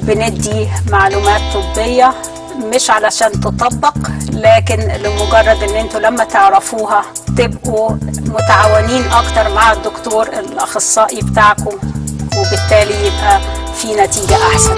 بندي معلومات طبية مش علشان تطبق، لكن لمجرد ان انتوا لما تعرفوها تبقوا متعاونين اكتر مع الدكتور الاخصائي بتاعكم، وبالتالي يبقى في نتيجة احسن.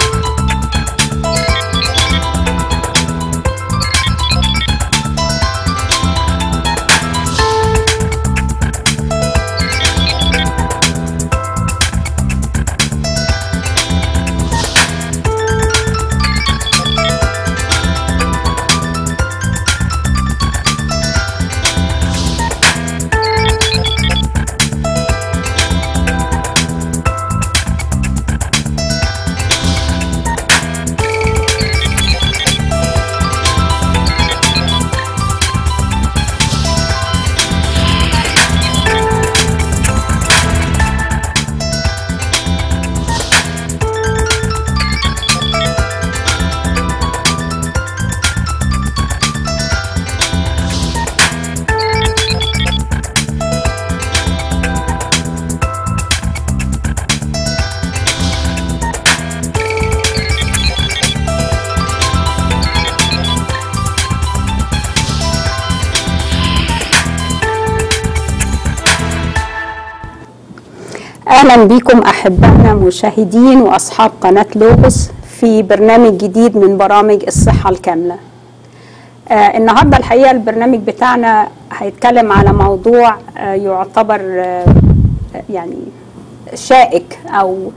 أهلا بكم أحبائنا مشاهدين وأصحاب قناة لوغوس في برنامج جديد من برامج الصحة الكاملة. النهاردة الحقيقة البرنامج بتاعنا هيتكلم على موضوع يعتبر يعني شائك أو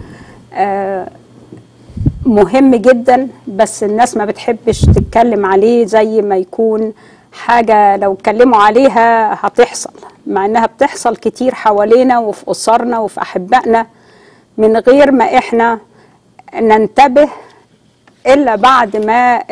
مهم جدا، بس الناس ما بتحبش تتكلم عليه زي ما يكون حاجة لو اتكلموا عليها هتحصل، مع انها بتحصل كتير حوالينا وفي أسرنا وفي أحبائنا من غير ما احنا ننتبه إلا بعد ما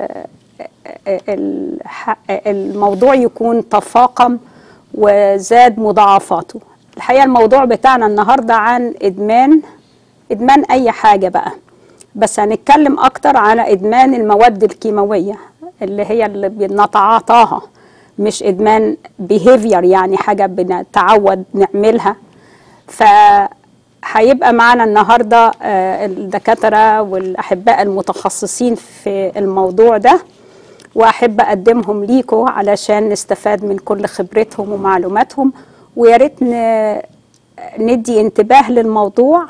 الموضوع يكون تفاقم وزاد مضاعفاته. الحقيقة الموضوع بتاعنا النهاردة عن إدمان أي حاجة بقى، بس هنتكلم أكتر على إدمان المواد الكيماوية اللي هي اللي بنتعاطاها، مش إدمان behavior يعني حاجة بنتعود نعملها. فهيبقى معنا النهاردة الدكاترة والأحباء المتخصصين في الموضوع ده، وأحب أقدمهم ليكوا علشان نستفاد من كل خبرتهم ومعلوماتهم، وياريت ندي انتباه للموضوع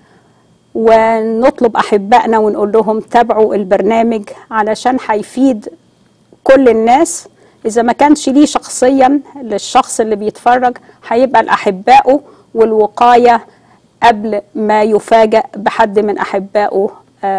ونطلب أحبائنا ونقول لهم تابعوا البرنامج علشان هيفيد كل الناس. إذا ما كانش ليه شخصيا للشخص اللي بيتفرج، هيبقى لأحبائه والوقاية قبل ما يفاجأ بحد من أحبائه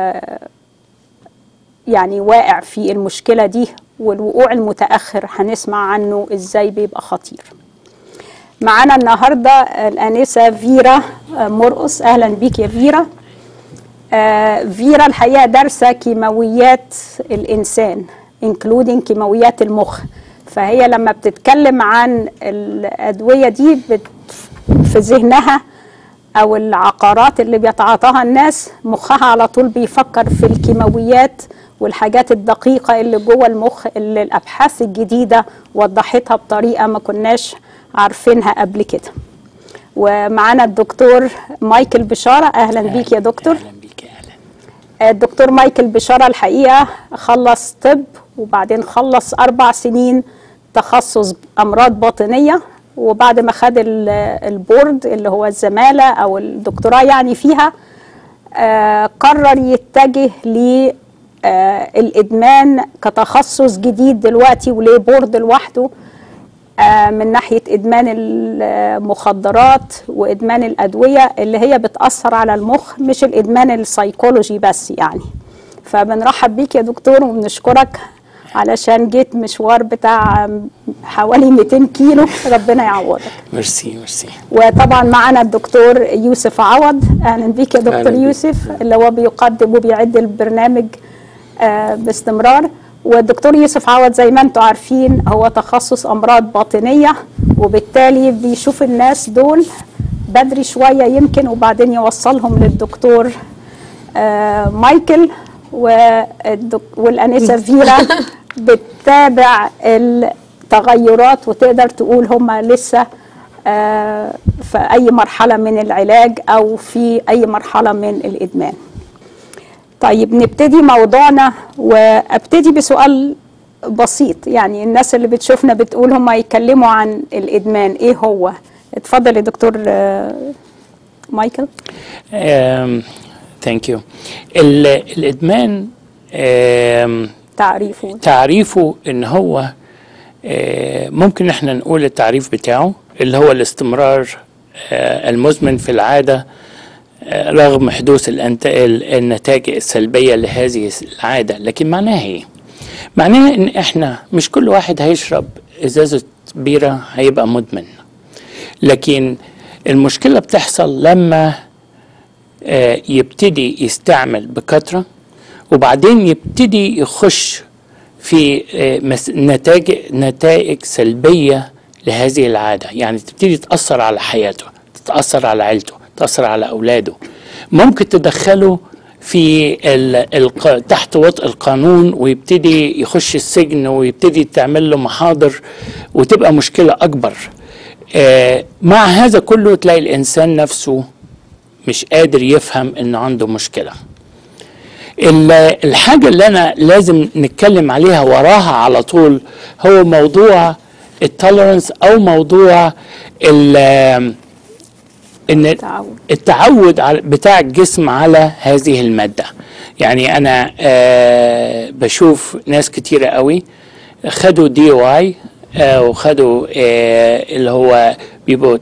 يعني واقع في المشكلة دي، والوقوع المتأخر هنسمع عنه إزاي بيبقى خطير. معانا النهاردة الآنسة فيرا مرقص. أهلا بيك يا فيرا. فيرا الحقيقة دارسة كيماويات الإنسان including كيماويات المخ، فهي لما بتتكلم عن الأدوية دي في ذهنها أو العقارات اللي بيتعاطاها الناس، مخها على طول بيفكر في الكيماويات والحاجات الدقيقة اللي جوه المخ اللي الأبحاث الجديدة وضحتها بطريقة ما كناش عارفينها قبل كده. ومعانا الدكتور مايكل بشارة. أهلا بيك يا دكتور. أهلا بيك. أهلا. الدكتور مايكل بشارة الحقيقة خلص طب وبعدين خلص 4 سنين تخصص أمراض باطنية، وبعد ما خد البورد اللي هو الزمالة أو الدكتوراه يعني فيها، قرر يتجه للإدمان كتخصص جديد دلوقتي وليه بورد لوحده، من ناحية إدمان المخدرات وإدمان الأدوية اللي هي بتأثر على المخ، مش الإدمان السيكولوجي بس يعني. فبنرحب بيك يا دكتور وبنشكرك علشان جيت مشوار بتاع حوالي 200 كيلو، ربنا يعوضك. ميرسي ميرسي. وطبعا معنا الدكتور يوسف عوض. أهلا بيك يا دكتور يوسف، اللي هو بيقدم وبيعد البرنامج باستمرار. والدكتور يوسف عوض زي ما انتم عارفين هو تخصص أمراض باطنية، وبالتالي بيشوف الناس دول بدري شوية يمكن، وبعدين يوصلهم للدكتور مايكل، والأنسة فيرا بتتابع التغيرات وتقدر تقول هم لسه في أي مرحلة من العلاج أو في أي مرحلة من الإدمان. طيب نبتدي موضوعنا، وابتدي بسؤال بسيط. يعني الناس اللي بتشوفنا بتقول هم يتكلموا عن الإدمان، ايه هو؟ اتفضل يا دكتور مايكل. ثانك يو. الإدمان تعريفه ان هو ممكن احنا نقول التعريف بتاعه اللي هو الاستمرار المزمن في العادة رغم حدوث النتائج السلبية لهذه العادة. لكن معناها ايه؟ معناها ان احنا مش كل واحد هيشرب ازازة بيرة هيبقى مدمن، لكن المشكلة بتحصل لما يبتدي يستعمل بكثرة وبعدين يبتدي يخش في نتائج سلبية لهذه العادة. يعني تبتدي تأثر على حياته، تتأثر على عيلته، تأثر على أولاده، ممكن تدخله في تحت وطء القانون ويبتدي يخش السجن ويبتدي تعمل له محاضر وتبقى مشكلة أكبر. مع هذا كله تلاقي الإنسان نفسه مش قادر يفهم إنه عنده مشكلة. الحاجة اللي أنا لازم نتكلم عليها وراها على طول هو موضوع التولرنس أو موضوع التعود بتاع الجسم على هذه المادة. يعني أنا بشوف ناس كتيرة قوي خدوا DUI وخدوا اللي هو بيبقوا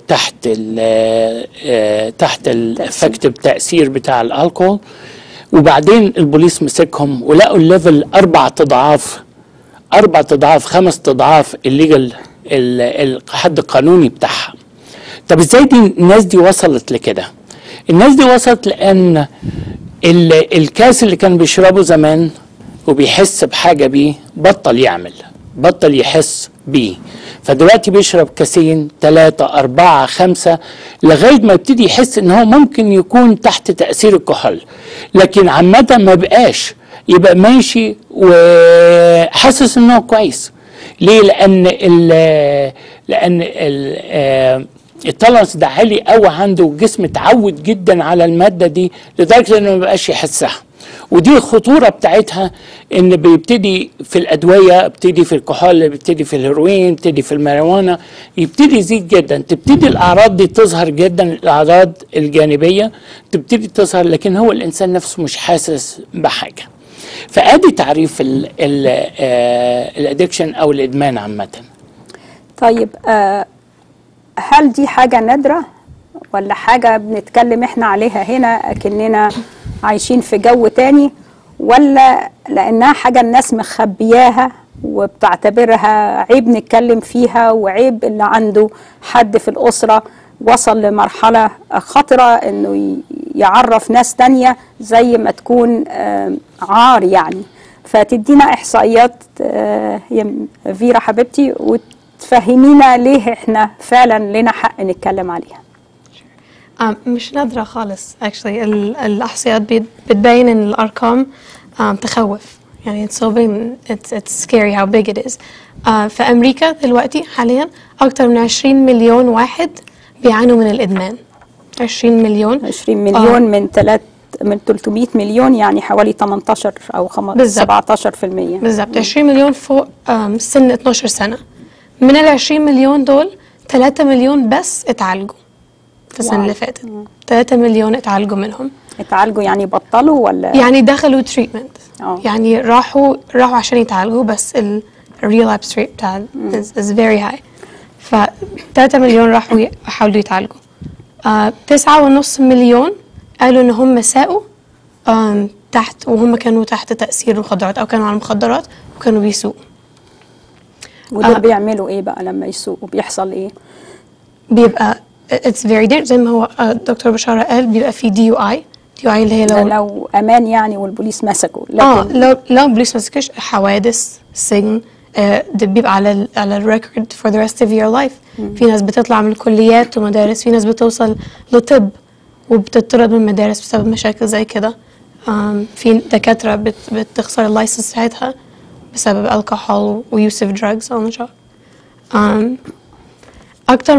تحت الافكت التأثير بتاع الألكول، وبعدين البوليس مسكهم ولقوا الليفل 4 أضعاف 5 أضعاف الليجل الحد القانوني بتاعها. طب ازاي الناس دي وصلت لكده؟ الناس دي وصلت لأن الكاس اللي كان بيشربه زمان وبيحس بحاجة بيه بطل يحس بيه، فدلوقتي بيشرب كاسين 3 4 5 لغاية ما يبتدي يحس ان هو ممكن يكون تحت تأثير الكحول، لكن عامة ما بقاش يبقى ماشي وحاسس انه كويس. ليه؟ لأن التولرنس ده عالي قوي عنده، والجسم اتعود جدا على المادة دي لدرجة انه ما بقاش يحسها. ودي الخطورة بتاعتها، ان بيبتدي في الادوية، بيبتدي في الكحول، بيبتدي في الهيروين، بيبتدي في الماريجوانا، يبتدي يزيد جدا، تبتدي الاعراض دي تظهر جدا، الاعراض الجانبية تبتدي تظهر، لكن هو الانسان نفسه مش حاسس بحاجة. فادي تعريف الادكشن او الادمان عامة. طيب هل دي حاجة نادرة ولا حاجة بنتكلم احنا عليها هنا اكننا عايشين في جو تاني، ولا لأنها حاجة الناس مخبياها وبتعتبرها عيب نتكلم فيها، وعيب اللي عنده حد في الأسرة وصل لمرحلة خطرة إنه يعرف ناس تانية زي ما تكون عار يعني؟ فتدينا إحصائيات يا فيرا حبيبتي وتفهمينا ليه إحنا فعلا لنا حق نتكلم عليها. مش نادرة خالص actually. الإحصائيات بتبين إن الأرقام تخوف. يعني it's scary how big it is. في أمريكا دلوقتي حاليا أكتر من 20 مليون واحد بيعانوا من الإدمان. 20 مليون من 300 مليون، يعني حوالي 18 أو 17%. بالظبط 20 مليون فوق سن 12 سنة. من ال 20 مليون دول 3 مليون بس اتعالجوا في السنة اللي فاتت. 3 مليون اتعالجوا منهم. اتعالجوا يعني بطلوا ولا؟ يعني دخلوا تريتمنت. يعني راحوا عشان يتعالجوا، بس الريلابس ريت بتاع is very high. ف 3 مليون راحوا حاولوا يتعالجوا. 9.5 مليون قالوا ان هم ساقوا وهم كانوا تحت تأثير المخدرات او كانوا على المخدرات وكانوا بيسوقوا. ودول بيعملوا ايه بقى لما يسوقوا؟ بيحصل ايه؟ بيبقى it's very dangerous زي ما هو دكتور بشارة قال. بيبقى في DUI اللي هي لو امان يعني والبوليس مسكوا، لكن لو البوليس مسكش حوادث، سجن، ده بيبقى على الريكورد for the rest of your life. في ناس بتطلع من الكليات ومدارس، في ناس بتوصل لطب وبتطرد من المدارس بسبب مشاكل زي كده. في دكاترة بتخسر اللايسنس بتاعتها بسبب الكحول ويوز اوف دراجز او نشاط. أكتر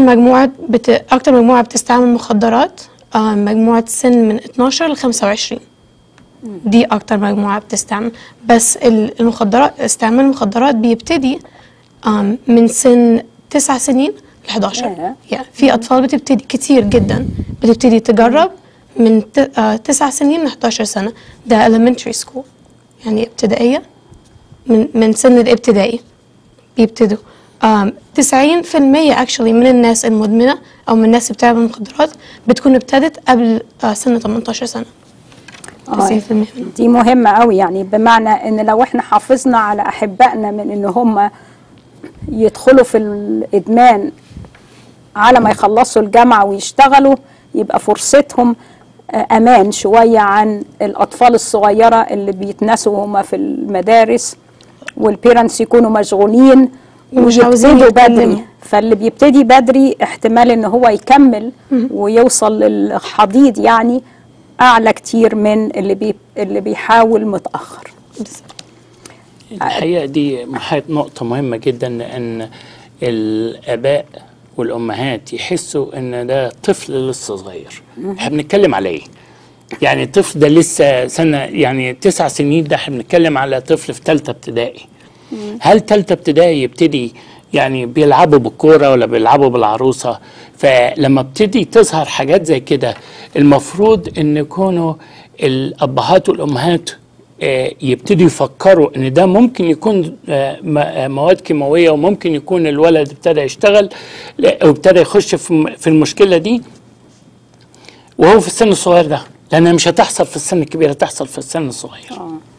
مجموعة بتستعمل مخدرات مجموعة سن من 12 ل 25. دي اكتر مجموعة بتستعمل. بس المخدرات، استعمال المخدرات بيبتدي من سن 9 سنين ل 11. في اطفال بتبتدي كتير جدا بتبتدي تجرب من 9 سنين ل 11 سنة. ده elementary school، يعني ابتدائية، من سن الابتدائي بيبتدوا. 90% actually من الناس المدمنة أو من الناس اللي بتعمل مخدرات بتكون ابتدت قبل سن 18 سنة. 90%. دي مهمة قوي، يعني بمعنى ان لو احنا حافظنا على احبائنا من ان هم يدخلوا في الادمان على ما يخلصوا الجامعة ويشتغلوا، يبقى فرصتهم امان شوية عن الاطفال الصغيرة اللي بيتنسوا هم في المدارس، والبيرنتس يكونوا مشغولين ومش عاوزين بدري. فاللي بيبتدي بدري احتمال ان هو يكمل ويوصل للحضيض يعني اعلى كتير من اللي بيحاول متاخر. الحقيقه دي نقطه مهمه جدا، ان الاباء والامهات يحسوا ان ده طفل لسه صغير. احنا بنتكلم على ايه؟ يعني الطفل ده لسه سنه، يعني 9 سنين، ده احنا بنتكلم على طفل في 3 ابتدائي. هل 3 ابتدائي يبتدي يعني بيلعبوا بالكوره ولا بيلعبوا بالعروسه؟ فلما ابتدي تظهر حاجات زي كده، المفروض ان يكونوا الابهات والامهات يبتدوا يفكروا ان ده ممكن يكون مواد كيماويه، وممكن يكون الولد ابتدى يشتغل وابتدى يخش في المشكله دي وهو في السن الصغير ده، لانها مش هتحصل في السن الكبير، هتحصل في السن الصغير.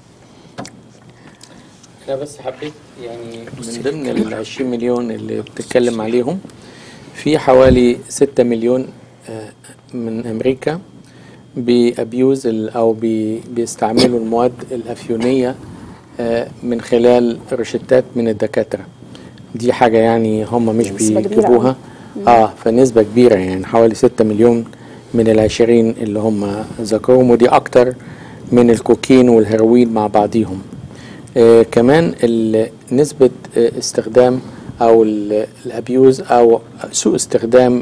لا بس حبيت يعني من ضمن ال 20 مليون اللي بتتكلم عليهم، في حوالي 6 مليون من امريكا بيابيوز او بيستعملوا المواد الافيونيه من خلال روشتات من الدكاتره. دي حاجه يعني هم مش بيجيبوها. فنسبه كبيره، يعني حوالي 6 مليون من ال 20 اللي هم ذكروهم، ودي اكتر من الكوكين والهيروين مع بعضيهم. كمان نسبة استخدام أو الأبيوز أو سوء استخدام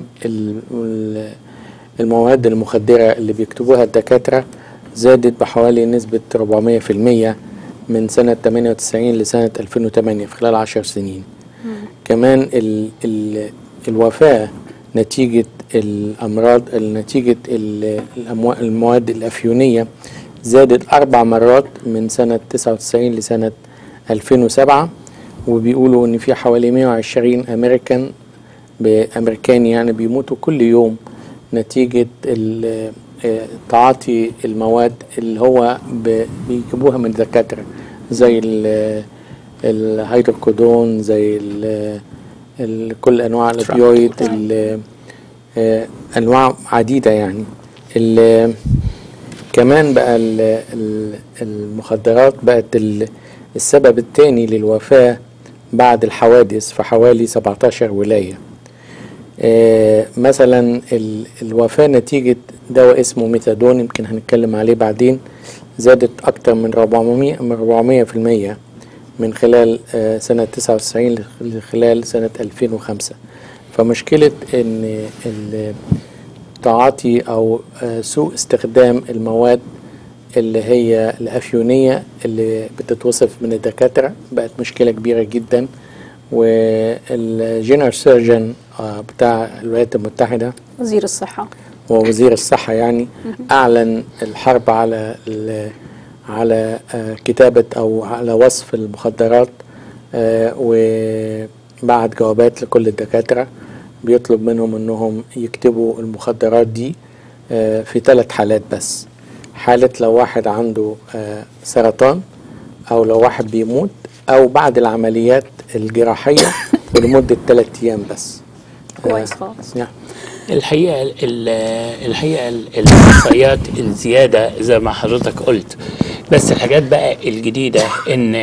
المواد المخدرة اللي بيكتبوها الدكاترة زادت بحوالي نسبة 400% من سنة 98 لسنة 2008 في خلال 10 سنين. كمان الوفاة نتيجة الأمراض، نتيجة المواد الأفيونية زادت 4 مرات من سنة 99 لسنة 2007. وبيقولوا ان في حوالي 120 امريكاني يعني بيموتوا كل يوم نتيجة تعاطي المواد اللي هو بيجيبوها من الدكاترة، زي الهيدروكودون، زي كل انواع الأوبيويد، انواع عديدة يعني. كمان بقى المخدرات بقت السبب الثاني للوفاة بعد الحوادث في حوالي 17 ولاية. مثلا الوفاة نتيجة دواء اسمه ميثادون، يمكن هنتكلم عليه بعدين، زادت أكتر من 400% من خلال سنة 99 لخلال سنة 2005. فمشكلة ان تعاطي أو سوء استخدام المواد اللي هي الأفيونية اللي بتتوصف من الدكاترة بقت مشكلة كبيرة جدا. والجنرال سيرجن بتاع الولايات المتحدة، وزير الصحة، ووزير الصحة يعني، أعلن الحرب على كتابة أو على وصف المخدرات، وبعت جوابات لكل الدكاترة بيطلب منهم انهم يكتبوا المخدرات دي في 3 حالات بس. حالة لو واحد عنده سرطان، او لو واحد بيموت، او بعد العمليات الجراحية ولمدة 3 ايام بس. كويس خالص. الحقيقة الإحصائيات الزيادة زي ما حضرتك قلت، بس الحاجات بقى الجديدة ان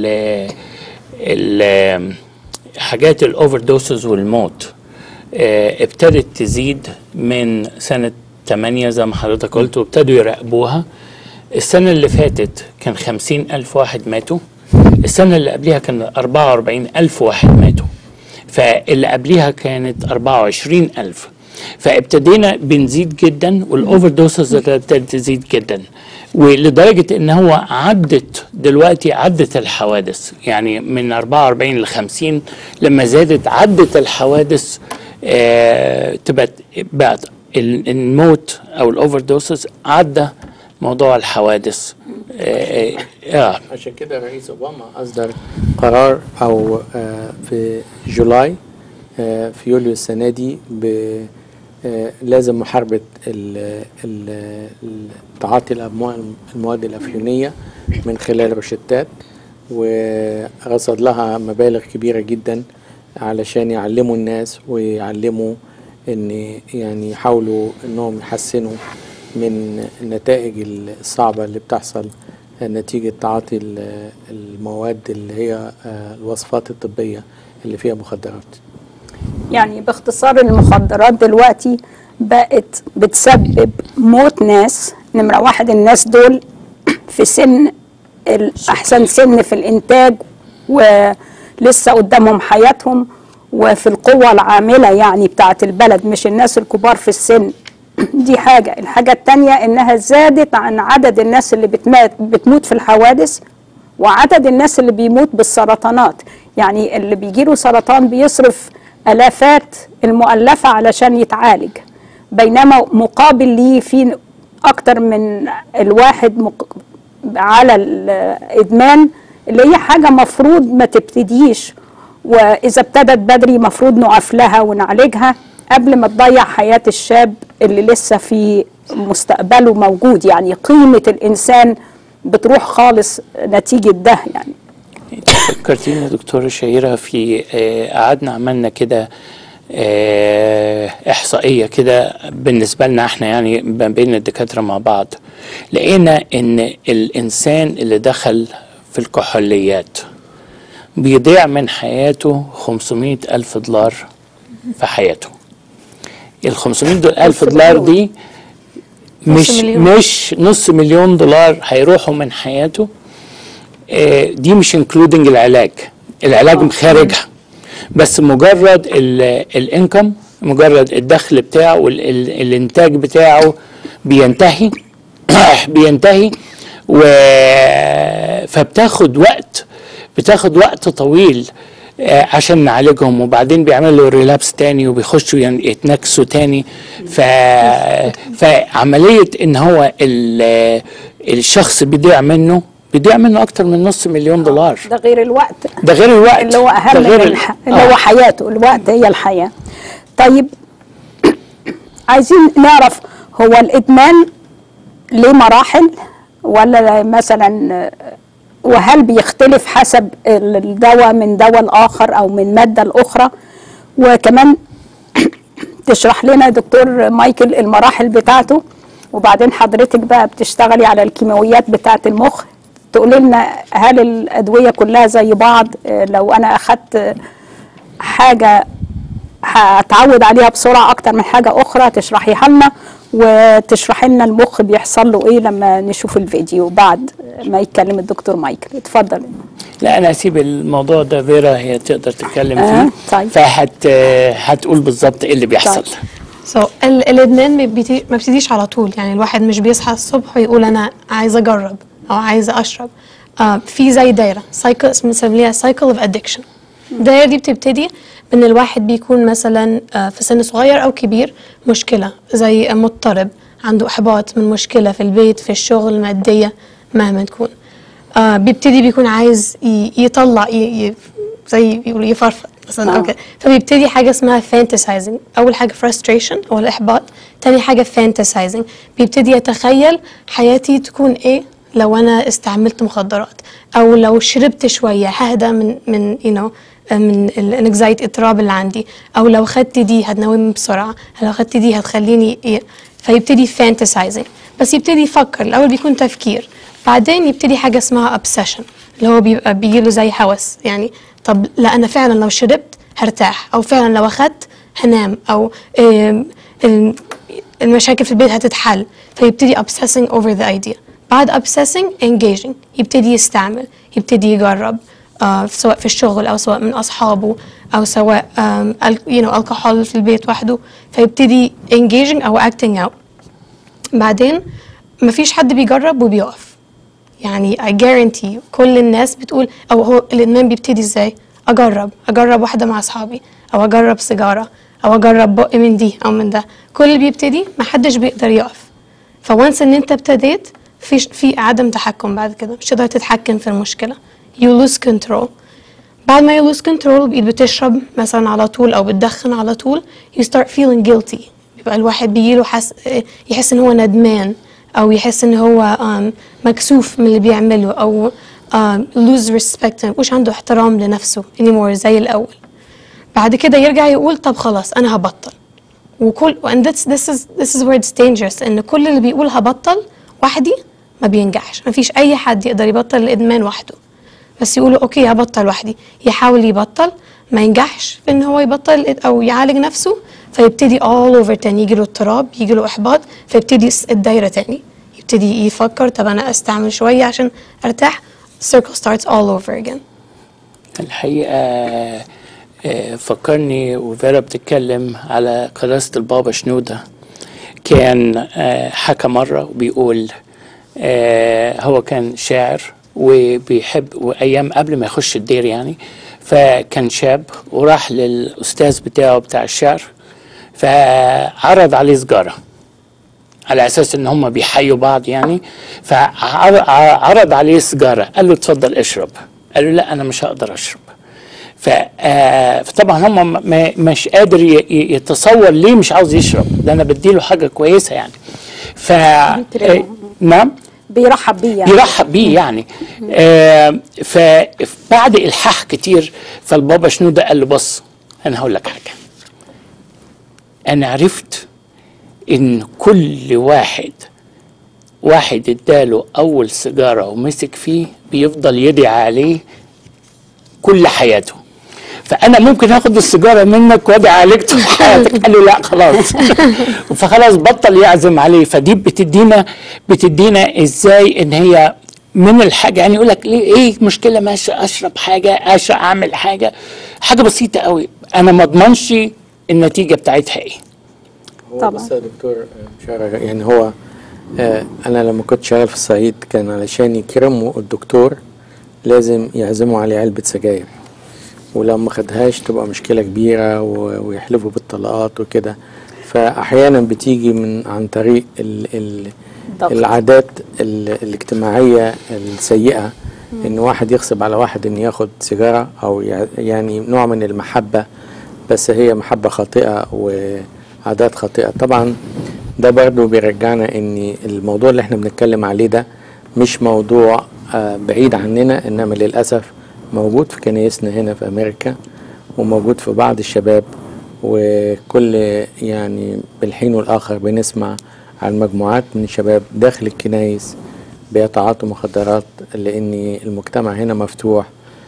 حاجات الأوفر دوسز والموت ابتدت تزيد من سنة 8 زي ما حضرتك قلت، وابتدوا يراقبوها. السنة اللي فاتت كان 50,000 واحد ماتوا، السنة اللي قبلها كان 44,000 واحد ماتوا، فاللي قبلها كانت 24,000. فابتدينا بنزيد جدا، والاوفر دوسز ابتدت تزيد جدا، ولدرجه ان هو عدت الحوادث، يعني من 44 ل 50 لما زادت عدت الحوادث بقت الموت او الاوفر دوسز عدى موضوع الحوادث. عشان كده رئيس اوباما اصدر قرار او في جولاي في يوليو السنه دي لازم محاربه تعاطي المواد الافيونيه من خلال روشتات، ورصد لها مبالغ كبيره جدا علشان يعلموا الناس ويعلموا ان يعني يحاولوا انهم يحسنوا من النتائج الصعبة اللي بتحصل نتيجة تعاطي المواد اللي هي الوصفات الطبية اللي فيها مخدرات. يعني باختصار المخدرات دلوقتي بقت بتسبب موت ناس. نمرة واحد، الناس دول في سن أحسن سن في الإنتاج ولسه قدامهم حياتهم وفي القوة العاملة يعني بتاعت البلد، مش الناس الكبار في السن. دي حاجة. الحاجة التانية إنها زادت عن عدد الناس اللي بتموت في الحوادث وعدد الناس اللي بيموت بالسرطانات. يعني اللي بيجيله سرطان بيصرف آلافات المؤلفة علشان يتعالج، بينما مقابل ليه في أكتر من الواحد على الإدمان، اللي هي حاجة مفروض ما تبتديش، وإذا ابتدت بدري مفروض نقف لها ونعالجها قبل ما تضيع حياة الشاب اللي لسه في مستقبله موجود. يعني قيمة الإنسان بتروح خالص نتيجة ده. يعني فكرتيني يا دكتورة شهيرة في قعدنا عملنا كده إحصائية كده بالنسبة لنا احنا، يعني ما بين الدكاترة مع بعض، لقينا إن الإنسان اللي دخل في الكحوليات بيضيع من حياته 500,000 دولار في حياته. ال 500,000 دولار دي مش نص مليون دولار هيروحوا من حياته. دي مش انكلودنج العلاج مخارجها، بس مجرد الانكم، مجرد الدخل بتاعه والانتاج بتاعه بينتهي فبتاخد وقت طويل عشان نعالجهم، وبعدين بيعملوا ريلابس تاني وبيخشوا يتنكسوا تاني. فعملية ان هو الشخص بيضيع منه اكتر من نص مليون دولار. ده غير الوقت اللي هو اهم اللي هو حياته. الوقت هي الحياة. طيب عايزين نعرف، هو الادمان ليه مراحل ولا مثلا، وهل بيختلف حسب الدواء من دواء الآخر أو من مادة الأخرى؟ وكمان تشرح لنا يا دكتور مايكل المراحل بتاعته، وبعدين حضرتك بقى بتشتغلي على الكيماويات بتاعة المخ، تقولي لنا هل الأدوية كلها زي بعض؟ لو أنا أخدت حاجة هتعود عليها بسرعة أكتر من حاجة أخرى تشرحيها لنا، وتشرحي لنا المخ بيحصل له ايه لما نشوف الفيديو بعد ما يتكلم الدكتور مايكل. اتفضل. لا انا هسيب الموضوع ده فيرا هي تقدر تتكلم فيه. طيب. هتقول بالظبط ايه اللي بيحصل. الادمان ما بيبتديش على طول. يعني الواحد مش بيصحى الصبح ويقول انا عايز اجرب او عايز اشرب. في زي دايره سايكل بنسميها سايكل اوف ادكشن. الدايره دي بتبتدي بان الواحد بيكون مثلا في سن صغير او كبير مشكله، زي مضطرب، عنده احباط من مشكله في البيت، في الشغل، ماديه، مهما تكون. بيبتدي بيكون عايز يطلع زي بيقولوا يفرفط مثلا او كده، فبيبتدي حاجه اسمها فانتسايزنج. اول حاجه فرستريشن او الاحباط، تاني حاجه فانتسايزنج، بيبتدي يتخيل حياتي تكون ايه لو انا استعملت مخدرات، او لو شربت شويه ههدى من من الانكزايتي، الاضطراب اللي عندي، او لو خدت دي هتنومني بسرعه، لو خدت دي هتخليني فيبتدي فانتسايزنج. بس يبتدي يفكر، الاول بيكون تفكير، بعدين يبتدي حاجه اسمها obsession اللي هو بيبقى بيجيله زي هوس. يعني طب لا انا فعلا لو شربت هرتاح، او فعلا لو اخدت هنام، او المشاكل في البيت هتتحل، فيبتدي obsessing over the idea. بعد obsessing engaging، يبتدي يستعمل، يبتدي يجرب. سواء في الشغل أو سواء من أصحابه أو سواء الكحول في البيت وحده، فيبتدي engaging أو acting out. بعدين مفيش حد بيجرب وبيقف. يعني I guarantee كل الناس بتقول، أو هو الإدمان بيبتدي إزاي؟ أجرب واحدة مع أصحابي، أو أجرب سيجارة، أو أجرب بق من دي أو من ده. كل اللي بيبتدي محدش بيقدر يقف. فوانس إن أنت ابتديت في عدم تحكم بعد كده، مش تقدر تتحكم في المشكلة. you lose control. بعد ما you lose control بقيت بتشرب مثلا على طول أو بتدخن على طول، you start feeling guilty. بيبقى الواحد بيجيله يحس إن هو ندمان، أو يحس إن هو مكسوف من اللي بيعمله، أو lose respect، مش عنده احترام لنفسه anymore زي الأول. بعد كده يرجع يقول طب خلاص أنا هبطل. and this is where it's dangerous، إن كل اللي بيقول هبطل وحدي ما بينجحش. ما فيش أي حد يقدر يبطل الإدمان وحده، بس يقولوا أوكي هبطل وحدي، يحاول يبطل ما ينجحش في إن هو يبطل أو يعالج نفسه، فيبتدي all over تاني، يجيله اضطراب، يجيله إحباط، فيبتدي الدايرة تاني، يبتدي يفكر طب أنا أستعمل شوية عشان أرتاح. circle starts all over again. الحقيقة فكرني وفيرا بتتكلم على قداسة البابا شنودة. كان حكى مرة وبيقول هو كان شاعر وبيحب، وأيام قبل ما يخش الدير يعني، فكان شاب وراح للأستاذ بتاعه بتاع الشعر، فعرض عليه سجارة على أساس إن هم بيحيوا بعض يعني. فعرض عليه سجارة، قال له اتفضل اشرب. قال له لا أنا مش هقدر أشرب. فطبعا هم مش قادر يتصور ليه مش عاوز يشرب، ده أنا بديله حاجة كويسة يعني. نعم بيرحب بيه يعني. بيرحب بيه يعني. فبعد إلحاح كتير، فالبابا شنودة قال له بص أنا هقول لك حاجة، أنا عرفت إن كل واحد اداله أول سيجارة ومسك فيه بيفضل يدعي عليه كل حياته، فأنا ممكن آخد السيجارة منك وادعي عليك طول حياتك. قال له لا خلاص. فخلاص بطل يعزم عليه. فدي بتدينا إزاي إن هي من الحاجة يعني. يقول لك ليه إيه مشكلة ماشي أشرب حاجة، أعمل حاجة بسيطة قوي، أنا ما أضمنش النتيجة بتاعتها إيه. طبعا. بس يا دكتور مشارع يعني هو أنا لما كنت شغال في الصعيد كان علشان يكرموا الدكتور لازم يعزموا عليه علبة سجاير، ولو ما خدهاش تبقى مشكلة كبيرة ويحلفوا بالطلاقات وكده. فأحيانا بتيجي عن طريق العادات الاجتماعية السيئة، إن واحد يغصب على واحد إن ياخد سيجارة، أو يعني نوع من المحبة، بس هي محبة خاطئة وعادات خاطئة. طبعا ده برضو بيرجعنا إن الموضوع اللي احنا بنتكلم عليه ده مش موضوع بعيد عننا، إنما للأسف موجود في كنايسنا هنا في أمريكا، وموجود في بعض الشباب، وكل يعني بالحين والآخر بنسمع عن مجموعات من الشباب داخل الكنايس بيتعاطوا مخدرات، لأن المجتمع هنا مفتوح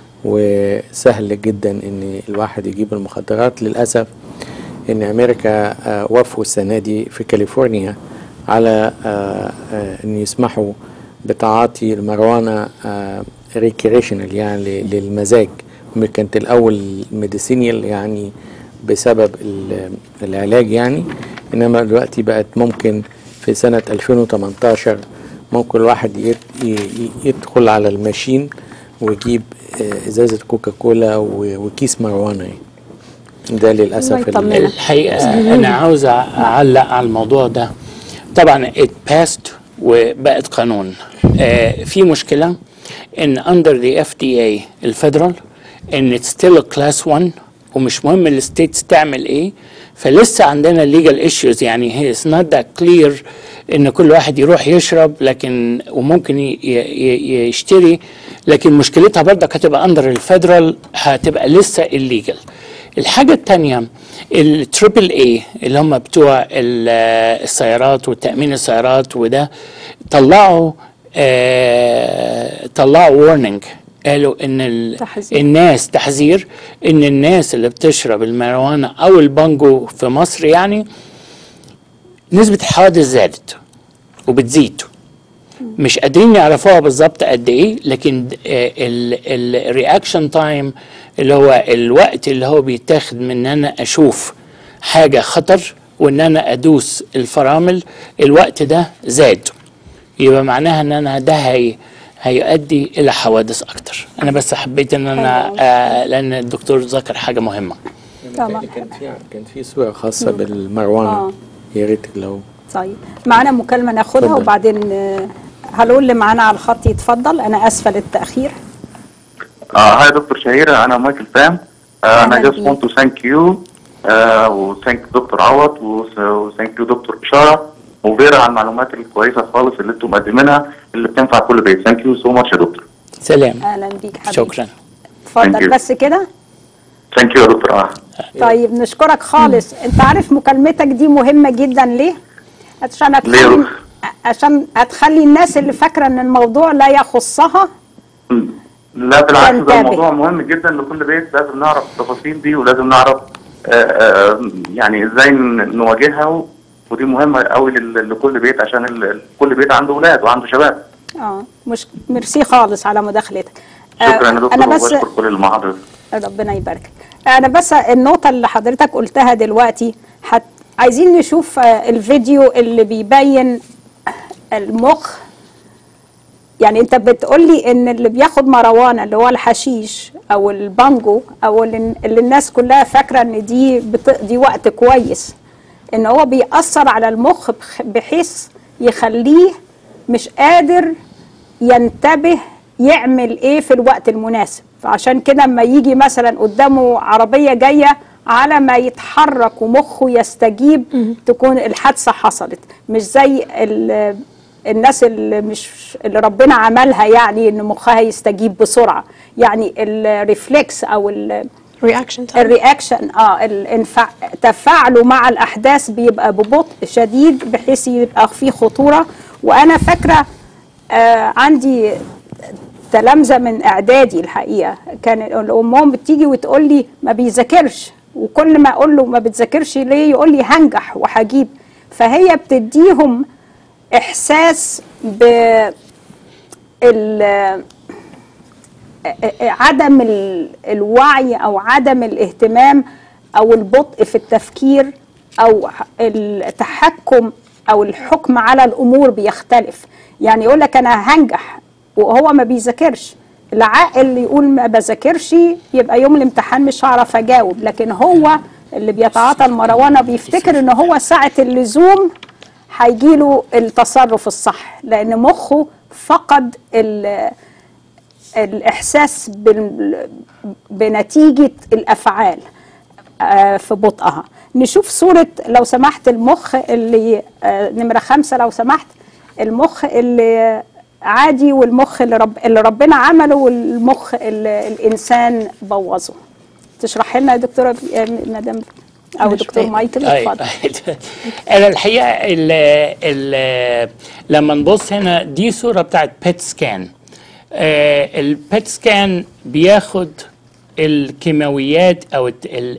وسهل جدا إن الواحد يجيب المخدرات. للأسف إن أمريكا وافقوا السنة دي في كاليفورنيا على إن يسمحوا بتعاطي المروانة ريكريشنال يعني للمزاج. كانت الأول ميديسينيال يعني بسبب العلاج يعني، إنما دلوقتي بقت ممكن في سنة 2018 ممكن الواحد يدخل على الماشين ويجيب إزازة كوكاكولا وكيس مروانة. ده للأسف الحقيقة أنا عاوز أعلق على الموضوع ده. طبعا it passed وبقت قانون. في مشكلة إن under the FDA الفيدرال إن it's still a class 1 ومش مهم الستيتس تعمل إيه، فلسه عندنا legal issues يعني. هي it's not that clear إن كل واحد يروح يشرب لكن وممكن يشتري، لكن مشكلتها برضك هتبقى under الفيدرال، هتبقى لسه illegal. الحاجة التانية التريبل اي اللي هم بتوع السيارات والتأمين السيارات، وده طلعوا وارنينج، قالوا ان الناس تحذير ان الناس اللي بتشرب الماريجوانا او البانجو في مصر يعني نسبة الحوادث زادت وبتزيد. مش قادرين يعرفوها بالظبط قد ايه، لكن الرياكشن تايم اللي هو الوقت اللي هو بيتاخد من ان انا اشوف حاجه خطر وان انا ادوس الفرامل، الوقت ده زاد. يبقى معناها ان انا ده هيؤدي الى حوادث اكتر. انا بس حبيت ان انا لان الدكتور ذكر حاجه مهمه. طبعا كان في صوره خاصه بالمروانه، يا ريت لو. طيب معانا مكالمه ناخدها اتفضل. وبعدين هلو اللي معانا على الخط يتفضل. انا اسفه للتاخير. Hi Dr. Shahira, أنا مايكل فام. I just want to thank you وثانك دكتور عوض وثانك يو دكتور إشارة وفيرا على المعلومات الكويسة خالص اللي انتم مقدمينها اللي بتنفع كل بيت. ثانك يو سو ماتش يا دكتور. سلام. اهلا بيك حبيبي. شكرا. اتفضل بس كده. ثانك يو يا دكتور. طيب نشكرك خالص. انت عارف مكالمتك دي مهمة جدا ليه؟ عشان هتخلي الناس اللي فاكرة ان الموضوع لا يخصها. لا بالعكس، ده الموضوع مهم جدا لكل بيت. لازم نعرف التفاصيل دي ولازم نعرف يعني ازاي نواجهها، ودي مهمة قوي لكل بيت عشان كل بيت عنده اولاد وعنده شباب. مش ميرسي خالص على مداخلتك. شكرا يا دكتور وبشكر كل اللي مع حضرتك. ربنا يبارك. انا بس النقطة اللي حضرتك قلتها دلوقتي عايزين نشوف الفيديو اللي بيبين المخ. يعني انت بتقولي ان اللي بياخد مروانة اللي هو الحشيش او البانجو او اللي الناس كلها فاكرة ان دي بتقضي وقت كويس، ان هو بيأثر على المخ بحيث يخليه مش قادر ينتبه يعمل ايه في الوقت المناسب. فعشان كده لما يجي مثلا قدامه عربية جاية، على ما يتحرك ومخه يستجيب تكون الحادثة حصلت. مش زي الناس اللي ربنا عملها يعني ان مخها يستجيب بسرعة. يعني الريفلكس او الرياكشن تفاعله مع الاحداث بيبقى ببطء شديد بحيث يبقى فيه خطورة. وانا فاكرة عندي تلامذة من اعدادي الحقيقة، كان الامهم بتيجي وتقول لي ما بيذاكرش، وكل ما اقول له ما بتذاكرش ليه يقول لي هنجح وهجيب. فهي بتديهم احساس ب عدم الوعي او عدم الاهتمام او البطء في التفكير او التحكم او الحكم على الامور بيختلف. يعني يقول لك انا هنجح وهو ما بيذاكرش. العاقل اللي يقول ما بذاكرش يبقى يوم الامتحان مش هعرف اجاوب، لكن هو اللي بيتعاطى المروانه بيفتكر ان هو ساعه اللزوم هيجيله التصرف الصح، لان مخه فقد الاحساس بنتيجه الافعال في بطئها. نشوف صوره لو سمحت المخ اللي نمره 5 لو سمحت. المخ اللي عادي والمخ اللي ربنا عمله والمخ اللي الانسان بوظه. تشرح لنا يا دكتوره مدام او دكتور مايكل؟ اتفضل. انا الحقيقه لما نبص هنا دي صوره بتاعت بيت سكان. البيت سكان بياخد الكيماويات او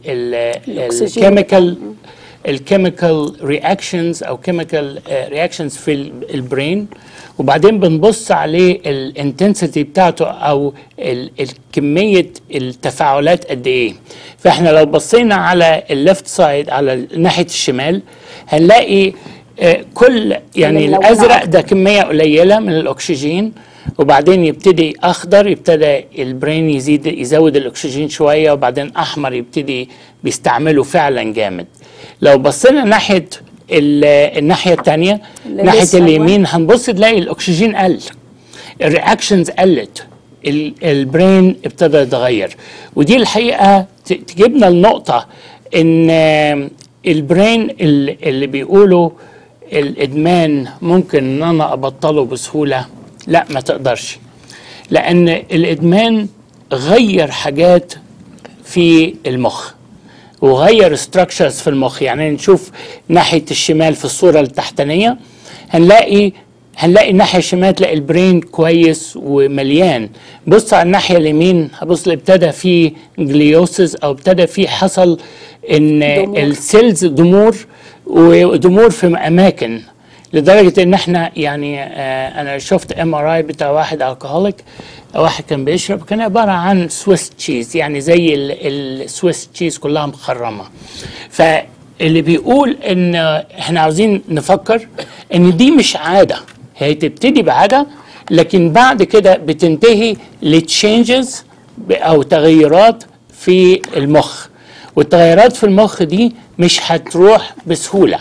الكيميكال رياكشنز او كيميكال رياكشنز في البرين، وبعدين بنبص عليه الانتنسيتي بتاعته او الكميه التفاعلات قد ايه. فاحنا لو بصينا على الليفت سايد على ناحيه الشمال هنلاقي كل يعني الازرق ده كميه قليله من الاكسجين، وبعدين يبتدي اخضر يبتدي البرين يزود الاكسجين شويه، وبعدين احمر يبتدي بيستعمله فعلا جامد. لو بصينا ناحيه الناحيه الثانيه ناحيه اليمين هنبص نلاقي الاكسجين قل، الرياكشنز قلت، البرين ابتدى يتغير. ودي الحقيقه تجيبنا النقطه ان البرين اللي بيقولوا الادمان ممكن ان انا ابطله بسهوله، لا ما تقدرش، لان الادمان غير حاجات في المخ وغير ستراكشرز في المخ. يعني نشوف ناحيه الشمال في الصوره التحتانيه هنلاقي الناحيه الشمال تلاقي البرين كويس ومليان. بص على الناحيه اليمين هبص ابتدى في جليوسيس او ابتدى في حصل ان السيلز ضمور في اماكن. لدرجه ان احنا يعني انا شفت MRI بتاع واحد الكهوليك، واحد كان بيشرب، كان عباره عن سويس تشيز، يعني زي السويس تشيز كلها مخرمه. فاللي بيقول ان احنا عاوزين نفكر ان دي مش عاده، هي تبتدي بعاده لكن بعد كده بتنتهي لتشينجز او تغيرات في المخ، والتغيرات في المخ دي مش هتروح بسهوله.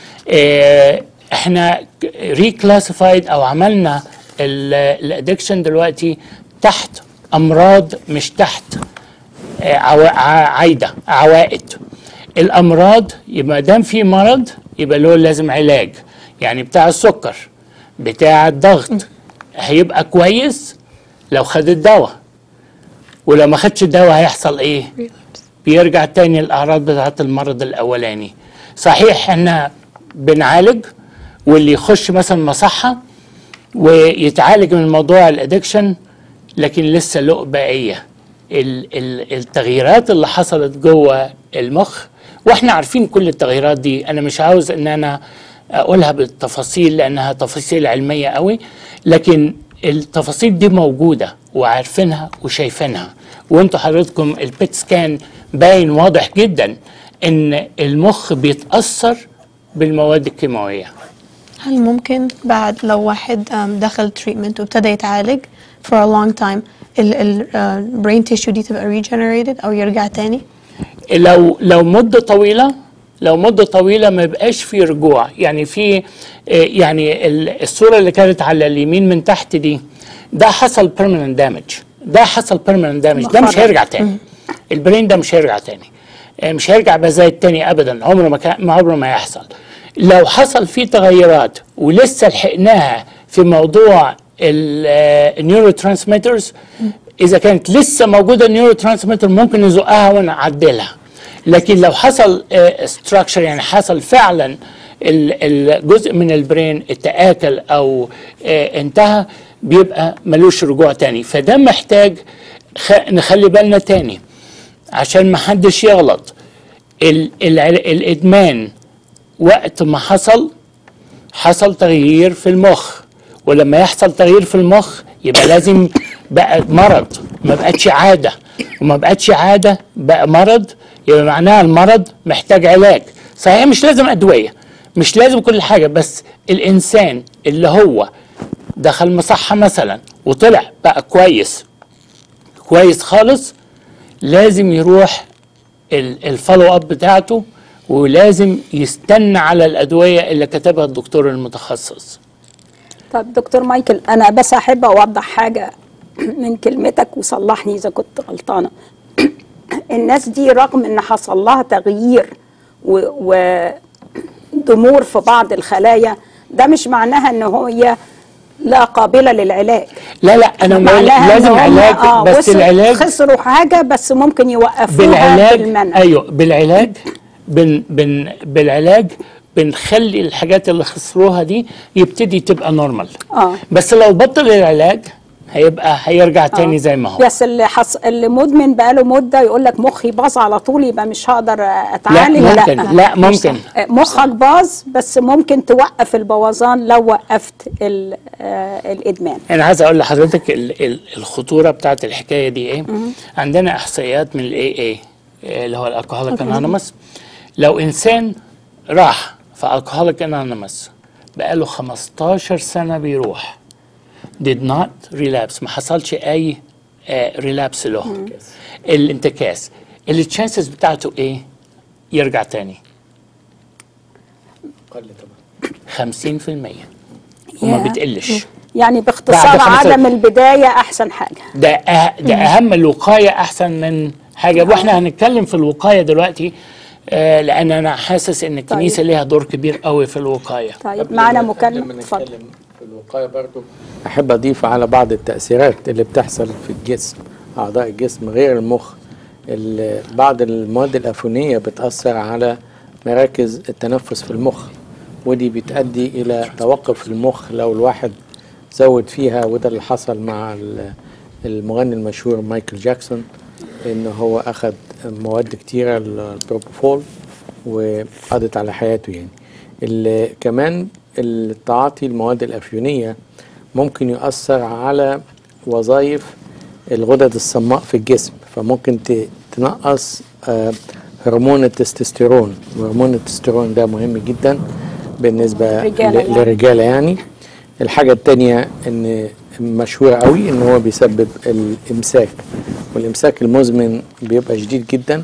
احنا ريكلاسيفايد او عملنا الادكشن دلوقتي تحت امراض مش تحت عوائد. الامراض يبقى دام في مرض يبقى له لازم علاج، يعني بتاع السكر بتاع الضغط هيبقى كويس لو خد الدواء، ولو ما خدش الدواء هيحصل ايه؟ بيرجع تاني الاعراض بتاعت المرض الاولاني. صحيح احنا بنعالج، واللي يخش مثلا مصحة ويتعالج من موضوع الادكشن، لكن لسه له بقية التغييرات اللي حصلت جوه المخ، واحنا عارفين كل التغييرات دي. انا مش عاوز ان انا اقولها بالتفاصيل لانها تفاصيل علمية قوي، لكن التفاصيل دي موجودة وعارفينها وشايفينها. وانتوا حضرتكم البيت سكان باين واضح جدا ان المخ بيتأثر بالمواد الكيماوية. هل ممكن بعد لو واحد دخل تريتمنت وابتدى يتعالج for a long time brain tissue دي تبقى regenerated او يرجع تاني؟ لو مدة طويلة ما يبقاش في رجوع. يعني في يعني الصورة اللي كانت على اليمين من تحت دي، ده حصل permanent damage، ده مش هيرجع تاني. البرين ده مش هيرجع تاني، مش هيرجع بزايد تاني ابدا، عمره ما يحصل. لو حصل فيه تغيرات ولسه لحقناها في موضوع النيورو ترانسميترز، اذا كانت لسه موجوده النيورو ترانسميتر ممكن نزقها ونعدلها. لكن لو حصل ستراكشر، يعني حصل فعلا الجزء من البرين اتآكل او انتهى، بيبقى ملوش رجوع تاني. فده محتاج نخلي بالنا تاني عشان ما حدش يغلط. الادمان وقت ما حصل تغيير في المخ، ولما يحصل تغيير في المخ يبقى لازم بقى مرض، ما بقتش عادة، وما بقتش عادة بقى مرض، يبقى معناها المرض محتاج علاج. صحيح مش لازم أدوية، مش لازم كل حاجة، بس الإنسان اللي هو دخل مصحة مثلا وطلع بقى كويس خالص، لازم يروح الفولو اب بتاعته، ولازم يستنى على الأدوية اللي كتبها الدكتور المتخصص. طب دكتور مايكل، أنا بس أحب أوضح حاجة من كلمتك وصلحني إذا كنت غلطانة. الناس دي رغم إن حصل لها تغيير ودمور في بعض الخلايا، ده مش معناها إن هي لا قابلة للعلاج. لا أنا لازم علاج، بس العلاج خسروا حاجة بس ممكن يوقفوها بالمنع. أيوه بالعلاج بنخلي الحاجات اللي خسروها دي يبتدي تبقى نورمال. بس لو بطل العلاج هيرجع تاني زي ما هو. بس اللي مدمن بقاله مده يقول لك مخي باظ على طول يبقى مش هقدر اتعالج. لا ممكن مخك باظ، بس ممكن توقف البوظان لو وقفت الادمان. انا عايز اقول لحضرتك الخطوره بتاعت الحكايه دي ايه. عندنا احصائيات من AA اللي هو الالكهوليك انونيمس. لو انسان راح في الكهوليك انونيمس بقاله 15 سنه بيروح did not relapse، ما حصلش اي relapse له، الانتكاس، التشانسز بتاعته ايه؟ يرجع تاني 50% وما بتقلش. يعني باختصار عدم البداية أحسن حاجة. ده أهم. الوقاية أحسن من حاجة. وإحنا هنتكلم في الوقاية دلوقتي، لأن أنا حاسس إن الكنيسة ليها دور كبير قوي في الوقاية. طيب معنا مكالمة، اتفضل. في الوقاية برضو أحب أضيف على بعض التأثيرات اللي بتحصل في الجسم، أعضاء الجسم غير المخ. بعض المواد الأفونية بتأثر على مراكز التنفس في المخ، ودي بتؤدي إلى توقف المخ لو الواحد زود فيها. وده اللي حصل مع المغني المشهور مايكل جاكسون، إن هو أخذ مواد كتيرة البروبوفول وقضت على حياته. يعني اللي كمان التعاطي المواد الأفيونية ممكن يؤثر على وظائف الغدد الصماء في الجسم، فممكن تنقص هرمون التستوستيرون، وهرمون التستوستيرون ده مهم جدا بالنسبة للرجالة يعني. الحاجة التانية ان مشهور قوي ان هو بيسبب الامساك، والامساك المزمن بيبقى شديد جدا،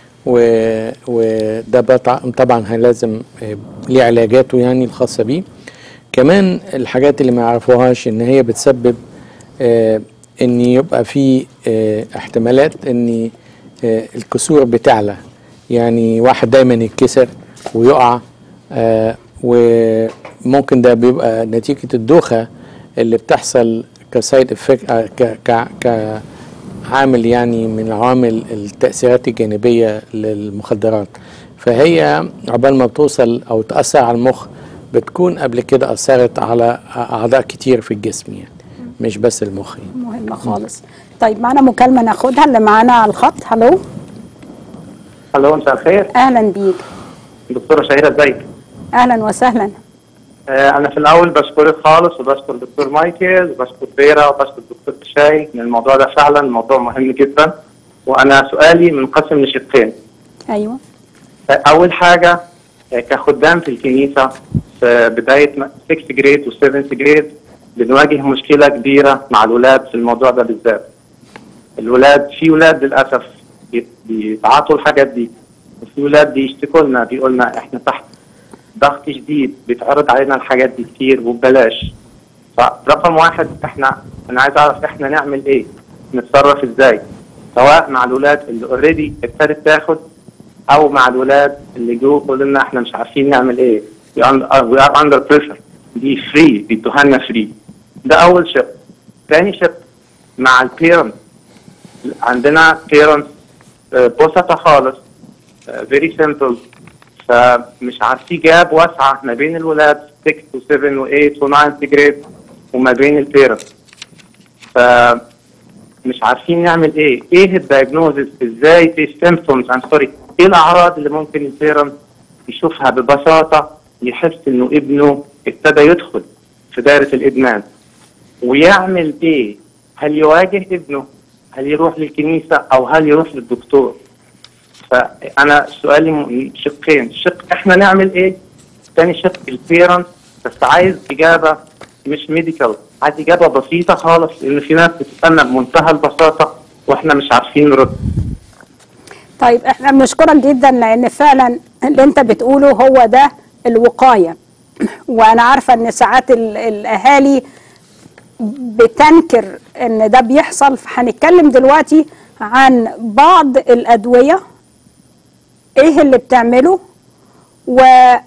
وده طبعا لازم ليه علاجاته يعني الخاصة بيه. كمان الحاجات اللي ما يعرفوهاش ان هي بتسبب ان يبقى في احتمالات ان الكسور بتعلى، يعني واحد دايما يتكسر ويقع، وممكن ده بيبقى نتيجة الدوخة اللي بتحصل كسايد افكت، كعامل يعني من عوامل التأثيرات الجانبية للمخدرات. فهي عقبال ما بتوصل او تأثر على المخ بتكون قبل كده أثرت على أعضاء كتير في الجسم، يعني مش بس المخ. مهمة خالص. طيب معنا مكالمة ناخدها، اللي معانا على الخط. هلو. هلو، مساء الخير. أهلا بيك دكتورة شهيرة، ازيك؟ أهلا وسهلا. أنا في الأول بشكرك خالص، وبشكر دكتور مايكل، وبشكر فيرا، وبشكر دكتور تشاي، إن الموضوع ده فعلا موضوع مهم جدا. وأنا سؤالي منقسم لشقين. أيوه. أول حاجة، كخدام في الكنيسة في بداية 6 جريد و7 جريد بنواجه مشكلة كبيرة مع الولاد في الموضوع ده بالذات. الولاد، في ولاد للأسف بيتعاطوا الحاجات دي، وفي ولاد بيشتكوا لنا بيقول لنا احنا تحت ضغط شديد، بيتعرض علينا الحاجات دي كتير وببلاش. فرقم واحد، انا عايز اعرف احنا نعمل ايه، نتصرف ازاي، سواء مع الولاد اللي اوريدي ابتدت تاخد، او مع الولاد اللي جو يقولوا لنا احنا مش عارفين نعمل ايه. we are under pressure. دي فري، بيدوها لنا فري. ده اول شق. ثاني شق مع البيرنتس. عندنا بيرنتس بسيطة خالص، very simple، فمش عارفين جاب واسعة ما بين الولاد 6 و7 و8 و9 جريد وما بين البيرنتس. فمش عارفين نعمل ايه الدايجنوزس، ازاي في symptoms ايه الاعراض اللي ممكن البيرنت يشوفها ببساطة يحس انه ابنه ابتدى يدخل في دائرة الادمان، ويعمل ايه؟ هل يواجه ابنه؟ هل يروح للكنيسة او هل يروح للدكتور؟ فانا سؤالي شقين، شق احنا نعمل ايه، ثاني شق البيرنت. بس عايز اجابة مش ميديكال، عايز اجابة بسيطة خالص، لان في ناس بتسألنا بمنتهى البساطة واحنا مش عارفين نرد. طيب احنا بنشكرك جدا، لان فعلا اللي انت بتقوله هو ده الوقاية. وانا عارفة ان ساعات الاهالي بتنكر ان ده بيحصل. فهنتكلم دلوقتي عن بعض الادوية، ايه اللي بتعمله، و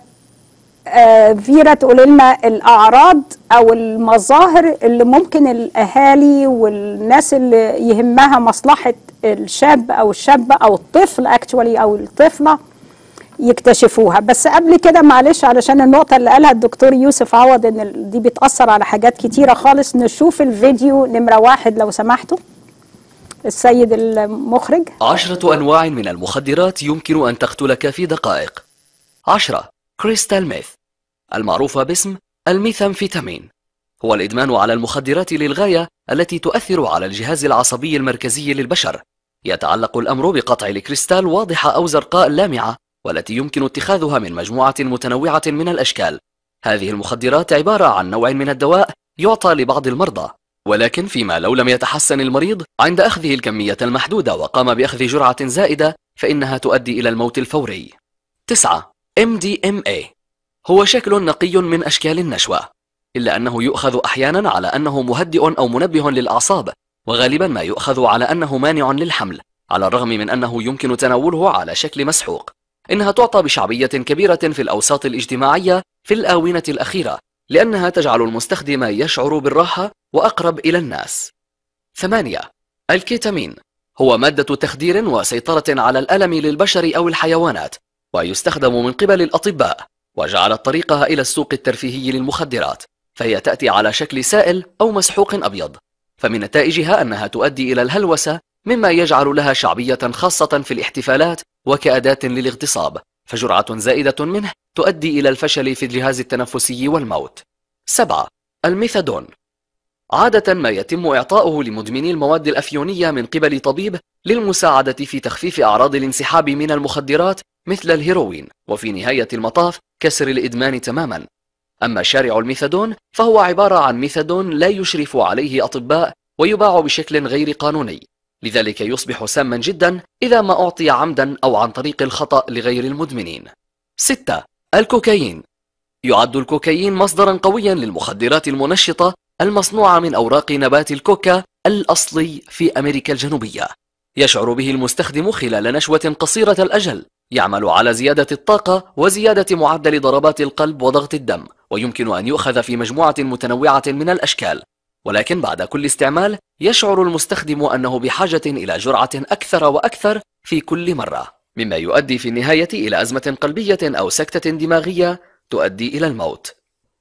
فيرا تقول لنا الاعراض او المظاهر اللي ممكن الاهالي والناس اللي يهمها مصلحة الشاب او الشابة او الطفل اكشوالي او الطفلة يكتشفوها. بس قبل كده معلش، علشان النقطة اللي قالها الدكتور يوسف عوض ان دي بتأثر على حاجات كتيرة خالص، نشوف الفيديو نمرة 1 لو سمحتوا السيد المخرج. 10 أنواع من المخدرات يمكن أن تقتلك في دقائق. 10. كريستال ميث، المعروفة باسم الميثامفيتامين، هو الإدمان على المخدرات للغاية التي تؤثر على الجهاز العصبي المركزي للبشر. يتعلق الأمر بقطع الكريستال واضحة أو زرقاء لامعة، والتي يمكن اتخاذها من مجموعة متنوعة من الأشكال. هذه المخدرات عبارة عن نوع من الدواء يعطى لبعض المرضى، ولكن فيما لو لم يتحسن المريض عند أخذه الكمية المحدودة وقام بأخذ جرعة زائدة فإنها تؤدي إلى الموت الفوري. 9. MDMA، هو شكل نقي من أشكال النشوة، إلا أنه يؤخذ أحيانا على أنه مهدئ أو منبه للأعصاب، وغالبا ما يؤخذ على أنه مانع للحمل، على الرغم من أنه يمكن تناوله على شكل مسحوق. إنها تعطى بشعبية كبيرة في الأوساط الاجتماعية في الآونة الأخيرة، لأنها تجعل المستخدم يشعر بالراحة وأقرب إلى الناس. 8. الكيتامين، هو مادة تخدير وسيطرة على الألم للبشر أو الحيوانات، ويستخدم من قبل الأطباء، وجعلت طريقها إلى السوق الترفيهي للمخدرات، فهي تأتي على شكل سائل أو مسحوق أبيض، فمن نتائجها أنها تؤدي إلى الهلوسة، مما يجعل لها شعبية خاصة في الاحتفالات وكأداة للاغتصاب، فجرعة زائدة منه تؤدي إلى الفشل في الجهاز التنفسي والموت. 7. الميثادون. عادة ما يتم إعطاؤه لمدمني المواد الأفيونية من قبل طبيب للمساعدة في تخفيف أعراض الانسحاب من المخدرات مثل الهيروين، وفي نهاية المطاف كسر الإدمان تماما. أما شارع الميثادون فهو عبارة عن ميثادون لا يشرف عليه أطباء ويباع بشكل غير قانوني، لذلك يصبح ساما جدا إذا ما أعطي عمدا أو عن طريق الخطأ لغير المدمنين. 6. الكوكايين. يعد الكوكايين مصدرا قويا للمخدرات المنشطة المصنوعة من أوراق نبات الكوكا الأصلي في أمريكا الجنوبية. يشعر به المستخدم خلال نشوة قصيرة الأجل، يعمل على زيادة الطاقة وزيادة معدل ضربات القلب وضغط الدم، ويمكن أن يؤخذ في مجموعة متنوعة من الأشكال، ولكن بعد كل استعمال يشعر المستخدم أنه بحاجة إلى جرعة أكثر وأكثر في كل مرة، مما يؤدي في النهاية إلى أزمة قلبية أو سكتة دماغية تؤدي إلى الموت.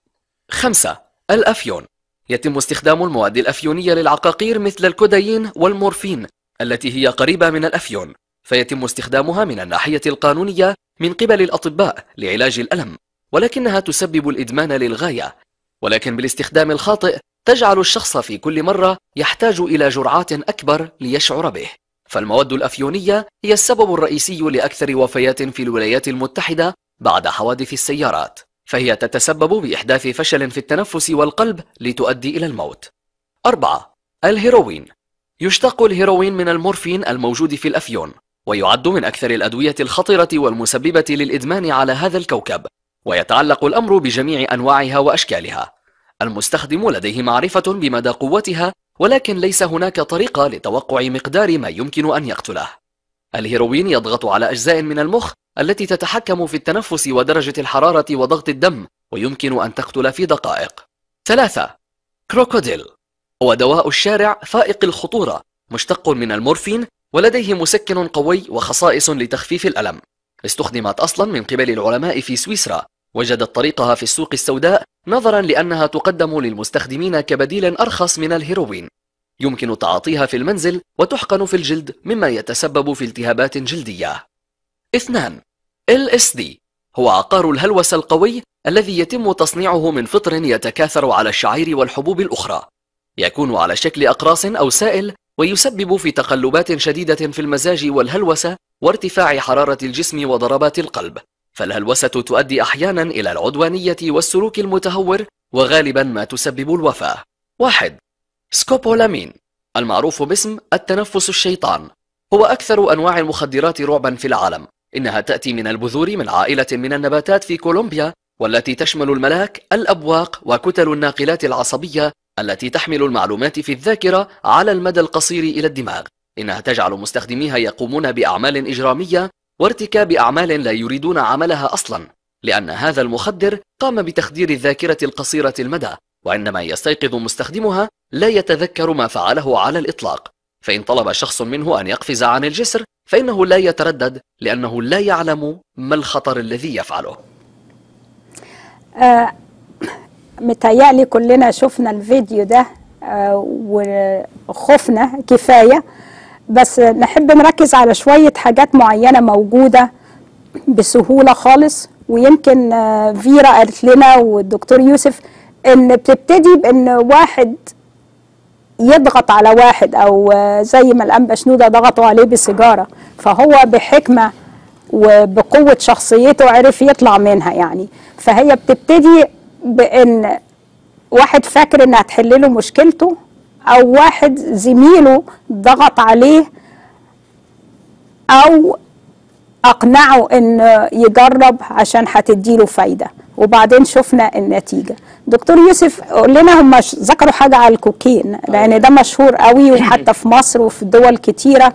5. الأفيون. يتم استخدام المواد الأفيونية للعقاقير مثل الكودايين والمورفين التي هي قريبة من الأفيون، فيتم استخدامها من الناحية القانونية من قبل الأطباء لعلاج الألم، ولكنها تسبب الإدمان للغاية، ولكن بالاستخدام الخاطئ تجعل الشخص في كل مرة يحتاج إلى جرعات أكبر ليشعر به. فالمواد الأفيونية هي السبب الرئيسي لأكثر وفيات في الولايات المتحدة بعد حوادث السيارات، فهي تتسبب بإحداث فشل في التنفس والقلب لتؤدي إلى الموت. 4. الهيروين. يشتق الهيروين من المورفين الموجود في الأفيون، ويعد من أكثر الأدوية الخطرة والمسببة للإدمان على هذا الكوكب، ويتعلق الأمر بجميع أنواعها وأشكالها. المستخدم لديه معرفة بمدى قوتها، ولكن ليس هناك طريقة لتوقع مقدار ما يمكن أن يقتله. الهيروين يضغط على أجزاء من المخ التي تتحكم في التنفس ودرجة الحرارة وضغط الدم، ويمكن أن تقتل في دقائق. 3. كروكوديل. هو دواء الشارع فائق الخطورة، مشتق من المورفين، ولديه مسكن قوي وخصائص لتخفيف الألم. استخدمت أصلا من قبل العلماء في سويسرا، وجدت طريقها في السوق السوداء نظرا لأنها تقدم للمستخدمين كبديل أرخص من الهيروين. يمكن تعاطيها في المنزل وتحقن في الجلد، مما يتسبب في التهابات جلدية. 2. LSD. هو عقار الهلوسة القوي الذي يتم تصنيعه من فطر يتكاثر على الشعير والحبوب الأخرى. يكون على شكل أقراص أو سائل، ويسبب في تقلبات شديدة في المزاج والهلوسة وارتفاع حرارة الجسم وضربات القلب، فالهلوسة تؤدي أحيانا إلى العدوانية والسلوك المتهور، وغالبا ما تسبب الوفاة. 1. سكوبولامين، المعروف باسم التنفس الشيطان. هو أكثر أنواع المخدرات رعبا في العالم. إنها تأتي من البذور من عائلة من النباتات في كولومبيا، والتي تشمل الملاك، الأبواق، وكتل الناقلات العصبية التي تحمل المعلومات في الذاكرة على المدى القصير إلى الدماغ. إنها تجعل مستخدميها يقومون بأعمال إجرامية وارتكاب أعمال لا يريدون عملها أصلا، لأن هذا المخدر قام بتخدير الذاكرة القصيرة المدى، وعندما يستيقظ مستخدمها لا يتذكر ما فعله على الإطلاق. فإن طلب شخص منه أن يقفز عن الجسر فإنه لا يتردد، لأنه لا يعلم ما الخطر الذي يفعله. متهيألي كلنا شفنا الفيديو ده وخفنا كفاية، بس نحب نركز على شوية حاجات معينة موجودة بسهولة خالص. ويمكن فيرا قالت لنا والدكتور يوسف إن بتبتدي بإن واحد يضغط على واحد، أو زي ما الأنبا شنودة ضغطوا عليه بسيجارة، فهو بحكمة وبقوة شخصيته عرف يطلع منها يعني. فهي بتبتدي بإن واحد فاكر إنها تحل له مشكلته، أو واحد زميله ضغط عليه أو أقنعه إنه يجرب عشان هتديله فايدة، وبعدين شفنا النتيجة. دكتور يوسف قول لنا، هم ذكروا حاجة على الكوكين لأن ده مشهور قوي، وحتى في مصر وفي دول كتيرة.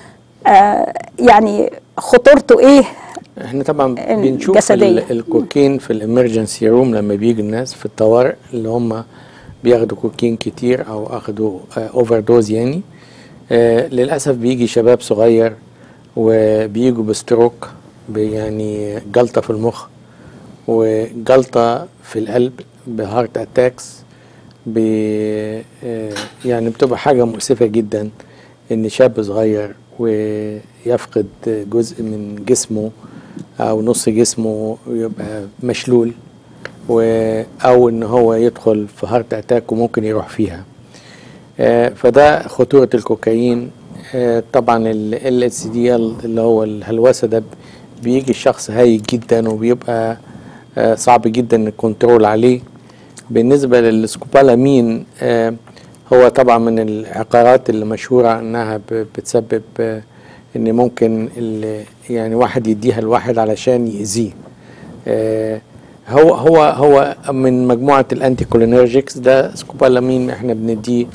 يعني خطورته إيه؟ احنا طبعا بنشوف الكوكين في الامرجنسي روم لما بيجي الناس في الطوارئ اللي هم بياخدوا كوكين كتير او اخدوا اوفر دوز يعني. للاسف بيجي شباب صغير وبيجوا بستروك، يعني جلطه في المخ وجلطه في القلب بهارت اتاكس. يعني بتبقى حاجه مؤسفه جدا ان شاب صغير ويفقد جزء من جسمه او نص جسمه يبقى مشلول، او ان هو يدخل في هارت اتاك وممكن يروح فيها. فده خطورة الكوكايين. طبعا ال LSD اللي هو الهلوسة ده بيجي الشخص هايج جدا وبيبقى صعب جدا الكنترول عليه. بالنسبة للسكوبالامين هو طبعا من العقارات اللي مشهورة انها بتسبب ان ممكن يعني واحد يديها لواحد علشان يأذيه. هو من مجموعة الانتي كولينرجيكس. ده سكوبالامين احنا بنديه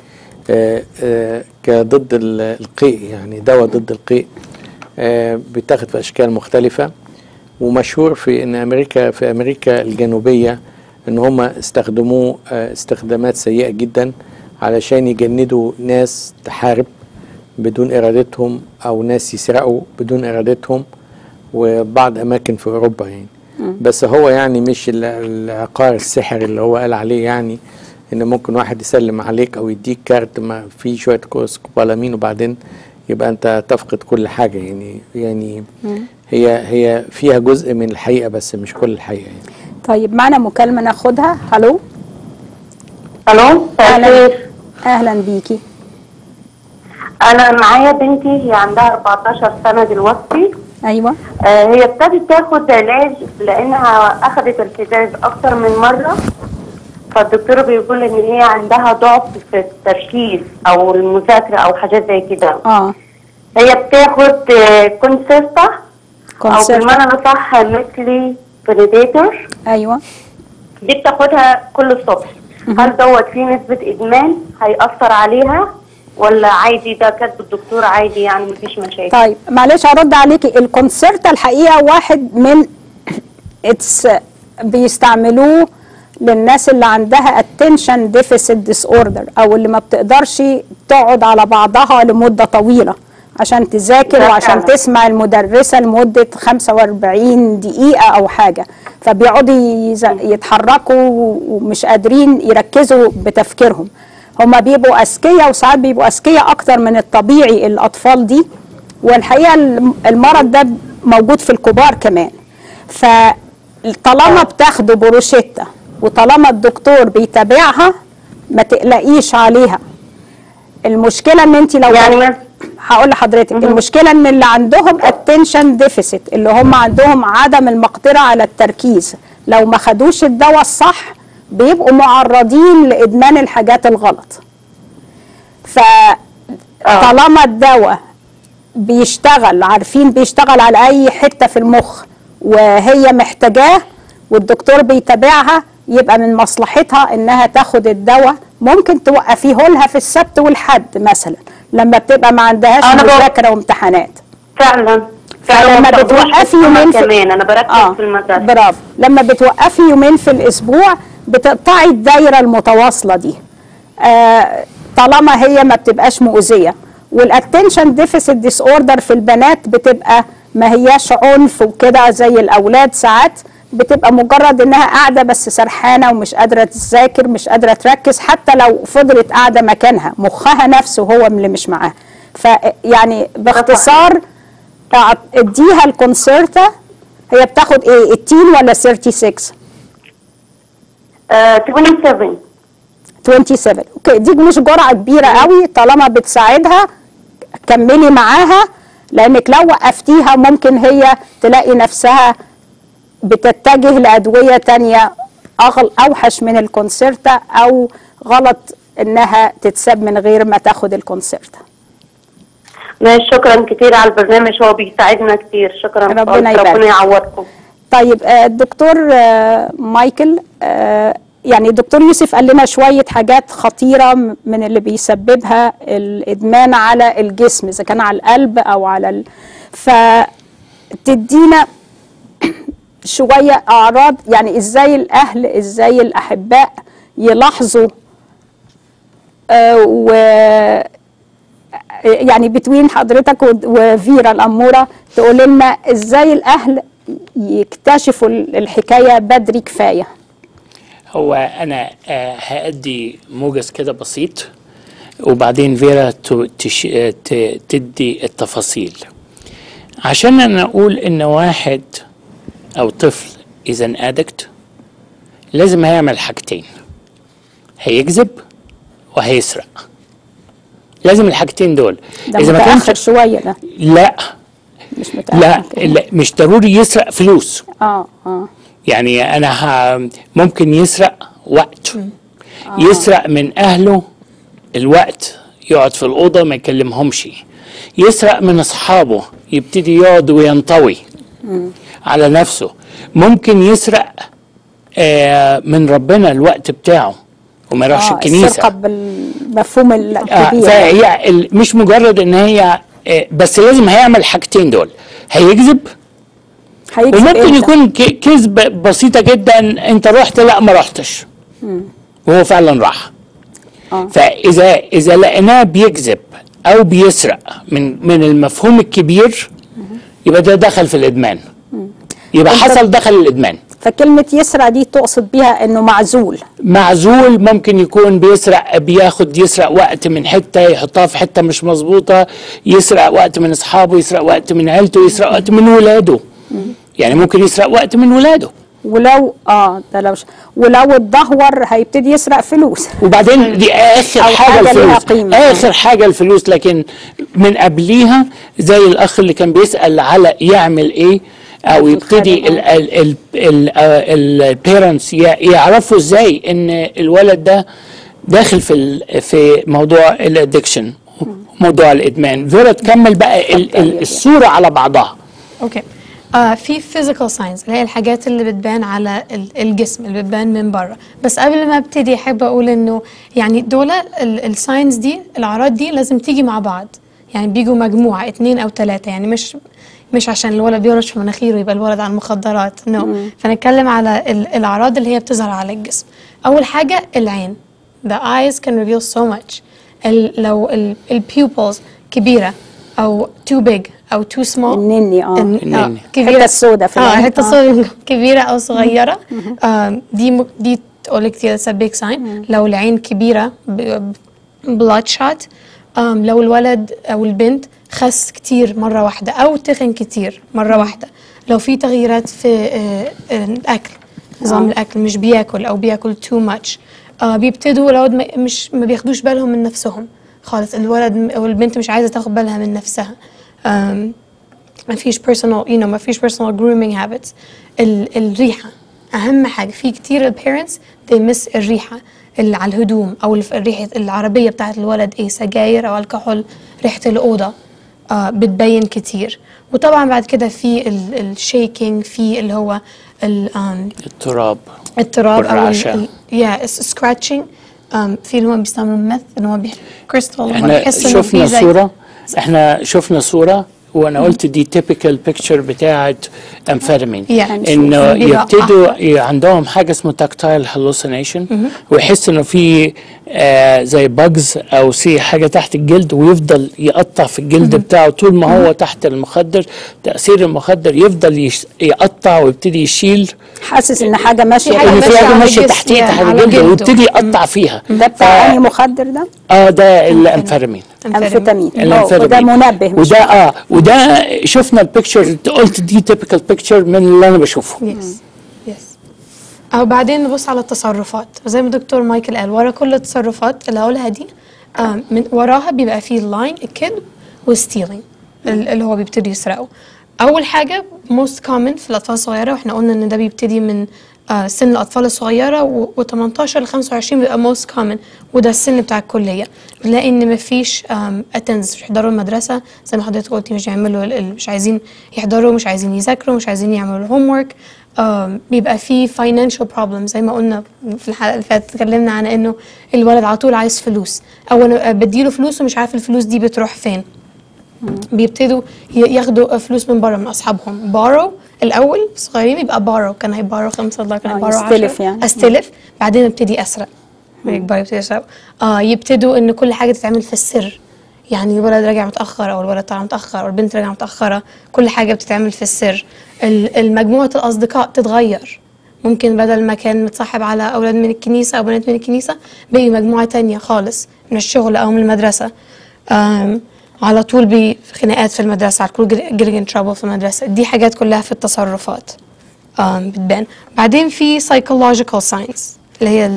كضد القيء، يعني دواء ضد القيء، بيتاخد في اشكال مختلفة. ومشهور في امريكا الجنوبية ان هم استخدموه استخدامات سيئة جدا علشان يجندوا ناس تحارب بدون ارادتهم او ناس يسرقوا بدون ارادتهم، وبعض اماكن في اوروبا يعني. بس هو يعني مش العقار السحر اللي هو قال عليه، يعني ان ممكن واحد يسلم عليك او يديك كارت ما فيه شويه سكوبالامين وبعدين يبقى انت تفقد كل حاجه. يعني هي فيها جزء من الحقيقه بس مش كل الحقيقه يعني. طيب معنا مكالمه ناخدها. الو. الو. اهلا بيكي. انا معايا بنتي، هي عندها 14 سنه دلوقتي. ايوه. هي ابتدت تاخد علاج لانها اخذت التزاز اكتر من مره، فالدكتور بيقول ان هي عندها ضعف في التركيز او المذاكره او حاجات زي كده. هي بتاخد كونسيرتا او بالمعنى الاصح مثلي بريديتور. ايوه. دي بتاخدها كل الصبح. هل دوت فيه نسبه ادمان هيأثر عليها ولا عادي؟ ده كاتب الدكتور عادي يعني مفيش مشاكل. طيب معلش هرد عليكي. الكونسيرتا الحقيقه واحد من بيستعملوه للناس اللي عندها attention deficit disorder او اللي ما بتقدرش تقعد على بعضها لمده طويله عشان تذاكر وعشان تسمع المدرسه لمده 45 دقيقه او حاجه، فبيقعدوا يتحركوا ومش قادرين يركزوا بتفكيرهم. هما بيبقوا اذكياء وساعات بيبقوا اذكياء اكتر من الطبيعي الاطفال دي، والحقيقه المرض ده موجود في الكبار كمان. فطالما بتاخدوا بروشيتا وطالما الدكتور بيتابعها ما تقلقيش عليها. المشكله ان انت لو يعني هقول لحضرتك المشكله ان اللي عندهم attention deficit اللي هم عندهم عدم المقدره على التركيز لو ما خدوش الدواء الصح بيبقوا معرضين لادمان الحاجات الغلط. فطالما الدواء بيشتغل، عارفين بيشتغل على اي حته في المخ وهي محتاجاه والدكتور بيتابعها، يبقى من مصلحتها انها تاخد الدواء. ممكن توقفيه لها في السبت والحد مثلا لما بتبقى ما عندهاش مذاكره وامتحانات. فعلا لما بتوقفي يومين كمان انا بركز في المدرسه. برافو. لما بتوقفي يومين في الاسبوع بتقطعي الدايره المتواصله دي طالما هي ما بتبقاش مؤذيه. والاتنشن ديفيسيت ديس اوردر في البنات بتبقى ما هياش عنف وكده زي الاولاد، ساعات بتبقى مجرد انها قاعده بس سرحانه ومش قادره تذاكر مش قادره تركز، حتى لو فضلت قاعده مكانها مخها نفسه هو اللي مش معاه. فيعني باختصار اديها الكونسيرتا. هي بتاخد ايه 18 ولا 36؟ 27. اوكي دي مش جرعه كبيره قوي، طالما بتساعدها كملي معاها، لانك لو وقفتيها ممكن هي تلاقي نفسها بتتجه لادويه تانية اوحش من الكونسيرتا، او غلط انها تتساب من غير ما تاخد الكونسيرتا. شكرا كتير على البرنامج، هو بيساعدنا كتير. شكرا. ربنا يعوضكم. طيب الدكتور مايكل، يعني الدكتور يوسف قال لنا شويه حاجات خطيره من اللي بيسببها الادمان على الجسم، اذا كان على القلب او على فتدينا شويه اعراض، يعني ازاي الاهل ازاي الاحباء يلاحظوا و يعني بتوين حضرتك وفيرا الأمورة تقول لنا ازاي الاهل يكتشفوا الحكايه بدري كفايه. هو انا هادي موجز كده بسيط وبعدين فيرا تدي التفاصيل. عشان انا اقول ان واحد او طفل اذا ادكت لازم هيعمل حاجتين، هيكذب وهيسرق. لازم الحاجتين دول. ده اذا ما متأخر كانش شوية ده. لا مش متأخر لا, كده. لا مش ضروري يسرق فلوس. اه يعني انا ممكن يسرق وقت. يسرق من اهله الوقت، يقعد في الاوضه ما يكلمهمش. يسرق من اصحابه، يبتدي يقعد وينطوي على نفسه. ممكن يسرق من ربنا الوقت بتاعه وما يروحش الكنيسه. السرقة بالمفهوم الكبير. فهي مش مجرد ان هي بس لازم هيعمل حاجتين دول، هيكذب وممكن يكون كذب بسيطه جدا، انت رحت لا ما رحتش وهو فعلا راح. فاذا لقيناه بيكذب او بيسرق من المفهوم الكبير يبقى ده دخل في الادمان، يبقى حصل دخل الادمان. فكلمة يسرق دي تقصد بيها انه معزول. معزول، ممكن يكون يسرق وقت من حتة يحطها في حتة مش مظبوطة، يسرق وقت من اصحابه، يسرق وقت من عيلته، يسرق وقت من ولاده. يعني ممكن يسرق وقت من ولاده. ولو ولو اتدهور هيبتدي يسرق فلوس. وبعدين دي اخر حاجة الفلوس، اخر حاجة الفلوس. لكن من قبليها زي الاخ اللي كان بيسأل على يعمل ايه، او يبتدي البيرنتس يعرفوا ازاي ان الولد ده داخل في موضوع الادكشن، موضوع الادمان. فيرا تكمل بقى الصورة على بعضها. اوكي. في physical signs اللي هي الحاجات اللي بتبان على الجسم، اللي بتبان من بره. بس قبل ما ابتدي احب اقول انه يعني دول الساينز دي، الاعراض دي لازم تيجي مع بعض، يعني بيجوا مجموعه 2 أو 3، يعني مش عشان الولد بيرش في مناخيره يبقى الولد على المخدرات. فنتكلم على الاعراض اللي هي بتظهر على الجسم. اول حاجه العين. the eyes can reveal so much. لو pupils كبيره او too big او too small. النني كبيره، الحته السوداء في العين. الحته السوداء كبيره او صغيره. دي تقول لك that's a big sign. لو العين كبيره blood shot. لو الولد او البنت خس كتير مرة واحدة أو تخن كتير مرة واحدة. لو في تغييرات في الأكل، نظام الأكل مش بياكل أو بياكل too much. بيبتدوا الولد ما بياخدوش بالهم من نفسهم خالص. الولد أو البنت مش عايزة تاخد بالها من نفسها. ما فيش ما فيش personal grooming habits. الريحة أهم حاجة. في كتير parents they miss الريحة اللي على الهدوم أو الريحة العربية بتاعت الولد، سجاير أو الكحول، ريحة الأوضة بتبين كتير. وطبعا بعد كده في الشيكينج، في اللي هو التراب او سكراتشنج. في اللي هم بيستعملوا الميث اللي هو كريستال. احنا شفنا صورة وانا قلت دي تيبيكال بيكتشر بتاعت امفيتامين، انه يبتدوا عندهم حاجه اسمه تاكتايل هالوسينيشن، ويحس انه في زي باجز او حاجه تحت الجلد، ويفضل يقطع في الجلد بتاعه طول ما هو تحت المخدر. تاثير المخدر يفضل يقطع ويبتدي يشيل، حاسس ان حاجه ماشيه، ان في حاجه ماشيه تحتيه تحت الجلد، ويبتدي يقطع فيها. ده بتاع انهي مخدر ده؟ ده الامفيتامين. وده منبه. وده شفنا البيكتشر، قلت دي تيبيكال بيكتشر من اللي انا بشوفه. يس. او بعدين نبص على التصرفات زي ما الدكتور مايكل قال. ورا كل التصرفات اللي هقولها دي من وراها بيبقى فيه اللاين، الكذب والستيلينج اللي هو بيبتدي يسرقه. اول حاجه موست كومن في الاطفال الصغيره، واحنا قلنا ان ده بيبتدي من سن الاطفال الصغيره، و18 ل 25 بيبقى موست كومن، وده السن بتاع الكليه. بنلاقي ان مفيش اتندنس، مش يحضروا المدرسه زي ما حضرتك قلتي، مش عايزين يحضروا، مش عايزين يذاكروا، مش عايزين يعملوا هوم ورك. بيبقى في financial problem زي ما قلنا في الحلقه اللي فاتت، اتكلمنا عن انه الولد على طول عايز فلوس، او انا بديله فلوس ومش عارف الفلوس دي بتروح فين. بيبتدوا ياخدوا فلوس من بره من اصحابهم. بارو الاول صغيرين يبقى بارو، كان هيبارو $5، كان هيبارو 10، يعني استلف. بعدين ابتدي اسرق، يكبر يبتدي يسرق. يبتدوا ان كل حاجه تتعمل في السر، يعني الولد راجع متاخر او الولد طالع متاخر او البنت راجعه متاخره، كل حاجه بتتعمل في السر. المجموعه الاصدقاء تتغير، ممكن بدل ما كان متصاحب على اولاد من الكنيسه او بنات من الكنيسه بيجي مجموعه تانية خالص من الشغل او من المدرسه. على طول بخناقات في المدرسه، على طول getting in trouble في المدرسه. دي حاجات كلها في التصرفات. بتبان. بعدين في psychological signs اللي هي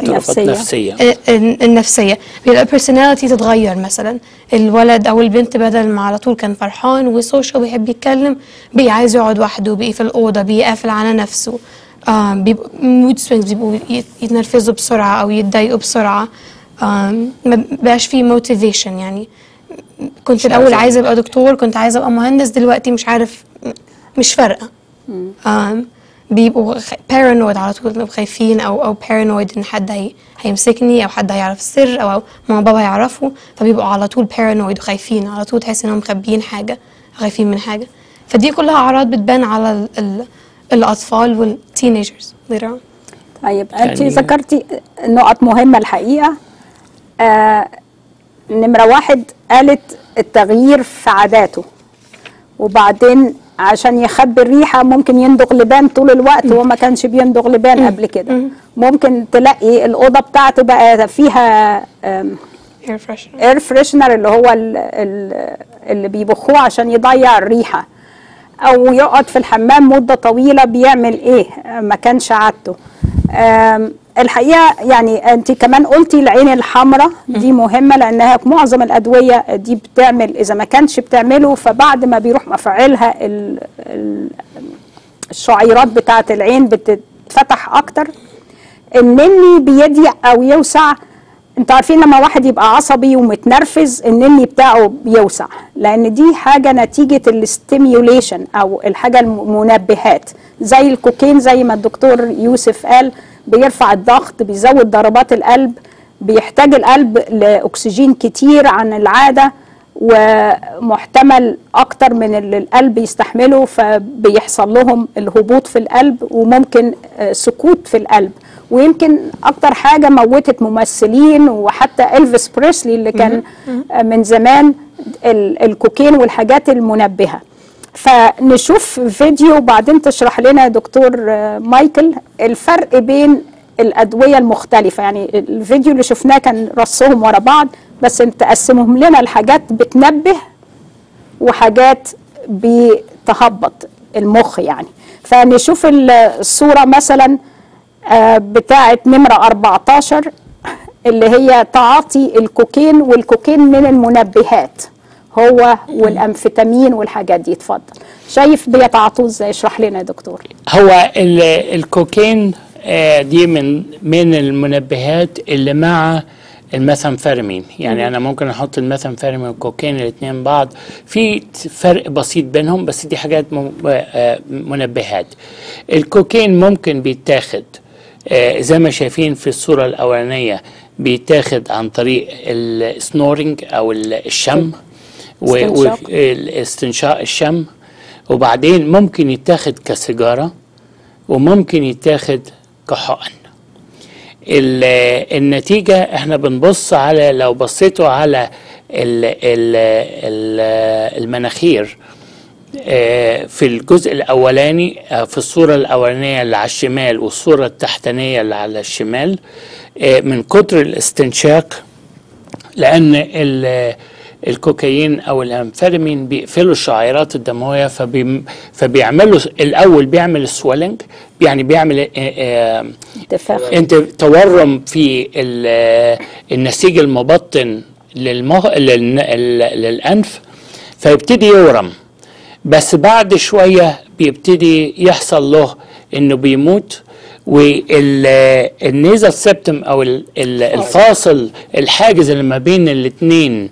النفسية. بيبقى personality تتغير، مثلا الولد أو البنت بدل ما على طول كان فرحان وسوشيال ويحب يتكلم، بقى عايز يقعد وحده، بقى في الأوضة، بقى قافل على نفسه. بيبقوا mood swings، بيبقوا يتنرفزوا بسرعة أو يتضايقوا بسرعة. ما بقاش فيه motivation. يعني كنت الأول عايزة أبقى دكتور، كنت عايزة أبقى مهندس، دلوقتي مش عارف، مش فارقة. بيبقوا paranoid على طول، خايفين أو paranoid إن حد هيمسكني، أو حد هيعرف السر، أو ماما بابا هيعرفوا، فبيبقوا على طول paranoid وخايفين على طول، تحس إنهم مخبيين حاجة، خايفين من حاجة. فدي كلها أعراض بتبان على الأطفال والتينيجرز later on. طيب أنت ذكرتي نقط مهمة الحقيقة. نمرة 1 قالت التغيير في عاداته، وبعدين عشان يخبي الريحة ممكن يندغ لبان طول الوقت وهو ما كانش بيندغ لبان قبل كده. ممكن تلاقي الأوضة بتاعته بقى فيها اير فريشنر اللي هو اللي بيبخوه عشان يضيع الريحة، أو يقعد في الحمام مدة طويلة بيعمل إيه ما كانش عادته. الحقيقة يعني أنت كمان قلتي العين الحمراء دي مهمة، لأنها معظم الأدوية دي بتعمل، إذا ما كانش بتعمله فبعد ما بيروح مفعلها الشعيرات بتاعة العين بتتفتح أكتر. النني بيضيق أو يوسع. انتوا عارفين لما واحد يبقى عصبي ومتنرفز النني بتاعه بيوسع، لأن دي حاجة نتيجة الاستيميوليشن أو الحاجة المنبهات، زي الكوكين زي ما الدكتور يوسف قال، بيرفع الضغط، بيزود ضربات القلب، بيحتاج القلب لأكسجين كتير عن العادة ومحتمل أكتر من اللي القلب يستحمله، فبيحصل لهم الهبوط في القلب وممكن سكوت في القلب. ويمكن أكتر حاجة موتت ممثلين وحتى إلفيس بريسلي اللي كان من زمان الكوكين والحاجات المنبهة. فنشوف فيديو وبعدين تشرح لنا يا دكتور مايكل الفرق بين الأدوية المختلفة. يعني الفيديو اللي شفناه كان رصهم ورا بعض، بس تقسمهم لنا الحاجات بتنبه وحاجات بتهبط المخ يعني. فنشوف الصورة مثلا بتاعة نمرة 14 اللي هي تعاطي الكوكين، والكوكين من المنبهات هو والأمفيتامين والحاجات دي. اتفضل، شايف بيتعاطوه ازاي؟ اشرح لنا يا دكتور. هو الكوكين دي من المنبهات اللي مع الميثامفيرمين. يعني انا ممكن احط الميثامفيرمين والكوكين الاثنين بعض، في فرق بسيط بينهم بس دي حاجات منبهات. الكوكين ممكن بيتاخد زي ما شايفين في الصورة الأولانية، بيتاخد عن طريق السنورينج أو الشم واستنشاق الشم، وبعدين ممكن يتاخد كسيجارة وممكن يتاخد كحقن. النتيجة احنا بنبص على، لو بصيتوا على المناخير في الجزء الأولاني في الصورة الأولانية اللي على الشمال والصورة التحتانية اللي على الشمال، من كتر الاستنشاق، لأن الكوكايين أو الأمفيتامين بيقفلوا الشعيرات الدموية، فبيعملوا الأول بيعمل سويلنج، يعني بيعمل تورم في النسيج المبطن للأنف، فيبتدي يورم. بس بعد شوية بيبتدي يحصل له انه بيموت، والنيزل سيبتم او الفاصل الحاجز اللي ما بين الاثنين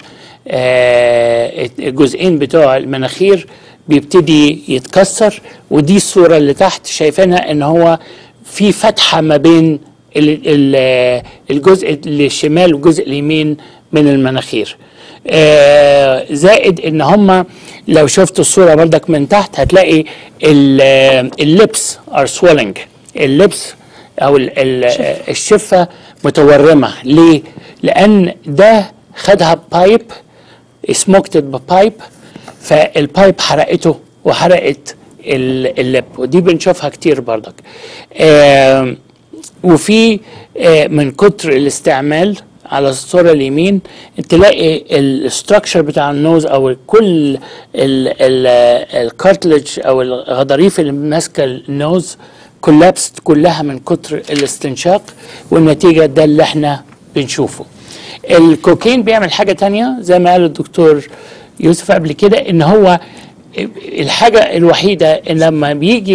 الجزئين بتوع المناخير بيبتدي يتكسر. ودي الصورة اللي تحت شايفينها ان هو في فتحة ما بين الجزء الشمال والجزء اليمين من المناخير. زائد ان هم لو شفتوا الصورة بردك من تحت هتلاقي اللبس are swelling، اللبس او الشفة متورمة. ليه؟ لان ده خدها بايب، سموكتد ببايب، فالبايب حرقته وحرقت اللب، ودي بنشوفها كتير بردك. وفي من كتر الاستعمال على الصوره اليمين تلاقي الاستراكشر بتاع النوز او كل الكارتلج او الغضاريف اللي ماسكه النوز كولابست كلها من كتر الاستنشاق، والنتيجه ده اللي احنا بنشوفه. الكوكين بيعمل حاجه تانية زي ما قال الدكتور يوسف قبل كده، ان هو الحاجه الوحيده ان لما بيجي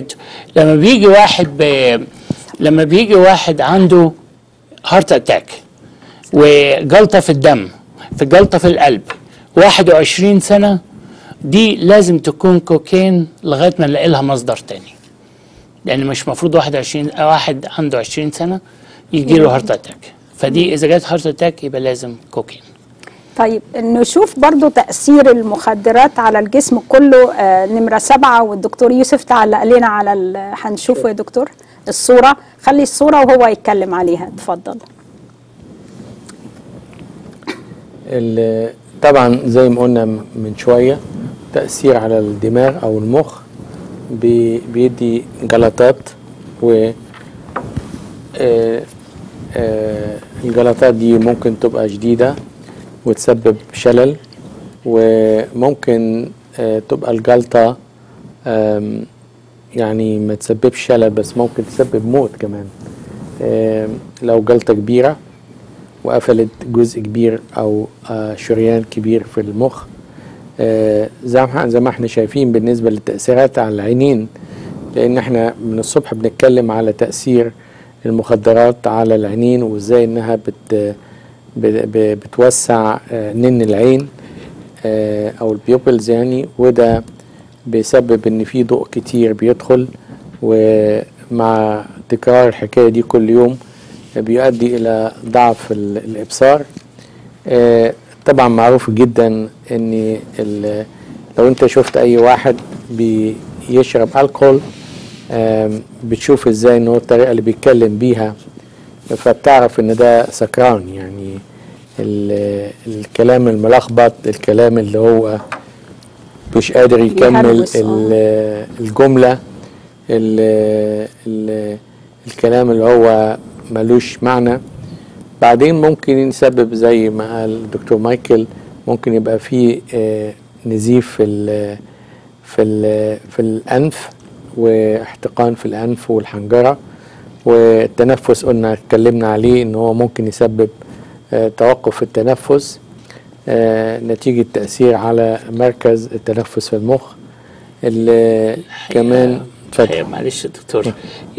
واحد عنده هارت اتاك وجلطه في الدم، في جلطه في القلب 21 سنه، دي لازم تكون كوكين لغايه ما نلاقي لها مصدر تاني، لان مش مفروض واحد عنده 20 سنه يجي له هارت اتاك، فدي اذا جت هارت اتاك يبقى لازم كوكين. طيب نشوف برضو تأثير المخدرات على الجسم كله. نمرة 7 والدكتور يوسف تعلق لنا على هنشوفه يا دكتور الصورة، خلي الصورة وهو يتكلم عليها، اتفضل. طبعا زي ما قلنا من شوية تأثير على الدماغ أو المخ بيدي جلطات، و الجلطات دي ممكن تبقى جديدة وتسبب شلل، وممكن تبقى الجلطة يعني ما تسببش شلل بس ممكن تسبب موت كمان لو جلطة كبيرة وقفلت جزء كبير أو شريان كبير في المخ. زي ما احنا شايفين بالنسبة للتأثيرات على العينين، لأن احنا من الصبح بنتكلم على تأثير المخدرات على العينين وازاي انها بتوسع نن العين او البيوبلز يعني، وده بيسبب ان في ضوء كتير بيدخل، ومع تكرار الحكاية دي كل يوم بيؤدي الى ضعف الابصار. طبعا معروف جدا ان لو انت شفت اي واحد بيشرب الكحول بتشوف ازاي ان هو الطريقة اللي بيتكلم بيها فبتعرف ان ده سكران، يعني الكلام الملخبط، الكلام اللي هو مش قادر يكمل الجملة، الكلام اللي هو ملوش معنى. بعدين ممكن يسبب زي ما قال الدكتور مايكل، ممكن يبقى فيه نزيف في الأنف واحتقان في الأنف والحنجرة، والتنفس قلنا اتكلمنا عليه ان هو ممكن يسبب توقف التنفس نتيجة تأثير على مركز التنفس في المخ. كمان معلش يا دكتور،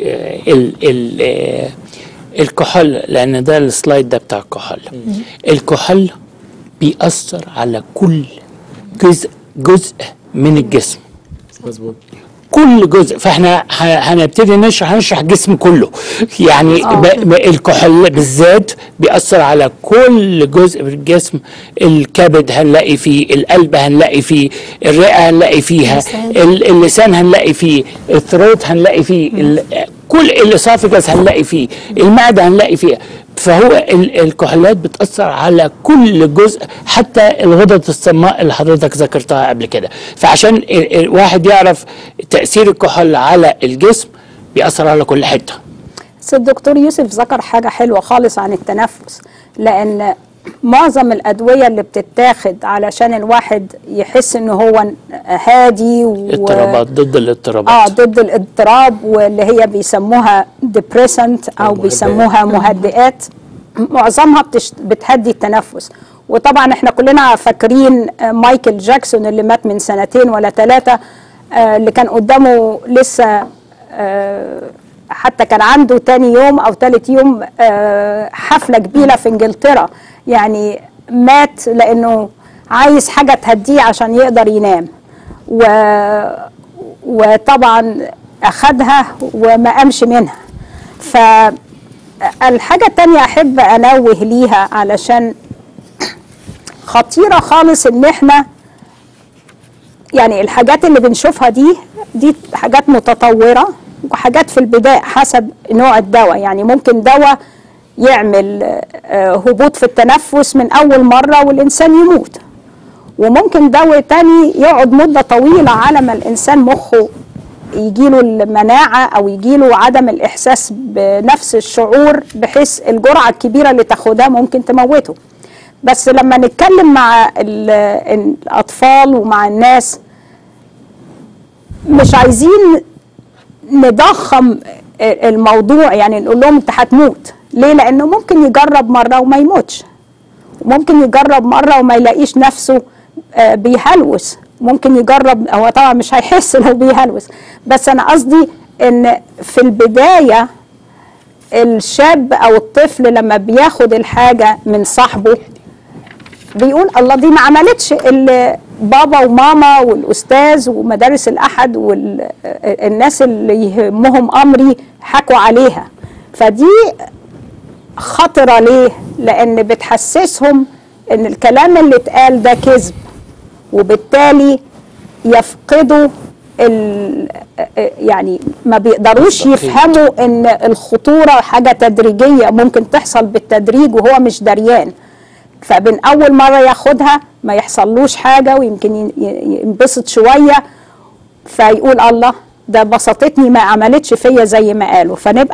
الكحول، لان ده السلايد ده بتاع الكحول. الكحول بيأثر على كل جزء من الجسم، مظبوط، كل جزء. فاحنا هنبتدي هنشرح الجسم كله، يعني الكحول بالذات بيأثر على كل جزء من الجسم. الكبد هنلاقي فيه، القلب هنلاقي فيه، الرئة هنلاقي فيها، اللسان هنلاقي فيه، الثروت هنلاقي فيه، كل الاسوفاجس هنلاقي فيه، المعدة هنلاقي فيها. فهو الكحولات بتأثر على كل جزء، حتى الغدد الصماء اللي حضرتك ذكرتها قبل كده. فعشان الواحد يعرف تأثير الكحول على الجسم بيأثر على كل حتة. بس الدكتور يوسف ذكر حاجة حلوة خالص عن التنفس، لأن معظم الأدوية اللي بتتاخد علشان الواحد يحس إنه هو هادي اضطرابات، ضد الاضطرابات، ضد الاضطراب، واللي هي بيسموها ديبريسنت أو بيسموها مهدئات، معظمها بتهدي التنفس. وطبعا احنا كلنا فاكرين مايكل جاكسون اللي مات من 2 ولا 3 اللي كان قدامه لسه حتى كان عنده تاني يوم أو ثالث يوم حفلة كبيرة في إنجلترا، يعني مات لأنه عايز حاجة تهديه عشان يقدر ينام، وطبعا أخدها وما قامش منها. فالحاجة التانية أحب أنوه ليها علشان خطيرة خالص، إن احنا يعني الحاجات اللي بنشوفها دي حاجات متطورة وحاجات في البداية حسب نوع الدواء. يعني ممكن دواء يعمل هبوط في التنفس من أول مرة والإنسان يموت، وممكن دواء تاني يقعد مدة طويلة على ما الإنسان مخه يجيله المناعة أو يجيله عدم الإحساس بنفس الشعور، بحيث الجرعة الكبيرة اللي تاخدها ممكن تموته. بس لما نتكلم مع الأطفال ومع الناس، مش عايزين نضخم الموضوع، يعني نقول لهم انت هتموت ليه؟ لأنه ممكن يجرب مرة وما يموتش، وممكن يجرب مرة وما يلاقيش نفسه بيهلوس، ممكن يجرب، هو طبعا مش هيحس لو بيهلوس. بس أنا قصدي إن في البداية الشاب أو الطفل لما بياخد الحاجة من صاحبه بيقول الله دي ما عملتش اللي بابا وماما والأستاذ ومدارس الأحد والناس اللي يهمهم أمري حكوا عليها. فدي خطرة ليه؟ لأن بتحسسهم إن الكلام اللي اتقال ده كذب، وبالتالي يفقدوا يعني ما بيقدروش يفهموا إن الخطورة حاجة تدريجية ممكن تحصل بالتدريج وهو مش دريان. فبين أول مرة ياخدها ما يحصلوش حاجة ويمكن ينبسط شوية، فيقول الله ده بسطتني ما عملتش فيا زي ما قالوا. فنبقى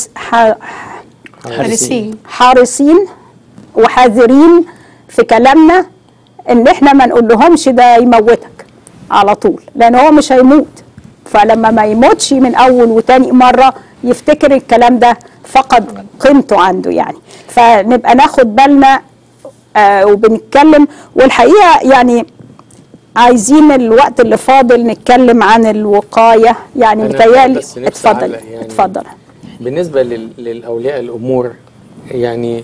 حارسين وحذرين في كلامنا، ان احنا ما نقول لهمش ده يموتك على طول، لان هو مش هيموت. فلما ما يموتش من اول وتاني مرة يفتكر الكلام ده فقد قيمته عنده يعني. فنبقى ناخد بالنا وبنتكلم. والحقيقة يعني عايزين الوقت اللي فاضل نتكلم عن الوقاية، يعني متهيألي. اتفضل يعني اتفضل. بالنسبة للأولياء الأمور، يعني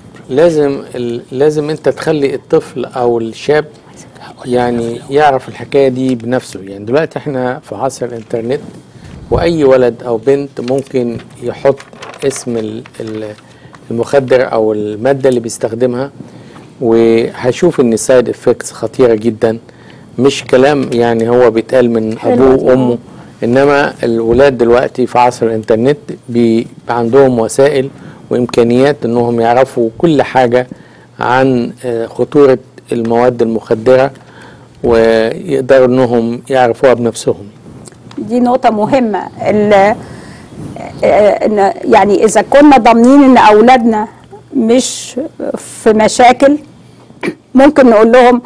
لازم أنت تخلي الطفل أو الشاب يعني يعرف الحكاية دي بنفسه. يعني دلوقتي احنا في عصر الإنترنت، وأي ولد أو بنت ممكن يحط اسم المخدر أو المادة اللي بيستخدمها، وهشوف ان السايد افكتس خطيرة جدا. مش كلام يعني هو بيتقال من ابوه وامه، انما الولاد دلوقتي في عصر الانترنت بيبقى عندهم وسائل وامكانيات انهم يعرفوا كل حاجة عن خطورة المواد المخدرة، ويقدروا انهم يعرفوها بنفسهم. دي نقطة مهمة. يعني اذا كنا ضامنين ان اولادنا مش في مشاكل، ممكن نقول لهم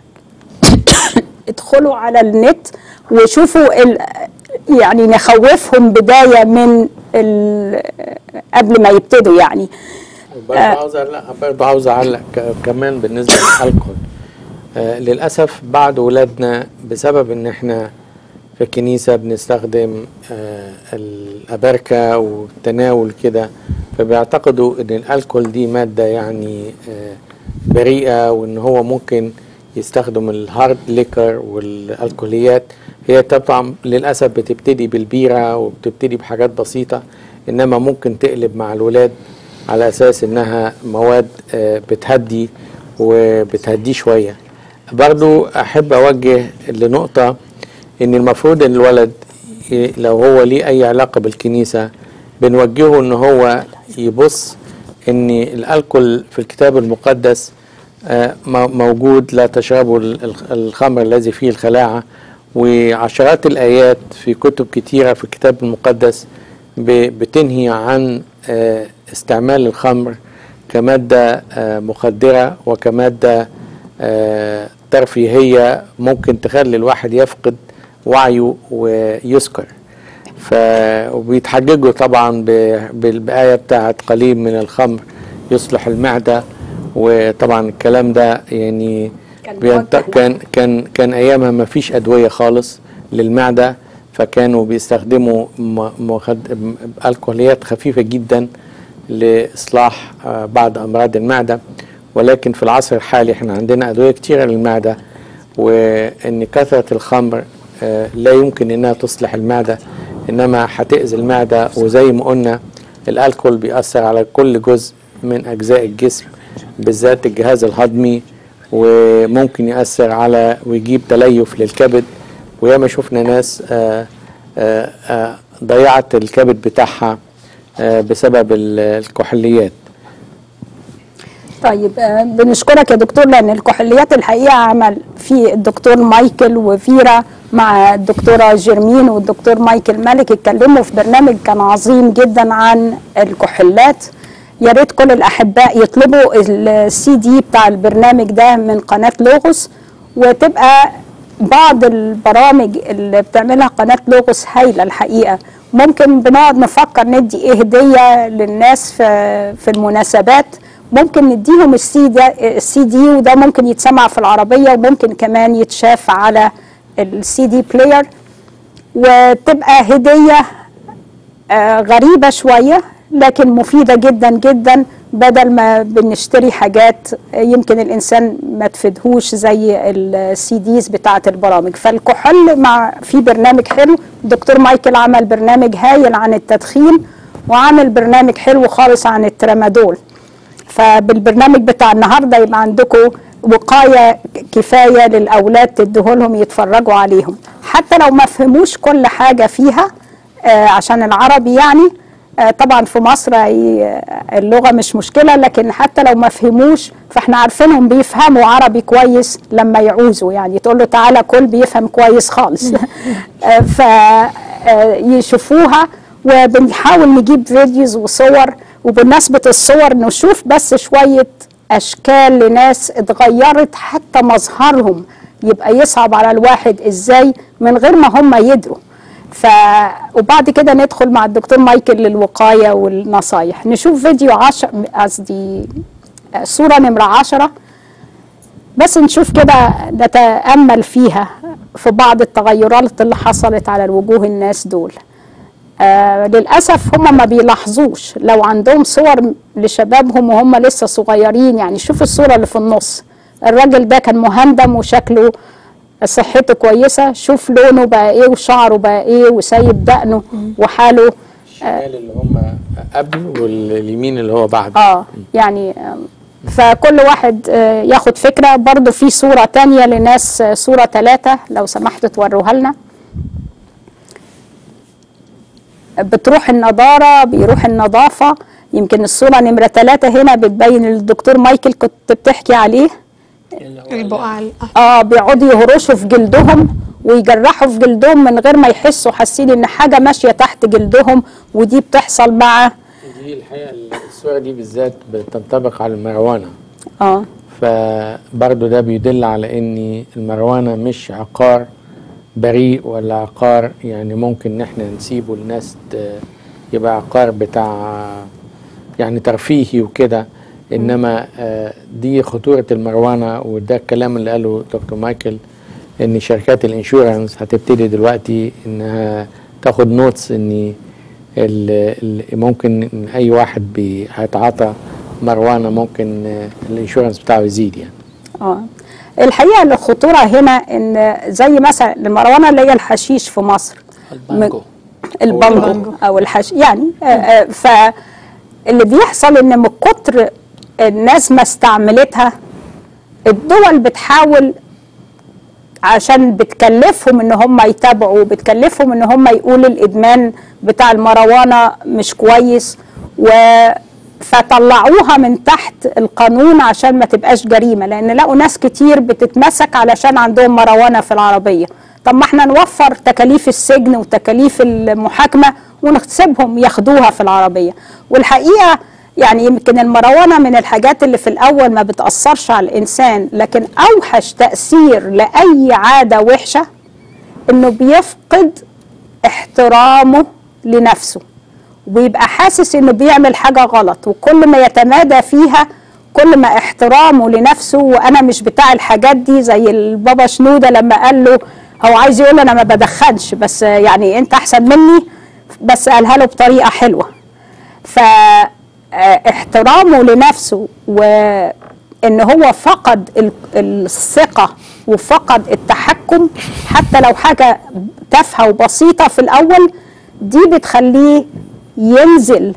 ادخلوا على النت وشوفوا يعني نخوفهم بداية من قبل ما يبتدوا يعني. برضه عاوز اعلق كمان بالنسبة للألكول. للأسف بعض ولادنا بسبب ان احنا في الكنيسة بنستخدم الأبركة والتناول كده، فبيعتقدوا ان الألكول دي مادة يعني بريئة، وان هو ممكن يستخدم الهارد ليكر والألكوليات. هي طبعا للأسف بتبتدي بالبيرة وبتبتدي بحاجات بسيطة، انما ممكن تقلب مع الولاد على اساس انها مواد بتهدي وبتهديه شوية. برضو احب اوجه لنقطة ان المفروض ان الولد لو هو ليه اي علاقة بالكنيسة بنوجهه ان هو يبص ان الالكول في الكتاب المقدس موجود، لا تشربوا الخمر الذي فيه الخلاعة، وعشرات الايات في كتب كتيرة في الكتاب المقدس بتنهي عن استعمال الخمر كمادة مخدرة وكمادة ترفيهية ممكن تخلي الواحد يفقد وعيه ويسكر. وبيتحججوا طبعا بالآية بتاعت قليل من الخمر يصلح المعدة. وطبعا الكلام ده يعني كان ايامها ما فيش ادوية خالص للمعدة، فكانوا بيستخدموا الكحوليات خفيفة جدا لإصلاح بعض أمراض المعدة. ولكن في العصر الحالي احنا عندنا أدوية كتيرة للمعدة، وإن كثرة الخمر لا يمكن إنها تصلح المعدة، إنما هتأذي المعدة. وزي ما قلنا الألكول بيأثر على كل جزء من أجزاء الجسم، بالذات الجهاز الهضمي، وممكن يأثر على ويجيب تليف للكبد. وياما شفنا ناس ضيعت الكبد بتاعها بسبب الكحوليات. طيب بنشكرك يا دكتور، لأن الكحوليات الحقيقة عمل في الدكتور مايكل وفيرا مع الدكتورة جيرمين والدكتور مايكل مالك، اتكلموا في برنامج كان عظيم جدا عن الكحولات. يا ريت كل الأحباء يطلبوا السي دي بتاع البرنامج ده من قناة لوغوس، وتبقى بعض البرامج اللي بتعملها قناة لوغوس هايلة الحقيقة. ممكن بنقعد نفكر ندي ايه هدية للناس في المناسبات، ممكن نديهم السي دي وده ممكن يتسمع في العربية، وممكن كمان يتشاف على السي دي بلاير، وتبقى هدية غريبة شوية لكن مفيدة جدا جدا، بدل ما بنشتري حاجات يمكن الإنسان ما تفيدهوش زي السي ديز بتاعة البرامج. فالكحول في برنامج حلو، الدكتور مايكل عمل برنامج هايل عن التدخين، وعمل برنامج حلو خالص عن الترامادول. فبالبرنامج بتاع النهارده يبقى عندكم وقاية كفاية للأولاد تديهولهم يتفرجوا عليهم، حتى لو ما فهموش كل حاجة فيها عشان العربي يعني. طبعا في مصر اللغة مش مشكلة، لكن حتى لو ما فهموش فاحنا عارفينهم بيفهموا عربي كويس لما يعوزوا، يعني تقول له تعالى كل بيفهم كويس خالص. فيشوفوها، وبنحاول نجيب فيديوز وصور، وبمناسبة الصور نشوف بس شوية أشكال لناس اتغيرت حتى مظهرهم، يبقى يصعب على الواحد ازاي من غير ما هم يدروا. وبعد كده ندخل مع الدكتور مايكل للوقاية والنصايح. نشوف فيديو 10 قصدي صورة نمرة 10 بس نشوف كده نتأمل فيها في بعض التغيرات اللي حصلت على الوجوه الناس دول. للأسف هم ما بيلاحظوش لو عندهم صور لشبابهم وهم لسه صغيرين. يعني شوف الصورة اللي في النص، الراجل ده كان مهندم وشكله صحته كويسة، شوف لونه بقى ايه وشعره بقى ايه وسايب دقنه وحاله. الشمال اللي هم قبل واليمين اللي هو بعد. يعني فكل واحد ياخد فكرة. برضو في صورة تانية لناس، صورة 3 لو سمحتوا توروها لنا. بتروح النضارة، بيروح النظافة. يمكن الصورة نمرة 3 هنا بتبين الدكتور مايكل كنت بتحكي عليه، البقع بيقعدوا يهرشوا في جلدهم ويجرحوا في جلدهم من غير ما يحسوا، حاسين ان حاجة ماشية تحت جلدهم، ودي بتحصل مع دي الحقيقة الصورة دي بالذات بتنطبق على المروانة. فبرضه ده بيدل على ان المروانة مش عقار بريء ولا عقار يعني ممكن احنا نسيبه للناس يبقى عقار بتاع يعني ترفيهي وكده، انما دي خطورة المروانة. وده الكلام اللي قاله دكتور مايكل، ان شركات الانشورنس هتبتدي دلوقتي انها تاخد نوتس ان ممكن اي واحد هيتعاطى مروانة ممكن الانشورنس بتاعه يزيد يعني. الحقيقة الخطورة هنا ان زي مثلا المروانة اللي هي الحشيش في مصر، البانجو او الحشيش يعني. فاللي بيحصل ان من كتر الناس ما استعملتها، الدول بتحاول عشان بتكلفهم ان هم يتابعوا، بتكلفهم ان هم يقولوا الادمان بتاع المروانة مش كويس، فطلعوها من تحت القانون عشان ما تبقاش جريمة، لان لقوا ناس كتير بتتمسك علشان عندهم مروانة في العربية. طب ما احنا نوفر تكاليف السجن وتكاليف المحاكمة ونسيبهم ياخدوها في العربية. والحقيقة يعني يمكن المروانة من الحاجات اللي في الأول ما بتأثرش على الإنسان، لكن أوحش تأثير لأي عادة وحشة إنه بيفقد احترامه لنفسه، ويبقى حاسس إنه بيعمل حاجة غلط، وكل ما يتمادى فيها كل ما احترامه لنفسه. وأنا مش بتاع الحاجات دي، زي البابا شنودة لما قال له، هو عايز يقول أنا ما بدخنش بس يعني أنت أحسن مني، بس قالها له بطريقة حلوة. احترامه لنفسه، وان هو فقد الثقة وفقد التحكم حتى لو حاجة تافهة وبسيطة في الأول، دي بتخليه ينزل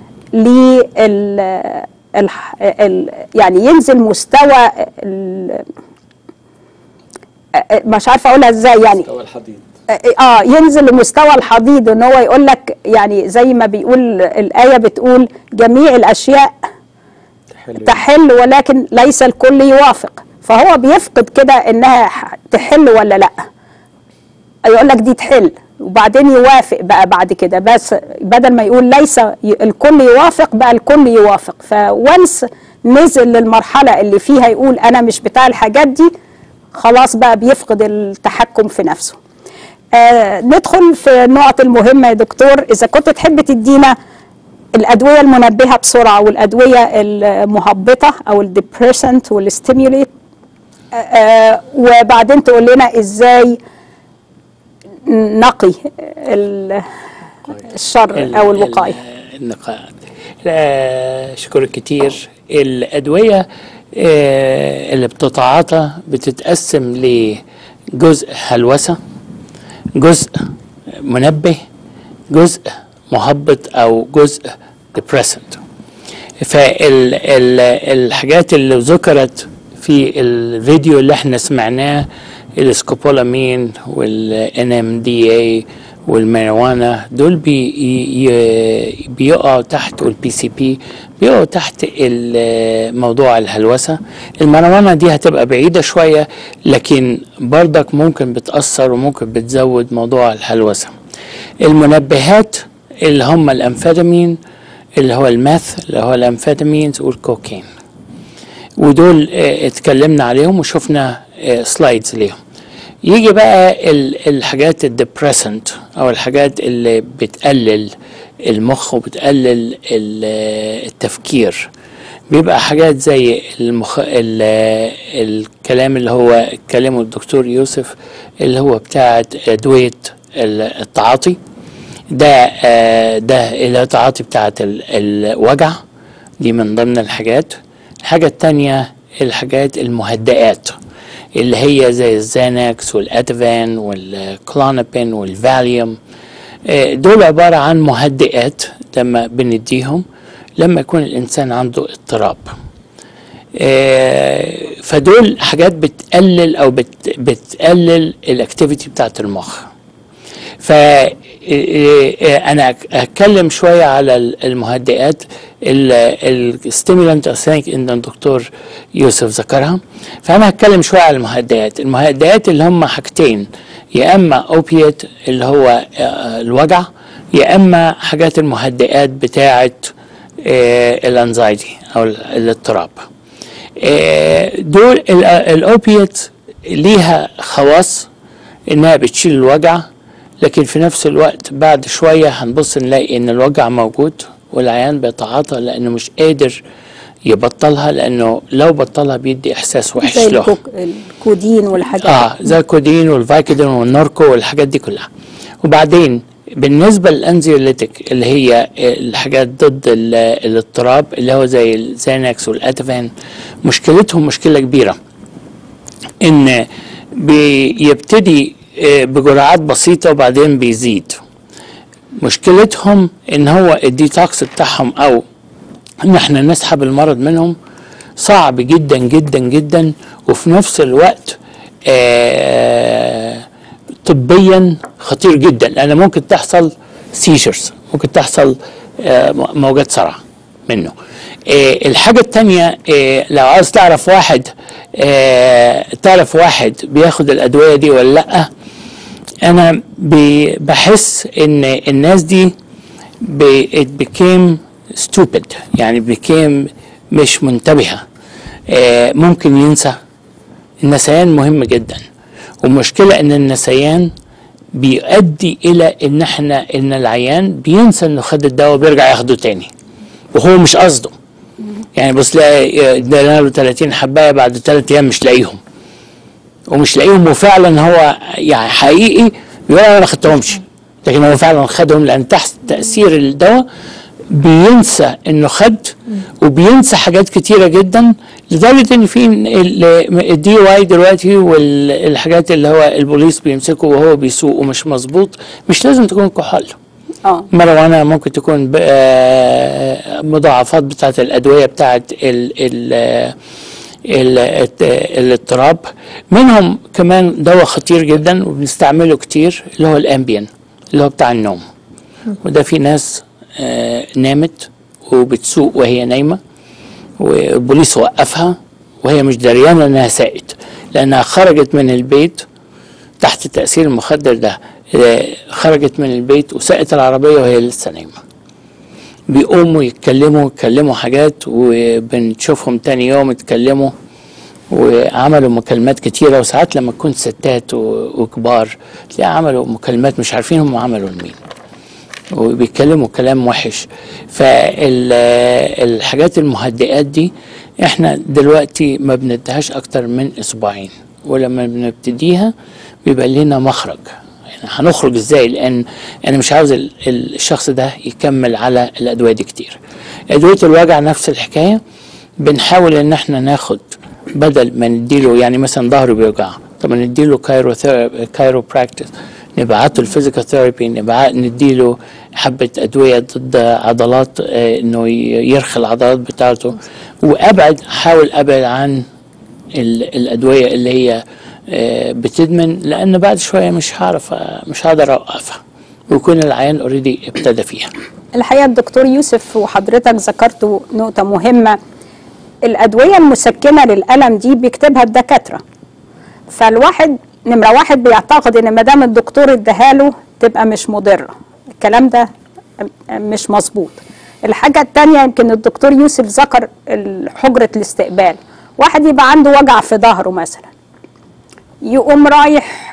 يعني ينزل مستوى مش عارفة أقولها إزاي، يعني مستوى الحضيض. ينزل لمستوى الحضيض، ان هو يقول لك يعني زي ما بيقول الآية بتقول جميع الأشياء تحل ولكن ليس الكل يوافق. فهو بيفقد كده انها تحل ولا لا. يقول لك دي تحل وبعدين يوافق بقى بعد كده، بس بدل ما يقول ليس الكل يوافق بقى الكل يوافق. فونس نزل للمرحلة اللي فيها يقول أنا مش بتاع الحاجات دي، خلاص بقى بيفقد التحكم في نفسه. ندخل في النقط المهمة يا دكتور. إذا كنت تحب تدينا الأدوية المنبهة بسرعة والأدوية المهبطة أو الديبريسنت والستيموليت، وبعدين تقول لنا إزاي نقي الشر أو الوقاية. النقاء. شكرا كتير. الأدوية اللي بتتعاطى بتتقسم لجزء هلوسة، جزء منبه، جزء مهبط أو جزء depressant. فالحاجات اللي ذكرت في الفيديو اللي احنا سمعناه، السكوبولامين والNMDA والماريجوانا، دول بيقعوا تحت، والبي سي بي بيقعوا تحت موضوع الهلوسة. الماريجوانا دي هتبقى بعيدة شوية، لكن برضك ممكن بتأثر وممكن بتزود موضوع الهلوسة. المنبهات اللي هم الأمفيتامين، اللي هو الماث، اللي هو الأمفيتامينز والكوكين، ودول اتكلمنا عليهم وشفنا سلايدز ليهم. يجي بقى الحاجات الديبريسنت او الحاجات اللي بتقلل المخ وبتقلل التفكير. بيبقى حاجات زي الكلام اللي هو اتكلمه الدكتور يوسف، اللي هو بتاعة أدوية التعاطي. ده التعاطي بتاعة الوجع، دي من ضمن الحاجات. الحاجة التانية الحاجات المهدئات اللي هي زي الزانكس والأتفان والكلونابين والفاليوم. دول عبارة عن مهدئات لما بنديهم لما يكون الإنسان عنده اضطراب. فدول حاجات بتقلل أو بتقلل الأكتيفيتي بتاعت المخ. فأنا أتكلم شوية على المهدئات. الستيمولانت أثناء إن الدكتور يوسف ذكرها، فأنا هتكلم شوية على المهدئات. المهدئات اللي هم حاجتين، يا إما أوبيات اللي هو الوجع، يا إما حاجات المهدئات بتاعة الانزايتي أو الاضطراب. دول الأوبيات ليها خواص إنها بتشيل الوجع، لكن في نفس الوقت بعد شوية هنبص نلاقي إن الوجع موجود والعيان بيتعاطى لأنه مش قادر يبطلها، لأنه لو بطلها بيدي إحساس وحش زي له. الكودين والحاجات زي الكودين والفايكودين والناركو والحاجات دي كلها. وبعدين بالنسبة للأنزيوليتيك اللي هي الحاجات ضد الاضطراب، اللي هو زي الزانكس والأتفان، مشكلتهم مشكلة كبيرة، إن بيبتدي بجرعات بسيطة وبعدين بيزيد. مشكلتهم ان هو الديتوكس بتاعهم او ان احنا نسحب المرض منهم صعب جدا جدا جدا، وفي نفس الوقت طبيا خطير جدا، لان ممكن تحصل سيجرز، ممكن تحصل موجات صرع منه. الحاجة التانية، لو عاوز تعرف واحد بياخد الأدوية دي ولا لأ، أنا بحس إن الناس دي it became stupid، يعني became مش منتبهة. ممكن ينسى. النسيان مهم جدا، والمشكلة إن النسيان بيؤدي إلى إن العيان بينسى إنه خد الدواء وبيرجع ياخده تاني وهو مش قصده. يعني بص لاقي له 30 حباية بعد 3 أيام مش لاقيهم، وفعلا هو يعني حقيقي بيقول أنا ما خدتهمش، لكن هو فعلا خدهم، لأن تحت تأثير الدواء بينسى إنه خد، وبينسى حاجات كتيرة جدا، لدرجة إن في الدي واي دلوقتي والحاجات اللي هو البوليس بيمسكه وهو بيسوق ومش مظبوط، مش لازم تكون كحول. مروانة ممكن تكون مضاعفات بتاعت الأدوية بتاعت الاضطراب. منهم كمان دواء خطير جدا وبنستعمله كتير، اللي هو الأمبيان، اللي هو بتاع النوم. وده في ناس نامت وبتسوق وهي نايمة، والبوليس وقفها وهي مش دريانة انها ساقت، لانها خرجت من البيت تحت تأثير المخدر ده خرجت من البيت وسقت العربية وهي لسه نايمة. بيقوموا يتكلموا حاجات، وبنشوفهم تاني يوم يتكلموا وعملوا مكالمات كتيرة. وساعات لما تكون ستات وكبار تلاقي عملوا مكالمات مش عارفين هم عملوا لمين، وبيتكلموا كلام وحش. فالحاجات المهدئات دي احنا دلوقتي ما بنديهاش اكتر من اسبوعين، ولما بنبتديها بيبقى لنا مخرج. يعني هنخرج ازاي؟ لان انا مش عاوز الشخص ده يكمل على الادويه دي كتير. ادويه الوجع نفس الحكايه، بنحاول ان احنا ناخد بدل ما نديله يعني مثلا ظهره بيوجعه، طب نديله كايرو براكتس، نبعته الفيزيكال ثيرابي، نديله حبه ادويه ضد عضلات انه يرخي العضلات بتاعته. حاول ابعد عن الادويه اللي هي بتدمن، لان بعد شويه مش هقدر اوقفها ويكون العيان اوريدي ابتدى فيها. الحقيقه الدكتور يوسف وحضرتك ذكرتوا نقطه مهمه، الادويه المسكنه للالم دي بيكتبها الدكاتره، فالواحد نمره واحد بيعتقد ان ما دام الدكتور اداها تبقى مش مضره. الكلام ده مش مظبوط. الحاجه الثانيه، يمكن الدكتور يوسف ذكر حجره الاستقبال. واحد يبقى عنده وجع في ظهره مثلا، يقوم رايح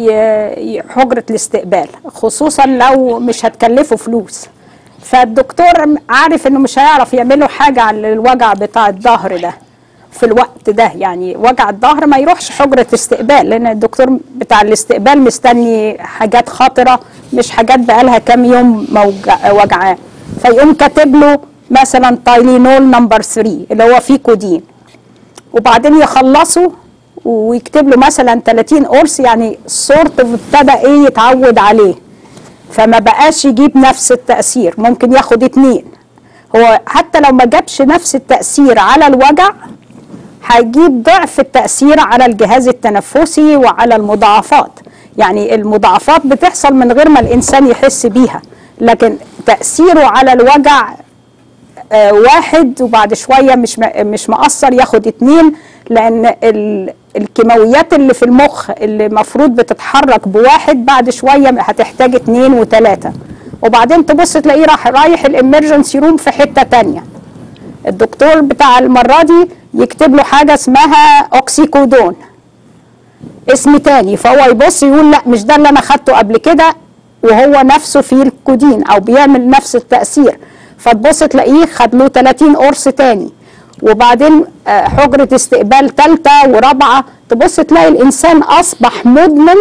حجرة الاستقبال، خصوصا لو مش هتكلفه فلوس، فالدكتور عارف انه مش هيعرف يعمله حاجة على الوجع بتاع الظهر ده في الوقت ده. يعني وجع الظهر ما يروحش حجرة استقبال، لان الدكتور بتاع الاستقبال مستني حاجات خطرة، مش حاجات بقالها كام يوم وجعاه. فيقوم كاتب له مثلا تايلينول نمبر 3 اللي هو فيه كودين، وبعدين يخلصوا ويكتب له مثلا 30 قرص، يعني صورته ابتدى يتعود عليه، فما بقاش يجيب نفس التأثير، ممكن ياخد 2. هو حتى لو ما جابش نفس التأثير على الوجع هيجيب ضعف التأثير على الجهاز التنفسي وعلى المضاعفات. يعني المضاعفات بتحصل من غير ما الإنسان يحس بيها، لكن تأثيره على الوجع 1 وبعد شوية مش مقصر ياخد 2، لأن الكيماويات اللي في المخ اللي مفروض بتتحرك ب1 بعد شوية هتحتاج 2 و3، وبعدين تبص تلاقيه رايح الامرجنسي روم في حتة تانية. الدكتور بتاع المرة دي يكتب له حاجة اسمها اوكسيكودون اسم تاني، فهو يبص يقول لا مش ده اللي انا خدته قبل كده، وهو نفسه فيه الكودين او بيعمل نفس التأثير، فتبص تلاقيه خد له 30 قرص تاني، وبعدين حجرة استقبال 3 و4، تبص تلاقي الإنسان أصبح مدمن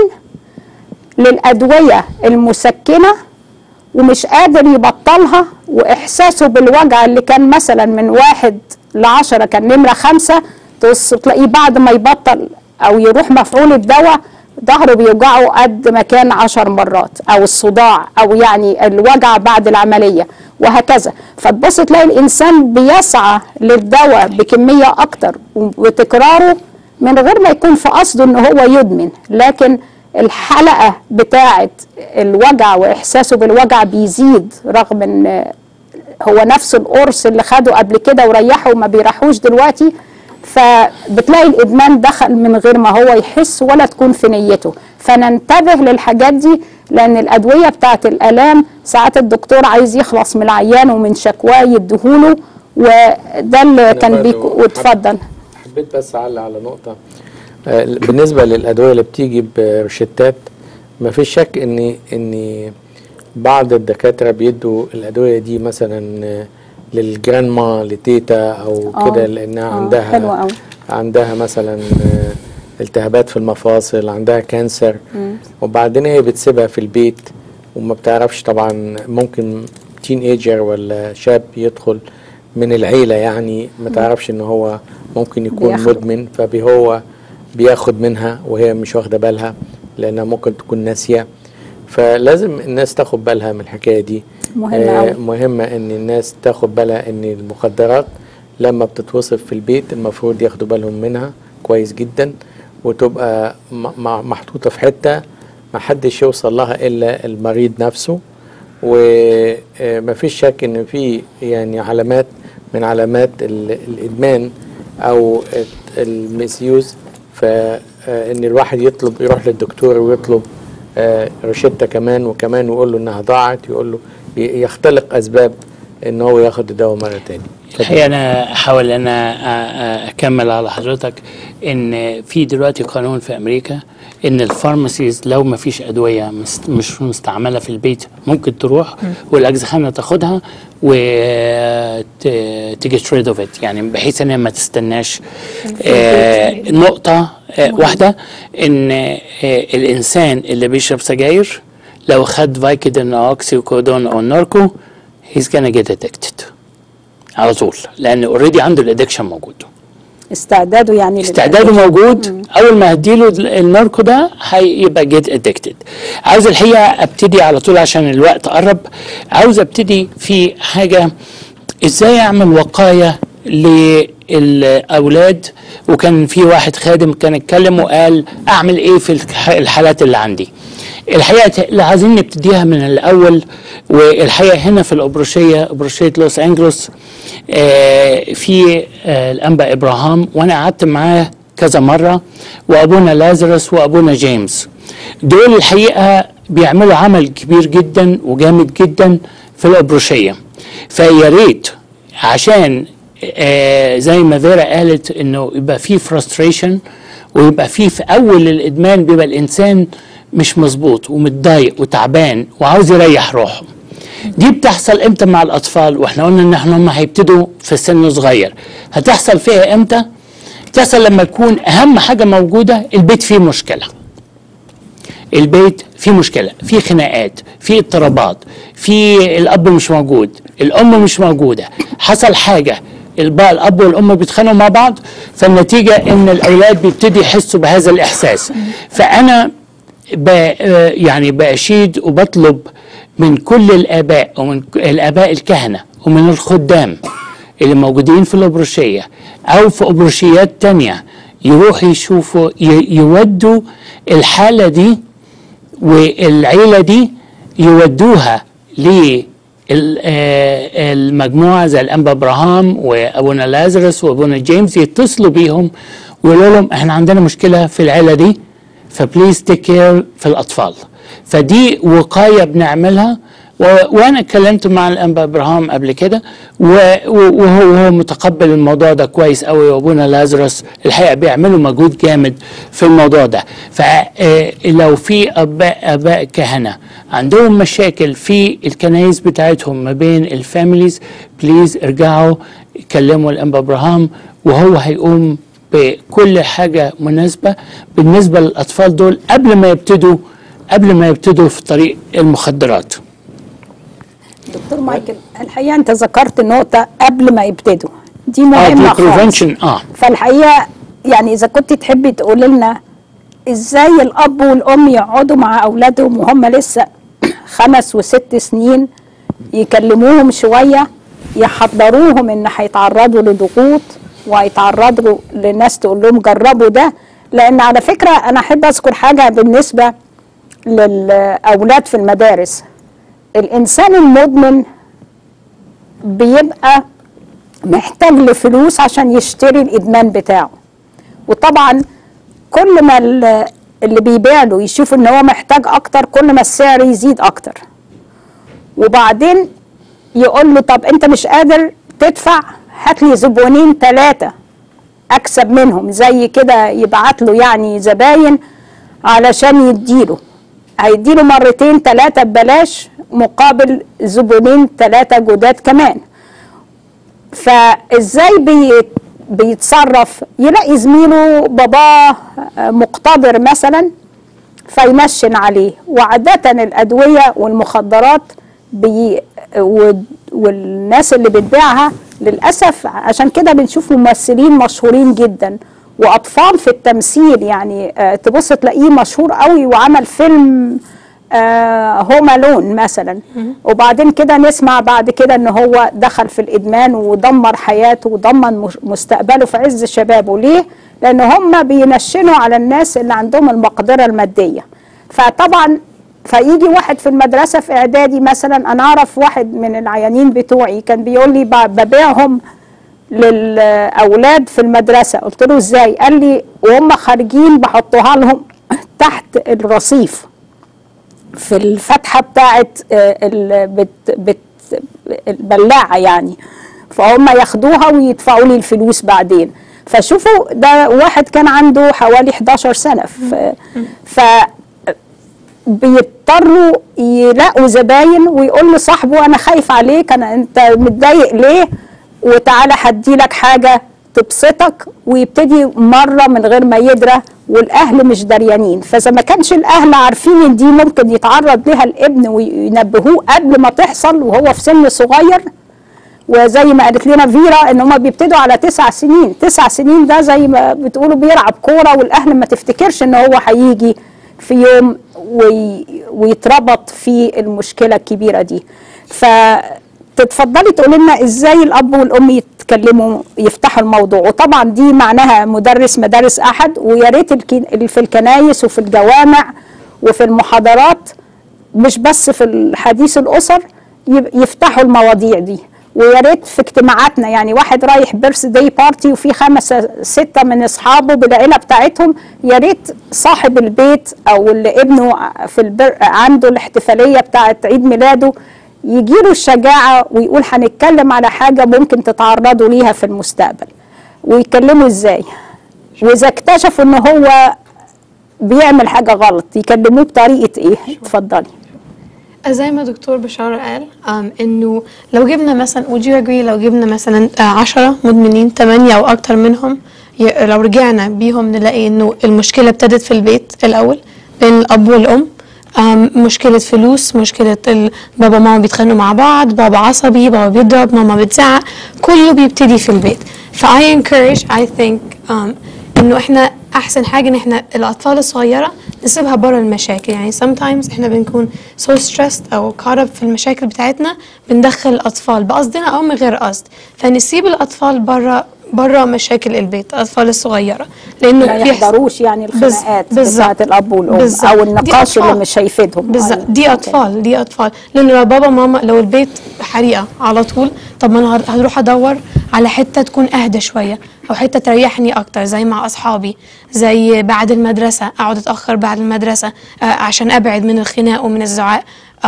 للأدوية المسكنة ومش قادر يبطلها، وإحساسه بالوجع اللي كان مثلا من 1 ل10 كان نمرة 5، تلاقيه بعد ما يبطل أو يروح مفعول الدواء ظهره بيوجعه قد ما كان 10 مرات، أو الصداع أو يعني الوجع بعد العملية وهكذا. فتبص تلاقي الإنسان بيسعى للدواء بكمية أكتر وتكراره من غير ما يكون في قصده إن هو يدمن، لكن الحلقة بتاعة الوجع وإحساسه بالوجع بيزيد، رغم إن هو نفس القرص اللي خده قبل كده وريحه وما بيريحوش دلوقتي. فبتلاقي الإدمان دخل من غير ما هو يحس ولا تكون في نيته. فننتبه للحاجات دي، لأن الأدوية بتاعت الآلام ساعات الدكتور عايز يخلص من العيان ومن شكواه يديهوله، وده اللي كان واتفضل. حبيت بس أعلق على نقطة بالنسبة للأدوية اللي بتيجي برشتات. ما فيش شك إن بعض الدكاترة بيدوا الأدوية دي مثلا للجرانما لتيتا أو كده، لأنها عندها مثلا التهابات في المفاصل، عندها كانسر، وبعدين هي بتسيبها في البيت وما بتعرفش. طبعا ممكن تين ايجر ولا شاب يدخل من العيلة، يعني ما تعرفش ان هو ممكن يكون مدمن، فهو بياخد منها وهي مش واخدة بالها لانها ممكن تكون ناسية. فلازم الناس تاخد بالها من الحكاية دي. مهمة ان الناس تاخد بالها ان المخدرات لما بتتوصف في البيت المفروض ياخدوا بالهم منها كويس جدا، وتبقى محطوطة في حتة ما حدش يوصل لها إلا المريض نفسه. ومفيش شك إن في يعني علامات من علامات الإدمان أو المسيوز، ان الواحد يروح للدكتور ويطلب روشتة كمان وكمان، ويقول له انها ضاعت، يقول له يختلق اسباب ان هو ياخد الدواء مرة تاني. الحقيقة أنا أحاول أنا أكمل على حضرتك إن في دلوقتي قانون في أمريكا إن الفارماسيز لو ما فيش أدوية مش مستعملة في البيت ممكن تروح والأجزخانة تاخدها وتجيت ريد اوف ات، يعني بحيث إنها ما تستناش. نقطة واحدة إن الإنسان اللي بيشرب سجاير لو خد فايكودين أو أوكسيكودون أو ناركو he's gonna get addicted على طول، لان اوريدي عنده الادكشن موجود، استعداده يعني استعداده موجود. اول ما هديله الناركو ده هيبقى جيت ادكتد. عاوز الحقيقه ابتدي على طول عشان الوقت قرب، عاوز ابتدي في حاجه ازاي اعمل وقايه للاولاد. وكان في واحد خادم كان اتكلم وقال اعمل ايه في الحالات اللي عندي. الحقيقه اللي عايزين نبتديها من الاول، والحقيقه هنا في الابروشيه لوس انجلوس في الانبا ابراهام، وانا قعدت معاه كذا مره، وابونا لازارس وابونا جيمس. دول الحقيقه بيعملوا عمل كبير جدا وجامد جدا في الابروشيه. فيا ريت عشان زي ما فيرا قالت انه يبقى في فرستريشن، ويبقى في اول الادمان بيبقى الانسان مش مظبوط ومتضايق وتعبان وعاوز يريح روحه. دي بتحصل امتى مع الاطفال؟ واحنا قلنا ان هم هيبتدوا في سن صغير. هتحصل فيها امتى؟ تحصل لما يكون اهم حاجه موجوده البيت فيه مشكله. البيت فيه مشكله، فيه خناقات، فيه اضطرابات، فيه الاب مش موجود، الام مش موجوده، حصل حاجه، الاب والام بيتخانقوا مع بعض، فالنتيجه ان الاولاد بيبتدوا يحسوا بهذا الاحساس. فانا يعني بأشيد وبطلب من كل الآباء ومن الآباء الكهنة ومن الخدام اللي موجودين في الأبروشية أو في أبروشيات تانية يروحوا يشوفوا يودوا الحالة دي والعيلة دي، يودوها للمجموعة زي الأنبا إبراهام وأبونا لازارس وأبونا جيمس، يتصلوا بيهم ويقولوا لهم احنا عندنا مشكلة في العيلة دي، فبليز تيك كير في الأطفال. فدي وقاية بنعملها. وأنا اتكلمت مع الأنبا إبراهام قبل كده، وهو متقبل الموضوع ده كويس قوي، وأبونا لازارس الحقيقة بيعملوا مجهود جامد في الموضوع ده. فلو في آباء كهنة عندهم مشاكل في الكنايس بتاعتهم ما بين الفاميليز، بليز ارجعوا كلموا الأنبا إبراهام، وهو هيقوم بكل حاجة مناسبة بالنسبة للأطفال دول قبل ما يبتدوا في طريق المخدرات. دكتور مايكل، الحقيقة أنت ذكرت نقطة قبل ما يبتدوا، دي مهمة خالص. فالحقيقة يعني إذا كنت تحبي تقولي لنا إزاي الأب والأم يقعدوا مع أولادهم وهم لسه 5 و6 سنين، يكلموهم شوية، يحضروهم إن هيتعرضوا لضغوط وهيتعرضوا لناس تقول لهم جربوا ده. لأن على فكرة أنا أحب أذكر حاجة بالنسبة للأولاد في المدارس. الإنسان المدمن بيبقى محتاج لفلوس عشان يشتري الإدمان بتاعه، وطبعا كل ما اللي بيبيع له يشوف إن هو محتاج أكتر، كل ما السعر يزيد أكتر. وبعدين يقول له طب أنت مش قادر تدفع، هات لي زبونين 3 أكسب منهم، زي كده يبعت له يعني زباين علشان يديله، هيديله 2 3 ببلاش مقابل زبونين 3 جداد كمان. فازاي بيتصرف؟ يلاقي زميله باباه مقتدر مثلا فينشن عليه. وعادة الأدوية والمخدرات والناس اللي بتبيعها للأسف، عشان كده بنشوف ممثلين مشهورين جدا وأطفال في التمثيل، يعني تبص تلاقيه مشهور قوي وعمل فيلم هوم ألون مثلا، وبعدين كده نسمع بعد كده ان هو دخل في الإدمان ودمر حياته ودمر مستقبله في عز شبابه. ليه؟ لأن هم بينشنوا على الناس اللي عندهم المقدرة المادية. فطبعا فيجي واحد في المدرسة في إعدادي مثلا، أنا أعرف واحد من العيانين بتوعي كان بيقول لي ببيعهم للاولاد في المدرسه. قلت له ازاي؟ قال لي وهم خارجين بحطوها لهم تحت الرصيف في الفتحه بتاعه البلاعه يعني، فهم ياخدوها ويدفعوا لي الفلوس بعدين. فشوفوا ده واحد كان عنده حوالي 11 سنه بيضطروا يلاقوا زباين ويقول لصاحبه انا خايف عليك، انت متضايق ليه، وتعالى هدي لك حاجه تبسطك، ويبتدي مره من غير ما يدرى والاهل مش دريانين. فاذا ما كانش الاهل عارفين ان دي ممكن يتعرض لها الابن وينبهوه قبل ما تحصل وهو في سن صغير، وزي ما قالت لنا فيرا ان هم بيبتدوا على 9 سنين. 9 سنين ده زي ما بتقولوا بيلعب كوره، والاهل ما تفتكرش ان هو هيجي في يوم ويتربط في المشكله الكبيره دي. فتتفضلي تقولي لنا ازاي الاب والام يتكلموا يفتحوا الموضوع. وطبعا دي معناها مدارس احد، ويا ريت في الكنايس وفي الجوامع وفي المحاضرات مش بس في الحديث الاسر يفتحوا المواضيع دي. ويا ريت في اجتماعاتنا، يعني واحد رايح بيرث داي بارتي وفي 5 6 من اصحابه بالعيله بتاعتهم، يا ريت صاحب البيت او اللي ابنه عنده الاحتفاليه بتاعه عيد ميلاده يجيله الشجاعه ويقول هنتكلم على حاجه ممكن تتعرضوا ليها في المستقبل. ويكلموا ازاي؟ واذا اكتشفوا ان هو بيعمل حاجه غلط يكلموه بطريقه ايه؟ اتفضلي. زي ما دكتور بشارة قال انه لو جبنا مثلا would you agree لو جبنا مثلا 10 مدمنين 8 او اكتر منهم لو رجعنا بيهم نلاقي انه المشكلة ابتدت في البيت الاول بين الاب والام، مشكلة فلوس، مشكلة بابا وماما بيتخانقوا مع بعض، بابا عصبي، بابا بيضرب، ماما بتزعق، كله بيبتدي في البيت. I encourage I think انه احنا احسن حاجه ان احنا الاطفال الصغيره نسيبها بره المشاكل. يعني sometimes احنا بنكون so stressed او caught up في المشاكل بتاعتنا بندخل الاطفال بقصدنا او من غير قصد، فنسيب الاطفال بره مشاكل البيت، الاطفال الصغيره، لانه ما يحضروش يعني الخناقات بتاعت الاب والام او النقاش اللي مش هيفيدهم. بالظبط. دي اطفال لانه لو بابا ماما لو البيت حريقه على طول، طب ما انا هروح ادور على حته تكون اهدى شويه او حته تريحني اكتر، زي مع اصحابي، زي بعد المدرسه اقعد اتاخر بعد المدرسه عشان ابعد من الخناق ومن الزعاق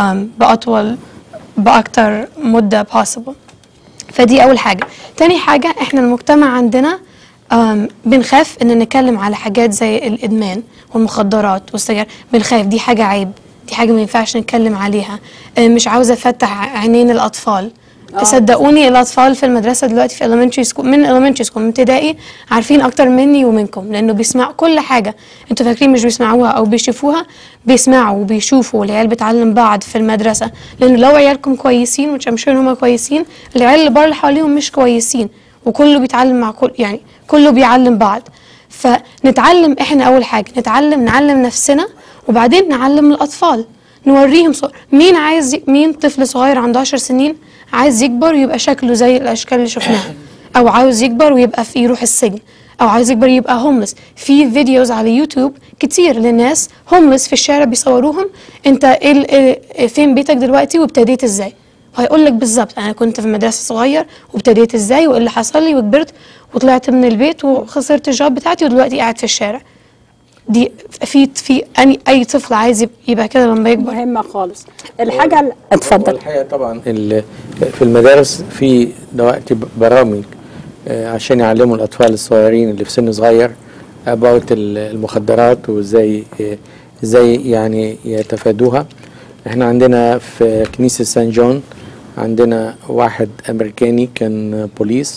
باكتر مده possible. فدي اول حاجه. تاني حاجه احنا المجتمع عندنا بنخاف ان نتكلم على حاجات زي الادمان والمخدرات والسجاير، بنخاف دي حاجه عيب، دي حاجه ما ينفعش نتكلم عليها، مش عاوزه افتح عينين الاطفال. تصدقوني الاطفال في المدرسه دلوقتي في elementary school من ابتدائي عارفين اكتر مني ومنكم، لانه بيسمعوا كل حاجه انتوا فاكرين مش بيسمعوها او بيشوفوها، بيسمعوا وبيشوفوا. والعيال بتعلم بعض في المدرسه، لانه لو عيالكم كويسين وتشمشون هم كويسين، العيال اللي بره اللي حواليهم مش كويسين، وكله بيتعلم مع يعني كله بيعلم بعض. فنتعلم احنا اول حاجه، نعلم نفسنا، وبعدين نعلم الاطفال، نوريهم مين طفل صغير عنده 10 سنين عايز يكبر ويبقى شكله زي الاشكال اللي شفناها، او عاوز يكبر ويبقى يروح السجن، او عايز يكبر يبقى هوملس. في فيديوز على يوتيوب كتير لناس هوملس في الشارع بيصوروهم، انت فين بيتك دلوقتي وابتديت ازاي، هيقول لك بالظبط انا كنت في المدرسه صغير وابتديت ازاي وايه اللي حصل لي وكبرت وطلعت من البيت وخسرت الجوب بتاعتي ودلوقتي قاعد في الشارع. دي في اي طفل عايز يبقى كده لما يكبر. مهمه خالص. الحاجه اتفضل. الحقيقه طبعا في المدارس في دلوقتي برامج عشان يعلموا الاطفال الصغيرين اللي في سن صغير about المخدرات وازاي يعني يتفادوها. احنا عندنا في كنيسه سان جون عندنا واحد امريكاني كان بوليس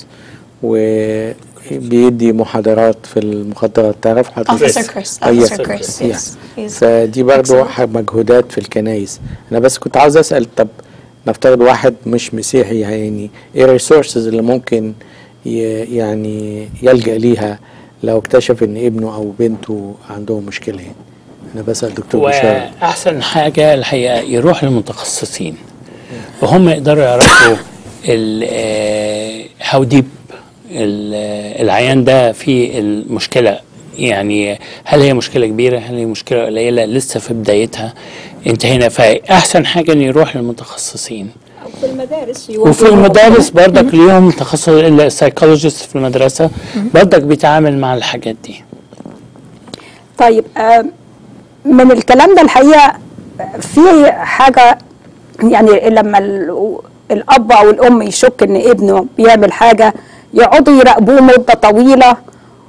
وبيدي محاضرات في المخدرات. تعرف Officer Chris. فدي برضو مجهودات في الكنايس. انا بس كنت عاوز اسال، طب نفترض واحد مش مسيحي، يعني ايه الريسورسز اللي ممكن يعني يلجأ ليها لو اكتشف ان ابنه او بنته عندهم مشكله؟ يعني انا بسال دكتور بشار. احسن حاجه الحقيقه يروح للمتخصصين وهم يقدروا يعرفوا هاو ديب العيان ده في المشكله، يعني هل هي مشكله كبيره، هل هي مشكله قليله لسه في بدايتها انتهينا. فاحسن حاجه ان يروح للمتخصصين. في المدارس وفي المدارس برضك ليهم تخصص السايكولوجيست في المدرسة برضك بيتعامل مع الحاجات دي. طيب من الكلام ده الحقيقة في حاجة، يعني لما الأب أو الأم يشك إن ابنه بيعمل حاجة يقعدوا يراقبوه مدة طويلة،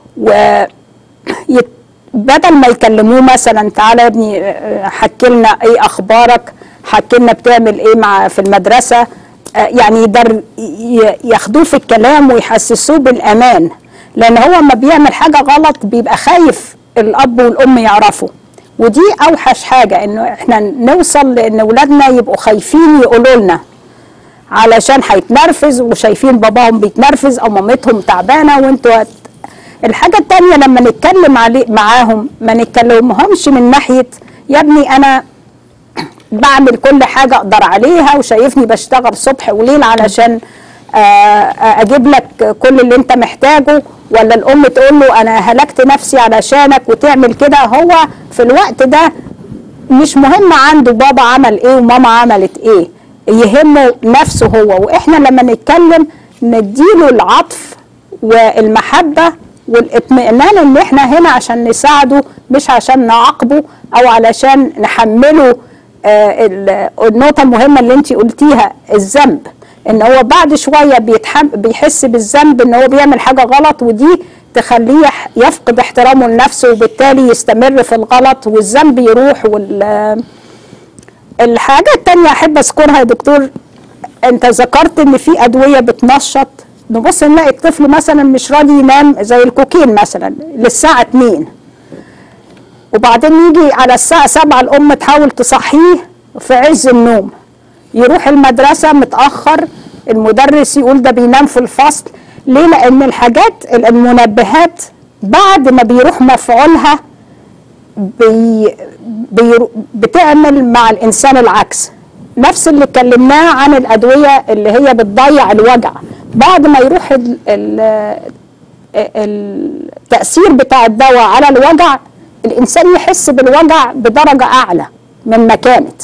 بدل ما يكلموه مثلا تعالى يا ابني حكي لنا ايه اخبارك، حكي لنا بتعمل ايه في المدرسه، يعني ياخدوه في الكلام ويحسسوه بالامان، لان هو لما بيعمل حاجه غلط بيبقى خايف الاب والام يعرفوا. ودي اوحش حاجه، انه احنا نوصل لان اولادنا يبقوا خايفين يقولوا لنا علشان هيتنرفز وشايفين باباهم بيتنرفز او مامتهم تعبانه وانتوا. الحاجة التانية لما نتكلم معاهم ما نتكلمهمش من ناحية يا ابني أنا بعمل كل حاجة أقدر عليها وشايفني بشتغل صبح وليل علشان أجيب لك كل اللي أنت محتاجه، ولا الأم تقول له أنا هلكت نفسي علشانك وتعمل كده. هو في الوقت ده مش مهم عنده بابا عمل إيه وماما عملت إيه، يهمه نفسه هو. وإحنا لما نتكلم نديله العطف والمحبة والاطمئنان ان احنا هنا عشان نساعده مش عشان نعاقبه او علشان نحمله. النقطة المهمة اللي انت قلتيها الذنب، ان هو بعد شوية بيحس بالذنب ان هو بيعمل حاجة غلط، ودي تخليه يفقد احترامه لنفسه وبالتالي يستمر في الغلط والذنب يروح. الحاجة التانية احب اذكرها يا دكتور، انت ذكرت ان في ادوية بتنشط. نبص نلاقي الطفل مثلا مش راضي ينام زي الكوكين مثلا للساعة 2، وبعدين يجي على الساعة 7 الأم تحاول تصحيه في عز النوم، يروح المدرسة متأخر، المدرس يقول ده بينام في الفصل. ليه؟ لأن الحاجات المنبهات بعد ما بيروح مفعولها بتعمل مع الإنسان العكس. نفس اللي اتكلمناه عن الأدوية اللي هي بتضيع الوجع، بعد ما يروح التأثير بتاع الدواء على الوجع الإنسان يحس بالوجع بدرجة أعلى من ما كانت.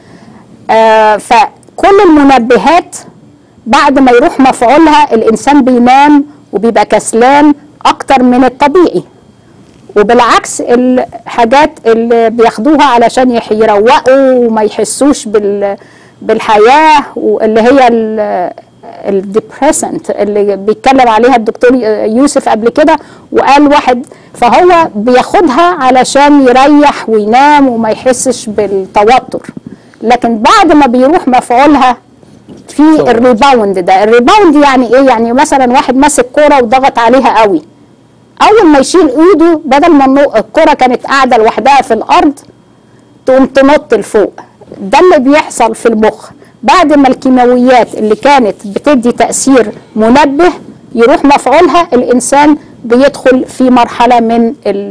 فكل المنبهات بعد ما يروح مفعولها الإنسان بينام وبيبقى كسلان أكتر من الطبيعي، وبالعكس الحاجات اللي بياخدوها علشان يروقوا وما يحسوش بالحياة، واللي هي الديبريسنت اللي بيتكلم عليها الدكتور يوسف قبل كده، وقال واحد فهو بياخدها علشان يريح وينام وما يحسش بالتوتر. لكن بعد ما بيروح مفعولها في الريباوند ده. الريباوند يعني ايه؟ يعني مثلا واحد ماسك كوره وضغط عليها قوي، اول ما يشيل ايده بدل ما الكوره كانت قاعده لوحدها في الارض تقوم تنط لفوق. ده اللي بيحصل في المخ بعد ما الكيماويات اللي كانت بتدي تأثير منبه يروح مفعولها، الإنسان بيدخل في مرحلة من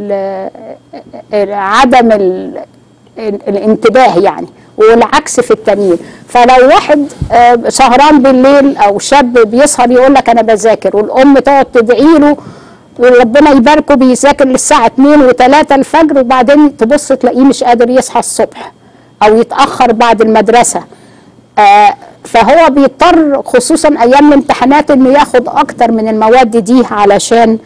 عدم الانتباه يعني، والعكس في التنويم. فلو واحد سهران بالليل أو شاب بيسهر يقول لك أنا بذاكر، والأم تقعد تدعي له وربنا يباركه بيذاكر للساعة 2 و3 الفجر، وبعدين تبص تلاقيه مش قادر يصحى الصبح أو يتأخر بعد المدرسة. فهو بيضطر خصوصا ايام الامتحانات انه ياخد اكتر من المواد دي علشان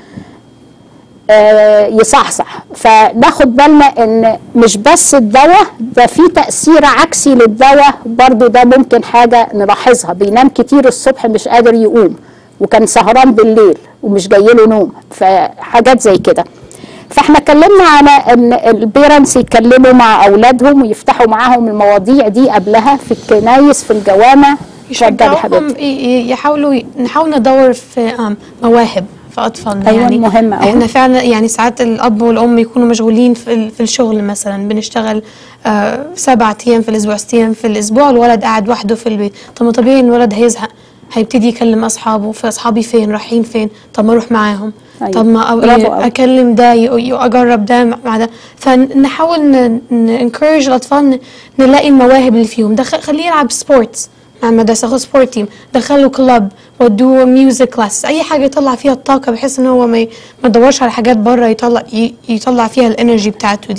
يصحصح. فناخد بالنا ان مش بس الدواء ده، في تأثير عكسي للدواء برضو، ده ممكن حاجة نلاحظها. بينام كتير الصبح مش قادر يقوم، وكان سهران بالليل ومش جايله نوم، فحاجات زي كده. فاحنا اتكلمنا على ان البيرنتس يتكلموا مع اولادهم ويفتحوا معاهم المواضيع دي قبلها في الكنايس في الجوامع. يشجعوهم نحاول ندور في مواهب في اطفالنا. أيوة، يعني مهمة أوي. احنا فعلا يعني ساعات الاب والام يكونوا مشغولين في الشغل، مثلا بنشتغل 7 ايام في الاسبوع 6 ايام في الاسبوع، الولد قاعد وحده في البيت. طب ما طبيعي ان الولد هيزهق، هيبتدي يكلم اصحابه، في اصحابي فين رايحين فين، طب ما اروح معاهم. أيوة. طب ما اكلم ده اجرب ده مع ده. فنحاول نencourage الاطفال نلاقي المواهب اللي فيهم. خليه يلعب سبورتس مع المدرسه، خد سبورت تيم، دخله كلاب، ودوه ميوزك كلاس، اي حاجه يطلع فيها الطاقه، بحيث ان هو ما يدورش على حاجات بره، يطلع فيها الانرجي بتاعته دي.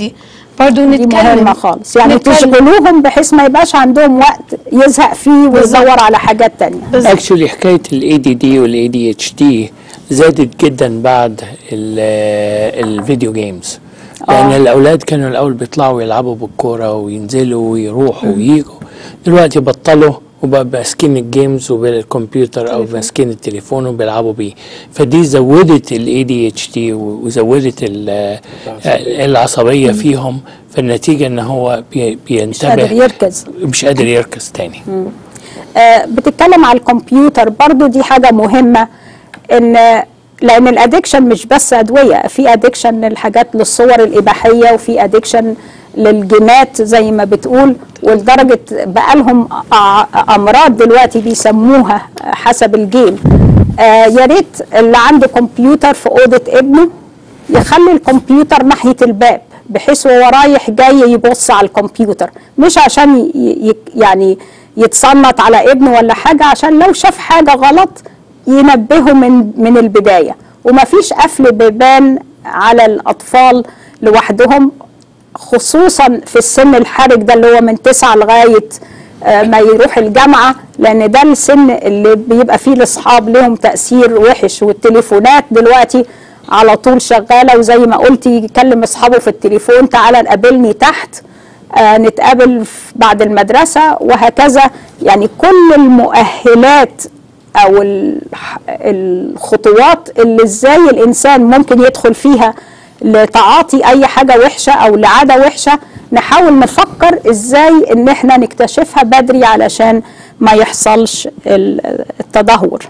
برضه دي مهمة خالص، يعني تشغلوهم بحيث ما يبقاش عندهم وقت يزهق فيه ويدور على حاجات تانية. اكشولي حكاية ال ADD وال ADHD زادت جدا بعد الفيديو جيمز، لأن الأولاد كانوا الأول بيطلعوا يلعبوا بالكورة وينزلوا ويروحوا وييجوا، دلوقتي بطلوا وبقى ماسكين الجيمز وبالكمبيوتر أو ماسكين التليفون وبيلعبوا بيه، فدي زودت ال ADHD وزودت العصبية فيهم، فالنتيجة إن هو بينتبه مش قادر يركز، مش قادر يركز تاني. بتتكلم على الكمبيوتر برضو، دي حاجة مهمة، لأن الأدكشن مش بس أدوية، في أدكشن للحاجات للصور الإباحية، وفي أدكشن للجينات زي ما بتقول، ولدرجة بقى لهم أمراض دلوقتي بيسموها حسب الجين. يا ريت اللي عنده كمبيوتر في أوضة ابنه يخلي الكمبيوتر ناحية الباب، بحيث وهو رايح جاي يبص على الكمبيوتر، مش عشان يعني يتصنت على ابنه ولا حاجة، عشان لو شاف حاجة غلط ينبهه من البداية. ومفيش قفل بيبان على الأطفال لوحدهم، خصوصا في السن الحرج ده اللي هو من 9 لغاية ما يروح الجامعة، لأن ده السن اللي بيبقى فيه الأصحاب لهم تأثير وحش، والتليفونات دلوقتي على طول شغالة، وزي ما قلتي يكلم أصحابه في التليفون، تعالى نقابلني تحت، نتقابل بعد المدرسة، وهكذا. يعني كل المؤهلات أو الخطوات اللي ازاي الإنسان ممكن يدخل فيها لتعاطي أي حاجة وحشة أو لعادة وحشة، نحاول نفكر ازاي ان احنا نكتشفها بدري علشان ما يحصلش التدهور.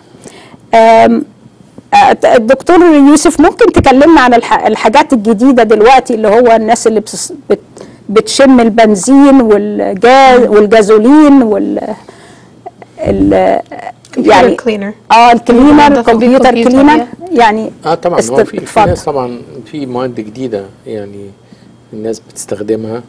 الدكتور يوسف، ممكن تكلمنا عن الحاجات الجديدة دلوقتي، اللي هو الناس اللي بتشم البنزين والجازولين يعني كلينر، الكلينر، كمبيوتر كلينر يعني. طبعا هو في ناس طبعا في مواد جديدة يعني الناس بتستخدمها،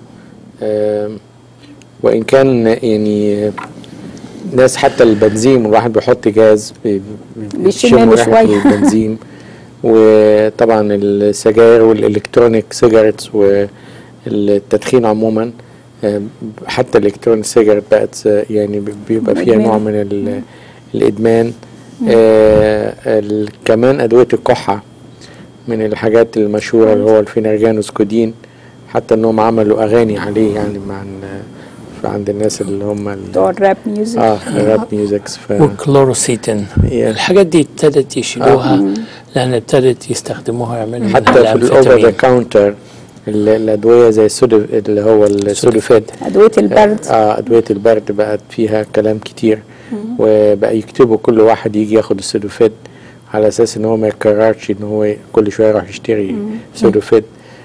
وإن كان يعني ناس حتى البنزين الواحد بيحط جاز بيشم شوية البنزين، وطبعا السجاير والإلكترونيك سيجارتس والتدخين عموما، حتى الإلكترونيك سيجارت بقت يعني بيبقى فيها نوع من الإدمان. كمان أدوية الكحة من الحاجات المشهورة اللي هو الفينرجانوسكودين، حتى انهم عملوا اغاني عليه يعني عند الناس اللي هم بتوع الراب ميوزك. الراب ميوزكس والكلوروسيتين. الحاجات دي ابتدت يشيلوها لان ابتدت يستخدموها يعملوا حتى في الاوفر ذا كاونتر الادويه زي اللي هو السودوفيد، ادويه البرد. ادويه البرد بقت فيها كلام كتير، وبقى يكتبوا كل واحد يجي ياخد السودوفيد على اساس ان هو ما يكررش ان هو كل شويه يروح يشتري سودوفيد.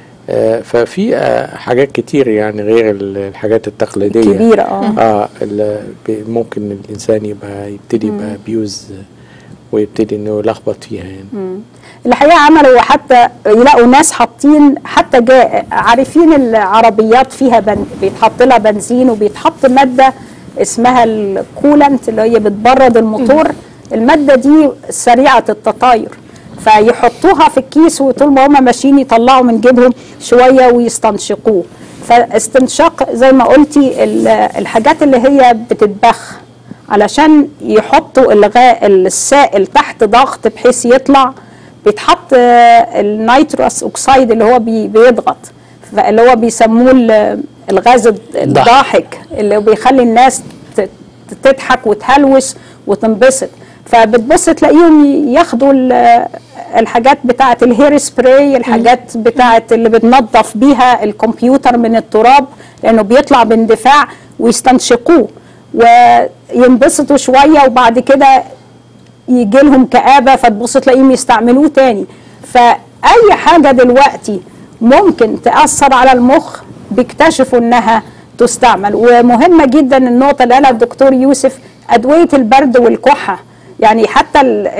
ففي حاجات كتير يعني غير الحاجات التقليديه كبيره. ممكن الانسان يبتدي يبقى ابيوز ويبتدي انه يلخبط فيها يعني. الحقيقه عملوا حتى يلاقوا ناس حاطين حتى عارفين العربيات فيها بيتحط لها بنزين وبيتحط ماده اسمها الكولنت اللي هي بتبرد الموتور. الماده دي سريعه التطاير، فيحطوها في الكيس وطول ما هم ماشيين يطلعوا من جيبهم شويه ويستنشقوه. فاستنشاق زي ما قلتي الحاجات اللي هي بتتبخ علشان يحطوا السائل تحت ضغط بحيث يطلع، بيتحط النيتروس اوكسيد اللي هو بيضغط، اللي هو بيسموه الغاز الضاحك اللي بيخلي الناس تضحك وتهلوس وتنبسط. فبتبص تلاقيهم ياخدوا الحاجات بتاعه الهير سبراي، الحاجات بتاعه اللي بتنظف بيها الكمبيوتر من التراب لانه بيطلع باندفاع، ويستنشقوه وينبسطوا شويه، وبعد كده يجي لهم كآبه فتبص تلاقيهم يستعملوه تاني. فاي حاجه دلوقتي ممكن تاثر على المخ بيكتشفوا انها تستعمل. ومهمه جدا النقطه اللي قالها الدكتور يوسف، ادويه البرد والكحه، يعني حتى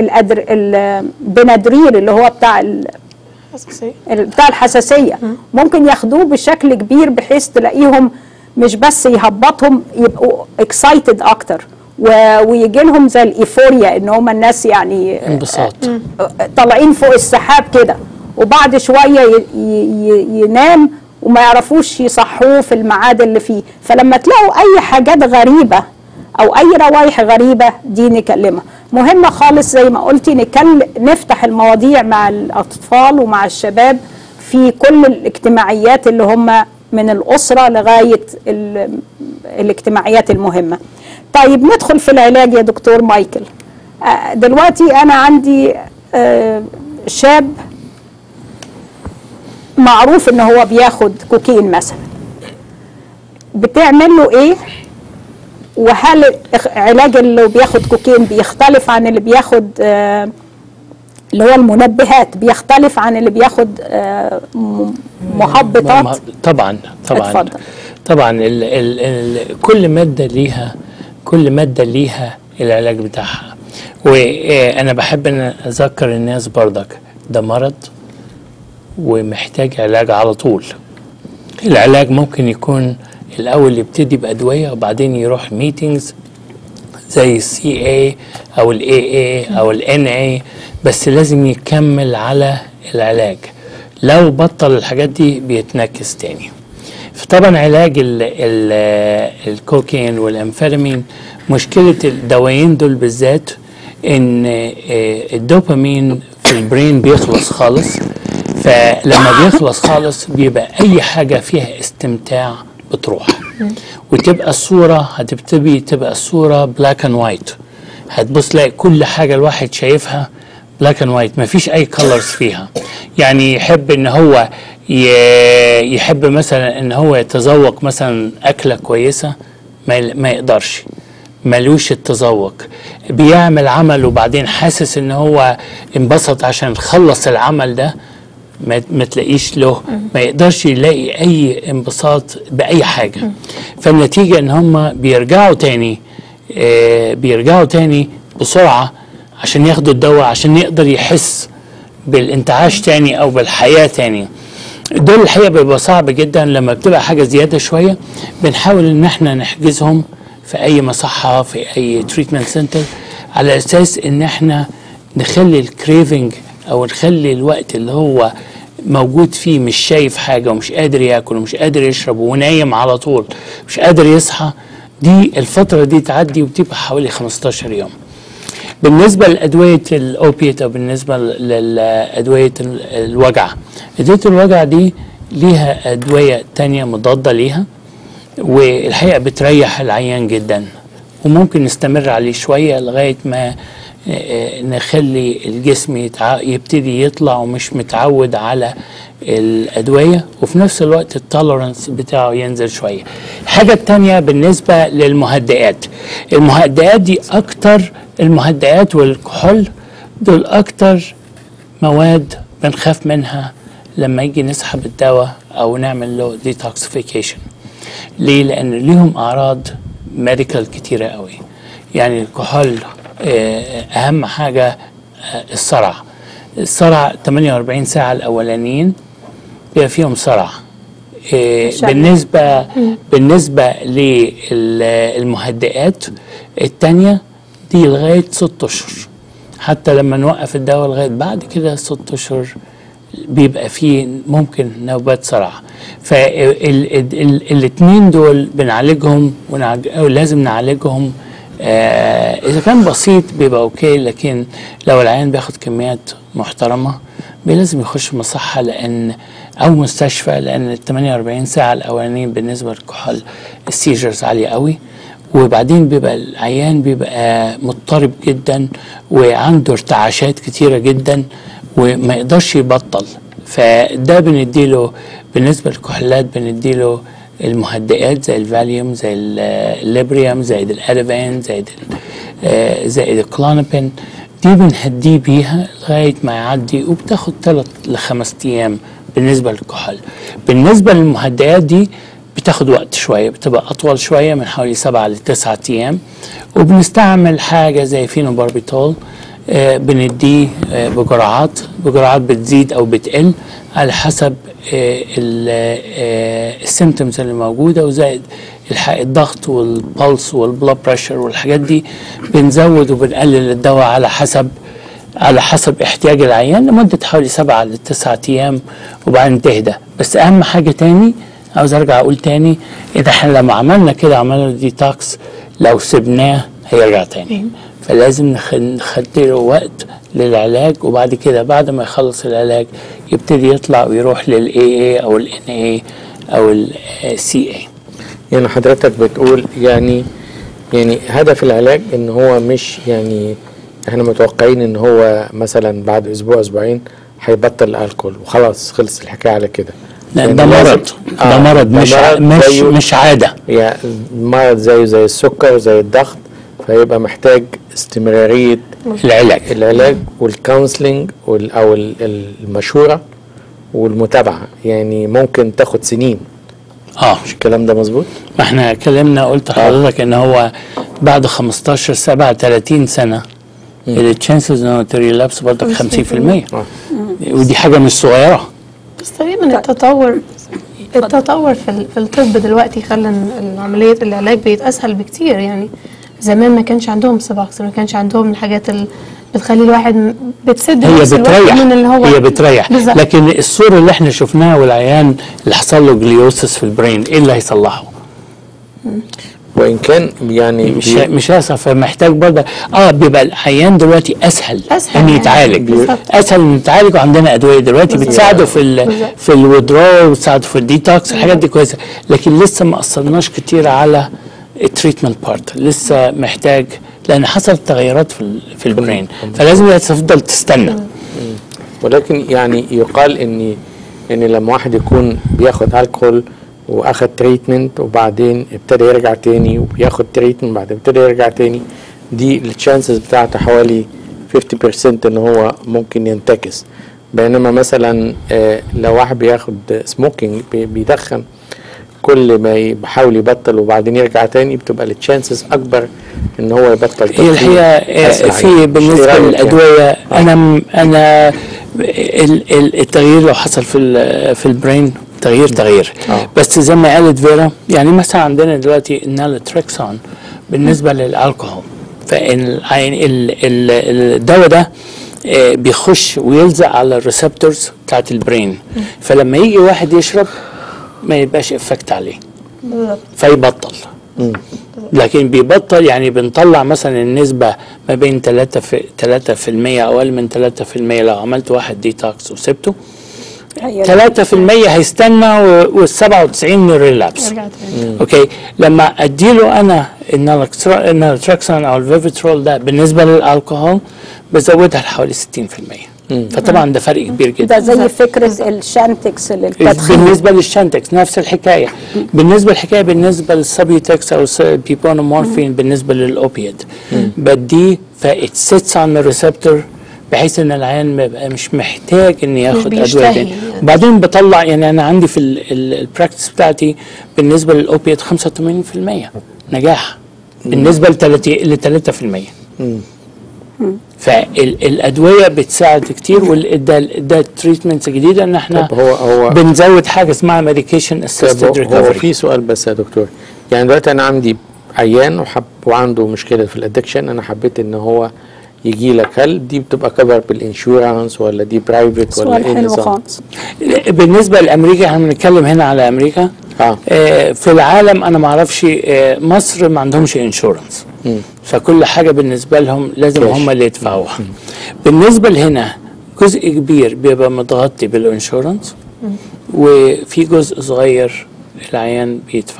البنادريل اللي هو بتاع الحساسيه ممكن ياخدوه بشكل كبير بحيث تلاقيهم مش بس يهبطهم، يبقوا اكسايتد اكتر ويجي لهم زي الايفوريا، ان هم الناس يعني انبساط طالعين فوق السحاب كده، وبعد شويه ينام وما يعرفوش يصحوه في الميعاد اللي فيه. فلما تلاقوا اي حاجات غريبه او اي روايح غريبه دي نكلمها. مهمه خالص زي ما قلتي نفتح المواضيع مع الاطفال ومع الشباب في كل الاجتماعيات اللي هم من الاسره لغايه الاجتماعيات المهمه. طيب ندخل في العلاج يا دكتور مايكل. دلوقتي انا عندي شاب معروف ان هو بياخد كوكين مثلا، بتعمل له ايه؟ وهل علاج اللي بياخد كوكين بيختلف عن اللي بياخد اللي هو المنبهات، بيختلف عن اللي بياخد محبطات؟ طبعا اتفضل. طبعا كل ماده ليها العلاج بتاعها. وانا بحب ان اذكر الناس برضك ده مرض ومحتاج علاج على طول. العلاج ممكن يكون الاول يبتدي بادويه وبعدين يروح ميتينجز زي CA او AA او NA، بس لازم يكمل على العلاج. لو بطل الحاجات دي بيتنكس تاني. فطبعا علاج الكوكين والامفيتامين، مشكله الدوايين دول بالذات ان الدوبامين في البرين بيخلص خالص. فلما بيخلص خالص بيبقى اي حاجه فيها استمتاع بتروح، وتبقى الصوره تبقى الصوره بلاك اند وايت. هتبص تلاقي كل حاجه الواحد شايفها بلاك اند وايت، مفيش اي كولرز فيها. يعني يحب ان هو يحب مثلا ان هو يتذوق مثلا اكله كويسه، ما يقدرش، ملوش التذوق. بيعمل عمل وبعدين حاسس ان هو انبسط عشان خلص العمل ده، ما تلاقيش له، ما يقدرش يلاقي اي انبساط باي حاجه. فالنتيجه ان هم بيرجعوا تاني بسرعه عشان ياخدوا الدواء عشان يقدر يحس بالانتعاش تاني او بالحياه تاني. دول الحقيقه بيبقى صعب جدا. لما بتبقى حاجه زياده شويه بنحاول ان احنا نحجزهم في اي مصحه، في اي تريتمنت سنتر، على اساس ان احنا نخلي الكريفنج او نخلي الوقت اللي هو موجود فيه مش شايف حاجه ومش قادر ياكل ومش قادر يشرب ونايم على طول مش قادر يصحى، دي الفتره دي تعدي وبتبقى حوالي 15 يوم. بالنسبه لادويه الاوبيات او بالنسبه لادويه الوجع، ادويه الوجع دي ليها ادويه تانية مضاده ليها، والحقيقه بتريح العيان جدا، وممكن نستمر عليه شويه لغايه ما نخلي الجسم يبتدي يطلع ومش متعود على الأدوية، وفي نفس الوقت التولرنس بتاعه ينزل شوية. الحاجة التانية بالنسبة للمهدئات، المهدئات دي أكتر، المهدئات والكحول دول أكتر مواد بنخاف منها لما يجي نسحب الدواء أو نعمل له ديتوكسيفيكيشن. ليه؟ لأن ليهم أعراض ميديكال كتيرة قوي. يعني الكحول أهم حاجة الصرع 48 ساعة الأولانيين بيبقى فيهم صرع. بالنسبة للمهدئات التانية دي لغاية 6 أشهر، حتى لما نوقف الدواء لغاية بعد كده 6 أشهر بيبقى فيه ممكن نوبات صرع. فالاتنين دول بنعالجهم ولازم نعالجهم. إذا كان بسيط بيبقى أوكي، لكن لو العيان بياخد كميات محترمة لازم يخش مصحة أو مستشفى، لأن ال 48 ساعة الأولانيين بالنسبة للكحول السيجرز عالية قوي، وبعدين بيبقى العيان بيبقى مضطرب جدا وعنده ارتعاشات كتيرة جدا وما يقدرش يبطل. فده بنديله بالنسبة للكحولات، بنديله المهدئات زي الفاليوم، زي الليبريوم، زي الادافين، زي الكلونابين. دي بنهديه بيها لغايه ما يعدي، وبتاخد 3 ل 5 ايام بالنسبه للكحول. بالنسبه للمهدئات دي بتاخد وقت شويه، بتبقى اطول شويه من حوالي 7 ل 9 ايام، وبنستعمل حاجه زي فينوباربيتول بنديه بجرعات بتزيد او بتقل على حسب السيمتومز اللي موجوده، وزائد الضغط والبلس والبلاد بريشر والحاجات دي. بنزود وبنقلل الدواء على حسب على حسب احتياج العيان لمدة حوالي 7 ل 9 أيام وبعدين تهدى. بس أهم حاجة تاني عاوز أرجع أقول تاني، إذا احنا لما عملنا كده عملنا ديتوكس لو سبناه هيرجع تاني. فلازم نخدله وقت للعلاج، وبعد كده بعد ما يخلص العلاج يبتدي يطلع ويروح للAA أو الNA أو الCA. يعني حضرتك بتقول يعني هدف العلاج ان هو مش يعني احنا متوقعين ان هو مثلا بعد اسبوع اسبوعين هيبطل الكحول وخلاص خلص الحكايه على كده. يعني ده مرض، ده مرض مش عاده. يعني مرض زي السكر زي الضغط، فيبقى محتاج استمراريه العلاج والكونسلنج او المشوره والمتابعه، يعني ممكن تاخد سنين. مش الكلام ده مظبوط؟ ما احنا اتكلمنا، قلت لحضرتك ان هو بعد 15 30 سنه التشانسز انه تريلابس برضك 50%. ودي حاجه مش صغيره. بس تقريبا التطور في الطب دلوقتي خلى عمليه العلاج بقت اسهل بكتير. يعني زمان ما كانش عندهم سباكس، ما كانش عندهم الحاجات اللي بتخلي الواحد بتسد هي بتريح بالزبط. لكن الصوره اللي احنا شفناها والعيان اللي حصل له جليوسس في البرين، ايه اللي هيصلحه؟ وان كان يعني مش اسهل، فمحتاج برضه بيبقى العيان دلوقتي اسهل انه يتعالج، اسهل انه يتعالج، وعندنا ادويه دلوقتي بتساعده في الويدرو وبتساعده في الديتوكس، الحاجات دي كويسه، لكن لسه ما اثرناش كتير على التريتمنت بارت، لسه محتاج، لان حصلت تغيرات في البرين، فلازم تفضل تستنى. ولكن يعني يقال ان لما واحد يكون بياخد الكحول واخد تريتمنت وبعدين ابتدى يرجع تاني وبياخد تريتمنت وبعدين ابتدى يرجع تاني، دي التشانسز بتاعته حوالي 50% ان هو ممكن ينتكس. بينما مثلا لو واحد بياخد سموكينج بيدخن، كل ما بيحاول يبطل وبعدين يرجع تاني بتبقى التشانسز اكبر ان هو يبطل. هي الحقيقه في بالنسبه للادويه انا التغيير لو حصل في البرين تغيير بس زي ما قالت فيرا، يعني مثلا عندنا دلوقتي النالتريكسون بالنسبه للالكحول، فان الدواء ده بيخش ويلزق على الريسبتورز بتاعت البرين، فلما يجي واحد يشرب ما يبقاش افكت عليه فيبطل. لكن بيبطل يعني بنطلع مثلا النسبة ما بين 3% أو أقل من 3%. لو عملت واحد ديتوكس وسبته 3% هيستنى وال97 ريلابس. اوكي، لما اديله انا النالتريكسون او الفيفيترول ده بالنسبه للالكحول بزودها لحوالي 60%. فطبعا ده فرق كبير جدا. ده زي فكره الشانتكس للتدخين. بالنسبه للشانتكس نفس الحكايه. بالنسبه للسابيوتكس او البيبونامورفين بالنسبه للاوبيد بديه فاتسيتس on the receptor بحيث ان العيان ما يبقى مش محتاج ان ياخد ادويه تاني. وبعدين بطلع، يعني انا عندي في البراكتس بتاعتي بالنسبه للاوبيد 85% نجاح بالنسبه ل 3%. فالادويه بتساعد كتير، وده تريتمنتس جديده ان احنا هو بنزود حاجه اسمها ميديكيشن اسيستد ريكفري. هو في سؤال بس يا دكتور، يعني دلوقتي انا عندي عيان وعنده مشكله في الادكشن، انا حبيت ان هو يجي لك، هل دي بتبقى كفر بالانشورنس ولا دي برايفت ولا ايه النظام؟ بالنسبه لامريكا، احنا بنتكلم هنا على امريكا. في العالم انا ما اعرفش، مصر ما عندهمش انشورنس، فكل حاجه بالنسبه لهم لازم هم اللي يدفعوها. بالنسبه لهنا جزء كبير بيبقى متغطي بالانشورنس، وفي جزء صغير العيان بيدفع.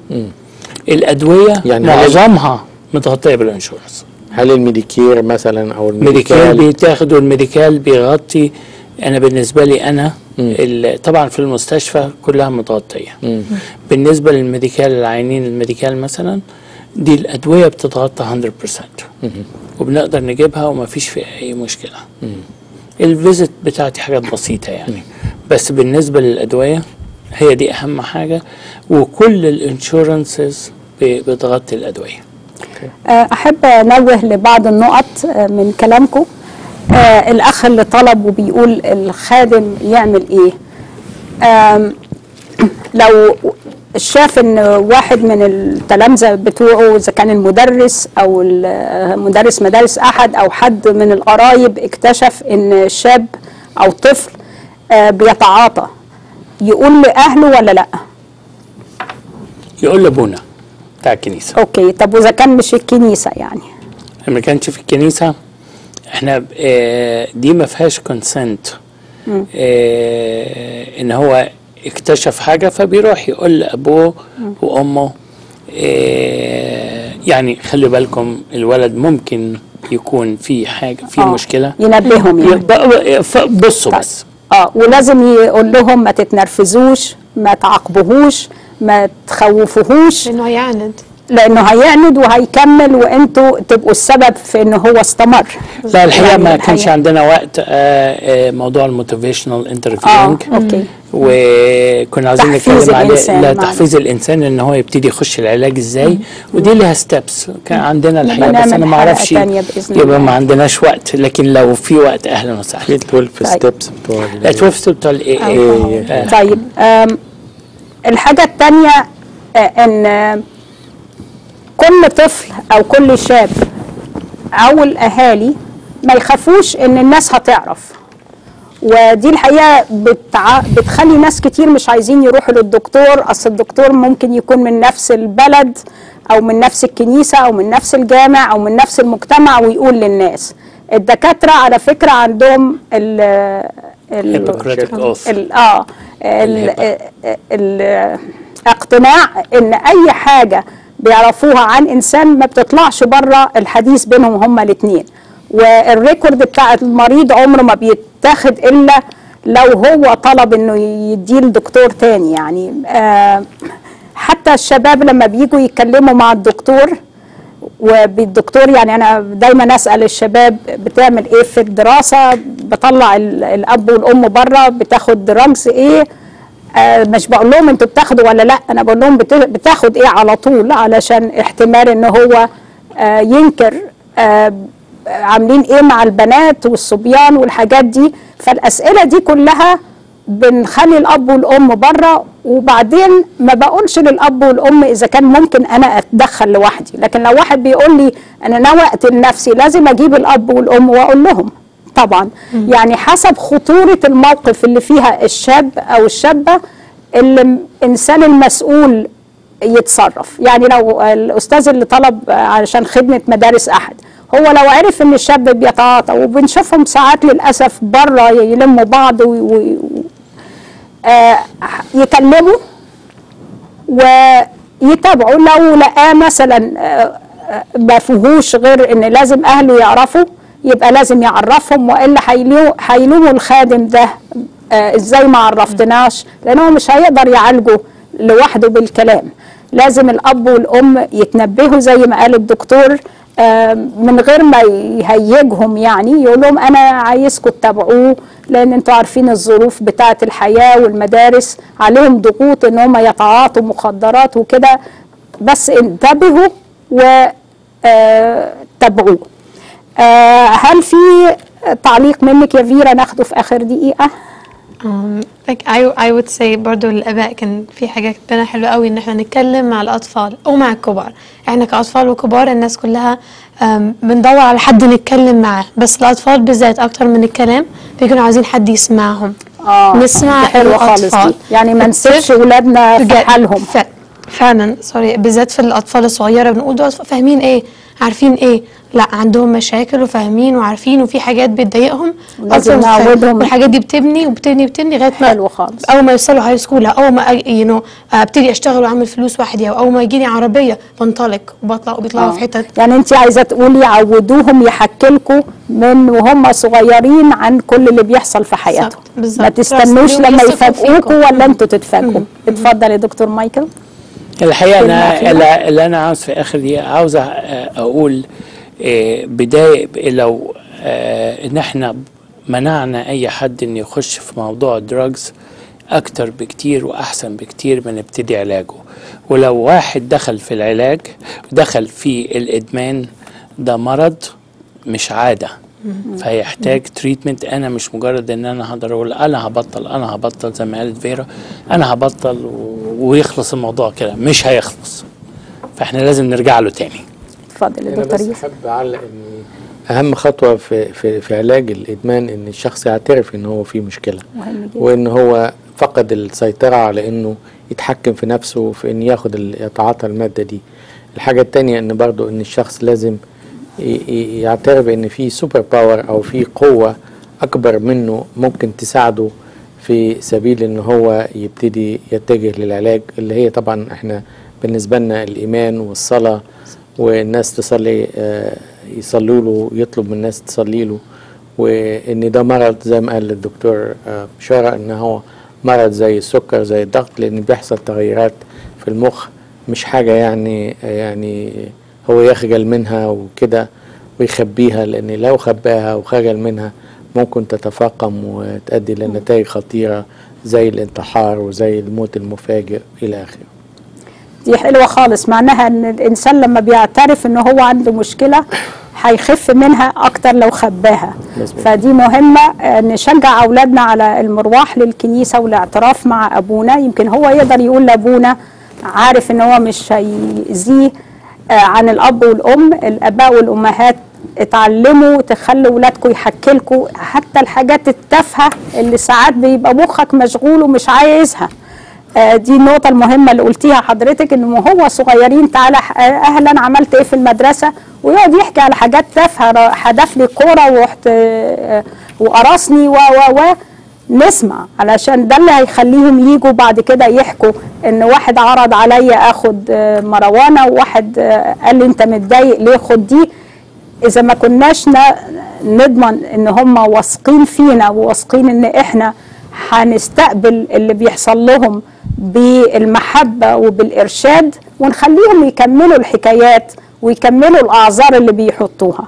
الادويه يعني معظمها متغطيه بالانشورنس. هل الميديكير مثلا او الميديكير بيتاخد، والميديكال بيغطي. انا بالنسبه لي انا طبعا في المستشفى كلها متغطيه. بالنسبه للميديكال العيانين الميديكال مثلا دي الادويه بتتغطى 100% وبنقدر نجيبها وما فيش فيها اي مشكله. الفيزيت بتاعتي حاجات بسيطه يعني، بس بالنسبه للادويه هي دي اهم حاجه، وكل الانشورنسز بتغطي الادويه. احب انوه لبعض النقط من كلامكم. الاخ اللي طلب وبيقول الخادم يعمل ايه؟ لو شاف ان واحد من التلامذه بتوعه، اذا كان المدرس او مدرس مدارس احد او حد من القرايب، اكتشف ان شاب او طفل بيتعاطى، يقول لاهله ولا لا؟ يقول لابونا بتاع الكنيسه. اوكي، طب واذا كان مش الكنيسه يعني؟ ما كانش في الكنيسه، احنا دي ما فيهاش كونسنت، ان هو اكتشف حاجه فبيروح يقول لابوه وامه. يعني خلي بالكم الولد ممكن يكون في حاجه، في مشكله، ينبههم يعني. بصوا طيب. بس ولازم يقول لهم ما تتنرفزوش، ما تعاقبوهوش، ما تخوفوهوش، لانه هيعند وهيكمل وانتوا تبقوا السبب في انه هو استمر. لا الحقيقه يعني ما كانش عندنا وقت. موضوع الموتيفيشنال انترفيوينج اوكي، وكنا عايزين نتكلم عليه. لا تحفيز الانسان ان هو يبتدي يخش العلاج ازاي، ودي لها ستيبس كان عندنا الحقيقه، بس انا ما اعرفش يبقى ما عندناش وقت، لكن لو في وقت اهلا وسهلا. في 12 ستيبس بتوع 12 ستيبس بتوع الايه. طيب الحاجه الثانيه ان كل طفل او كل شاب او الاهالي ما يخافوش ان الناس هتعرف، ودي الحقيقه بتخلي ناس كتير مش عايزين يروحوا للدكتور. اصل الدكتور ممكن يكون من نفس البلد او من نفس الكنيسه او من نفس الجامع او من نفس المجتمع ويقول للناس. الدكاتره على فكره عندهم الاقتناع ان اي حاجه بيعرفوها عن انسان ما بتطلعش بره الحديث بينهم هما الاثنين، والريكورد بتاع المريض عمره ما بيتاخد الا لو هو طلب انه يديه لدكتور تاني. يعني حتى الشباب لما بييجوا يتكلموا مع الدكتور وبالدكتور، يعني انا دايما اسال الشباب بتعمل ايه في الدراسه، بطلع الاب والام بره، بتاخد دراجز ايه، مش بقول لهم انتوا بتاخدوا ولا لا، انا بقول لهم بتاخد ايه على طول، علشان احتمال ان هو ينكر عاملين ايه مع البنات والصبيان والحاجات دي. فالاسئله دي كلها بنخلي الاب والام بره، وبعدين ما بقولش للاب والام اذا كان ممكن انا اتدخل لوحدي، لكن لو واحد بيقول لي انا ناوي اقتل نفسي لازم اجيب الاب والام واقول لهم طبعا. يعني حسب خطورة الموقف اللي فيها الشاب أو الشابة اللي الإنسان المسؤول يتصرف. يعني لو الأستاذ اللي طلب علشان خدمة مدارس أحد، هو لو عرف إن الشاب بيتعاطى، وبنشوفهم ساعات للأسف بره يلموا بعض يكلموا ويتابعوا، لو لقاه مثلا ما فيهوش غير إن لازم أهله يعرفوا يبقى لازم يعرفهم، والا هيلوموا الخادم ده ازاي ما عرفتناش، لانه مش هيقدر يعالجه لوحده بالكلام. لازم الاب والام يتنبهوا زي ما قال الدكتور، من غير ما يهيجهم، يعني يقول لهم انا عايزكم تتابعوه، لان انتوا عارفين الظروف بتاعه الحياه والمدارس عليهم ضغوط ان هم يتعاطوا مخدرات وكده، بس انتبهوا وتابعوه. هل في تعليق منك يا فيرا ناخده في آخر دقيقة؟ like I would say برضو للآباء كان في حاجة كتير حلوة قوي إن احنا نتكلم مع الأطفال أو مع الكبار. احنا كأطفال وكبار الناس كلها بندور على حد نتكلم معاه، بس الأطفال بالذات أكتر من الكلام بيكونوا عايزين حد يسمعهم. نسمع الأطفال، يعني ما نسيبش ولادنا في حالهم. فعلا سوري، بالذات في الأطفال الصغيرة بنقول دول فاهمين إيه، عارفين إيه، لا عندهم مشاكل وفاهمين وعارفين، وفي حاجات بتضايقهم لازم نعودهم، والحاجات دي بتبني لغايه ما حلو خالص. اول ما يوصلوا هاي سكول، اول ما ابتدي اشتغل واعمل فلوس وحدي، او اول ما يجيني عربيه بنطلق وبيطلعوا في حتت. يعني انت عايزه تقولي عودوهم يحكوا لكم من وهم صغيرين عن كل اللي بيحصل في حياتهم، ما تستنوش لما يفاجئوكوا ولا انتوا تتفاجئوا. اتفضل يا دكتور مايكل. الحقيقه انا اللي انا عاوز في اخر دقيقه عاوز اقول بداية لو ان احنا منعنا اي حد ان يخش في موضوع الدراجز اكتر بكتير واحسن بكتير من ابتدي علاجه. ولو واحد دخل في العلاج دخل في الادمان، ده مرض مش عادة، فيحتاج تريتمنت. انا مش مجرد ان انا هقدر اقول انا هبطل زي ما قالت فيرا، انا هبطل ويخلص الموضوع كده، مش هيخلص. فاحنا لازم نرجع له تاني. اتفضل يا انا دكتور بس يوسف. احب اعلق ان اهم خطوه في علاج الادمان ان الشخص يعترف ان هو فيه مشكله، وان هو فقد السيطره على انه يتحكم في نفسه في ان يتعاطى الماده دي. الحاجه الثانيه ان برضو ان الشخص لازم يعترف ان في سوبر باور او في قوه اكبر منه ممكن تساعده في سبيل ان هو يبتدي يتجه للعلاج، اللي هي طبعا احنا بالنسبه لنا الايمان والصلاه، والناس تصلي يصلوا له، يطلب من الناس تصلي له، وان ده مرض زي ما قال الدكتور بشارة ان هو مرض زي السكر زي الضغط، لان بيحصل تغيرات في المخ، مش حاجة يعني هو يخجل منها وكده ويخبيها، لان لو خباها وخجل منها ممكن تتفاقم وتؤدي لنتائج خطيرة زي الانتحار وزي الموت المفاجئ الى اخره. دي حلوة خالص، معناها ان الانسان لما بيعترف ان هو عنده مشكلة هيخف منها اكتر لو خباها. فدي مهمة، نشجع اولادنا على المروح للكنيسة والاعتراف مع ابونا. يمكن هو يقدر يقول لابونا عارف ان هو مش هيأذيه. عن الاب والام، الاباء والامهات اتعلموا تخلوا ولادكم يحكي لكم حتى الحاجات التافهة اللي ساعات بيبقى مخك مشغول ومش عايزها. دي النقطة المهمة اللي قلتيها حضرتك، انه هو صغيرين تعالى اهلا عملت ايه في المدرسة، ويقعد يحكي على حاجات تافهة، حدف لي كورة ورحت وقرصني و نسمع، علشان ده اللي هيخليهم يجوا بعد كده يحكوا ان واحد عرض عليا اخد مروانة، وواحد قال لي انت متضايق ليه خد دي. اذا ما كناش نضمن ان هم واثقين فينا وواثقين ان احنا هنستقبل اللي بيحصل لهم بالمحبة وبالإرشاد، ونخليهم يكملوا الحكايات ويكملوا الأعذار اللي بيحطوها.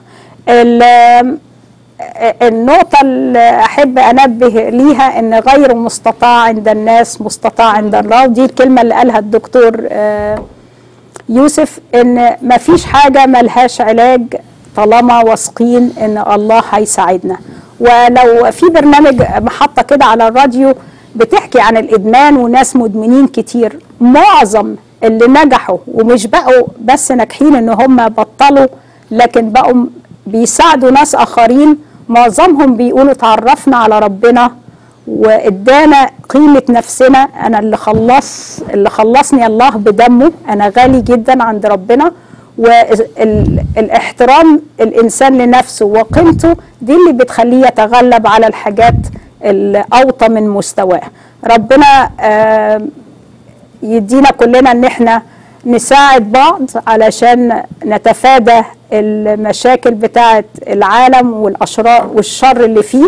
النقطة اللي أحب أنبه ليها إن غير مستطاع عند الناس مستطاع عند الله، ودي الكلمة اللي قالها الدكتور يوسف، إن مفيش حاجة ملهاش علاج طالما واثقين إن الله هيساعدنا. ولو في برنامج محطة كده على الراديو بتحكي عن الإدمان وناس مدمنين كتير، معظم اللي نجحوا ومش بقوا بس ناجحين إن هم بطلوا، لكن بقوا بيساعدوا ناس آخرين، معظمهم بيقولوا تعرفنا على ربنا وإدانا قيمة نفسنا. أنا اللي خلصني الله بدمه، أنا غالي جدا عند ربنا. والاحترام الإنسان لنفسه وقيمته دي اللي بتخليه يتغلب على الحاجات الأوطى من مستواه. ربنا يدينا كلنا ان احنا نساعد بعض علشان نتفادى المشاكل بتاعة العالم والأشرار والشر اللي فيه.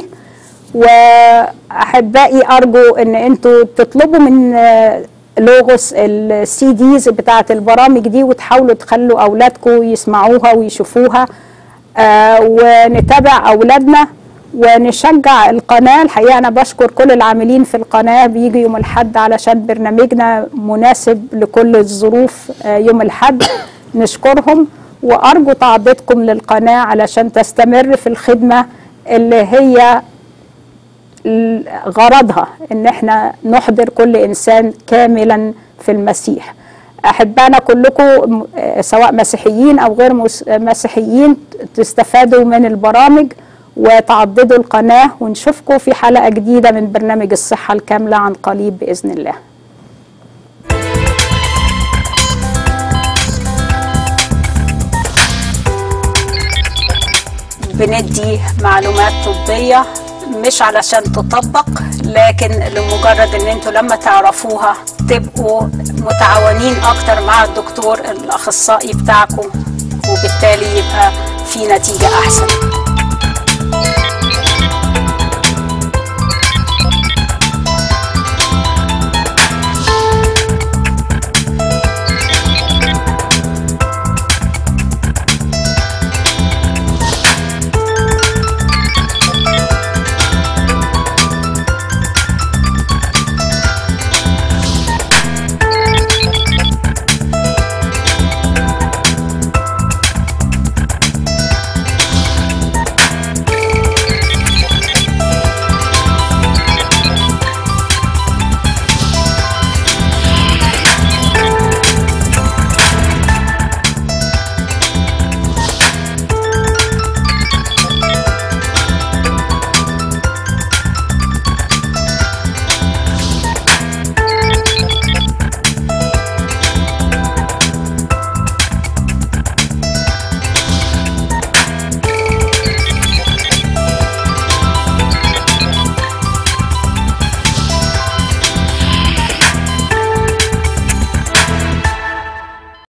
وأحبائي أرجو ان انتوا تطلبوا من لوغوس السي ديز بتاعة البرامج دي، وتحاولوا تخلوا أولادكم يسمعوها ويشوفوها، ونتابع أولادنا ونشجع القناة. الحقيقة أنا بشكر كل العاملين في القناة، بيجي يوم الحد علشان برنامجنا مناسب لكل الظروف يوم الحد، نشكرهم. وأرجو تعضيدكم للقناة علشان تستمر في الخدمة اللي هي غرضها ان احنا نحضر كل انسان كاملا في المسيح. احبائنا كلكم سواء مسيحيين او غير مسيحيين تستفادوا من البرامج وتعضدوا القناة، ونشوفكم في حلقة جديدة من برنامج الصحة الكاملة عن قريب بإذن الله. بندي معلومات طبية مش علشان تطبق، لكن لمجرد ان انتوا لما تعرفوها تبقوا متعاونين اكتر مع الدكتور الاخصائي بتاعكم، وبالتالي يبقى في نتيجة احسن.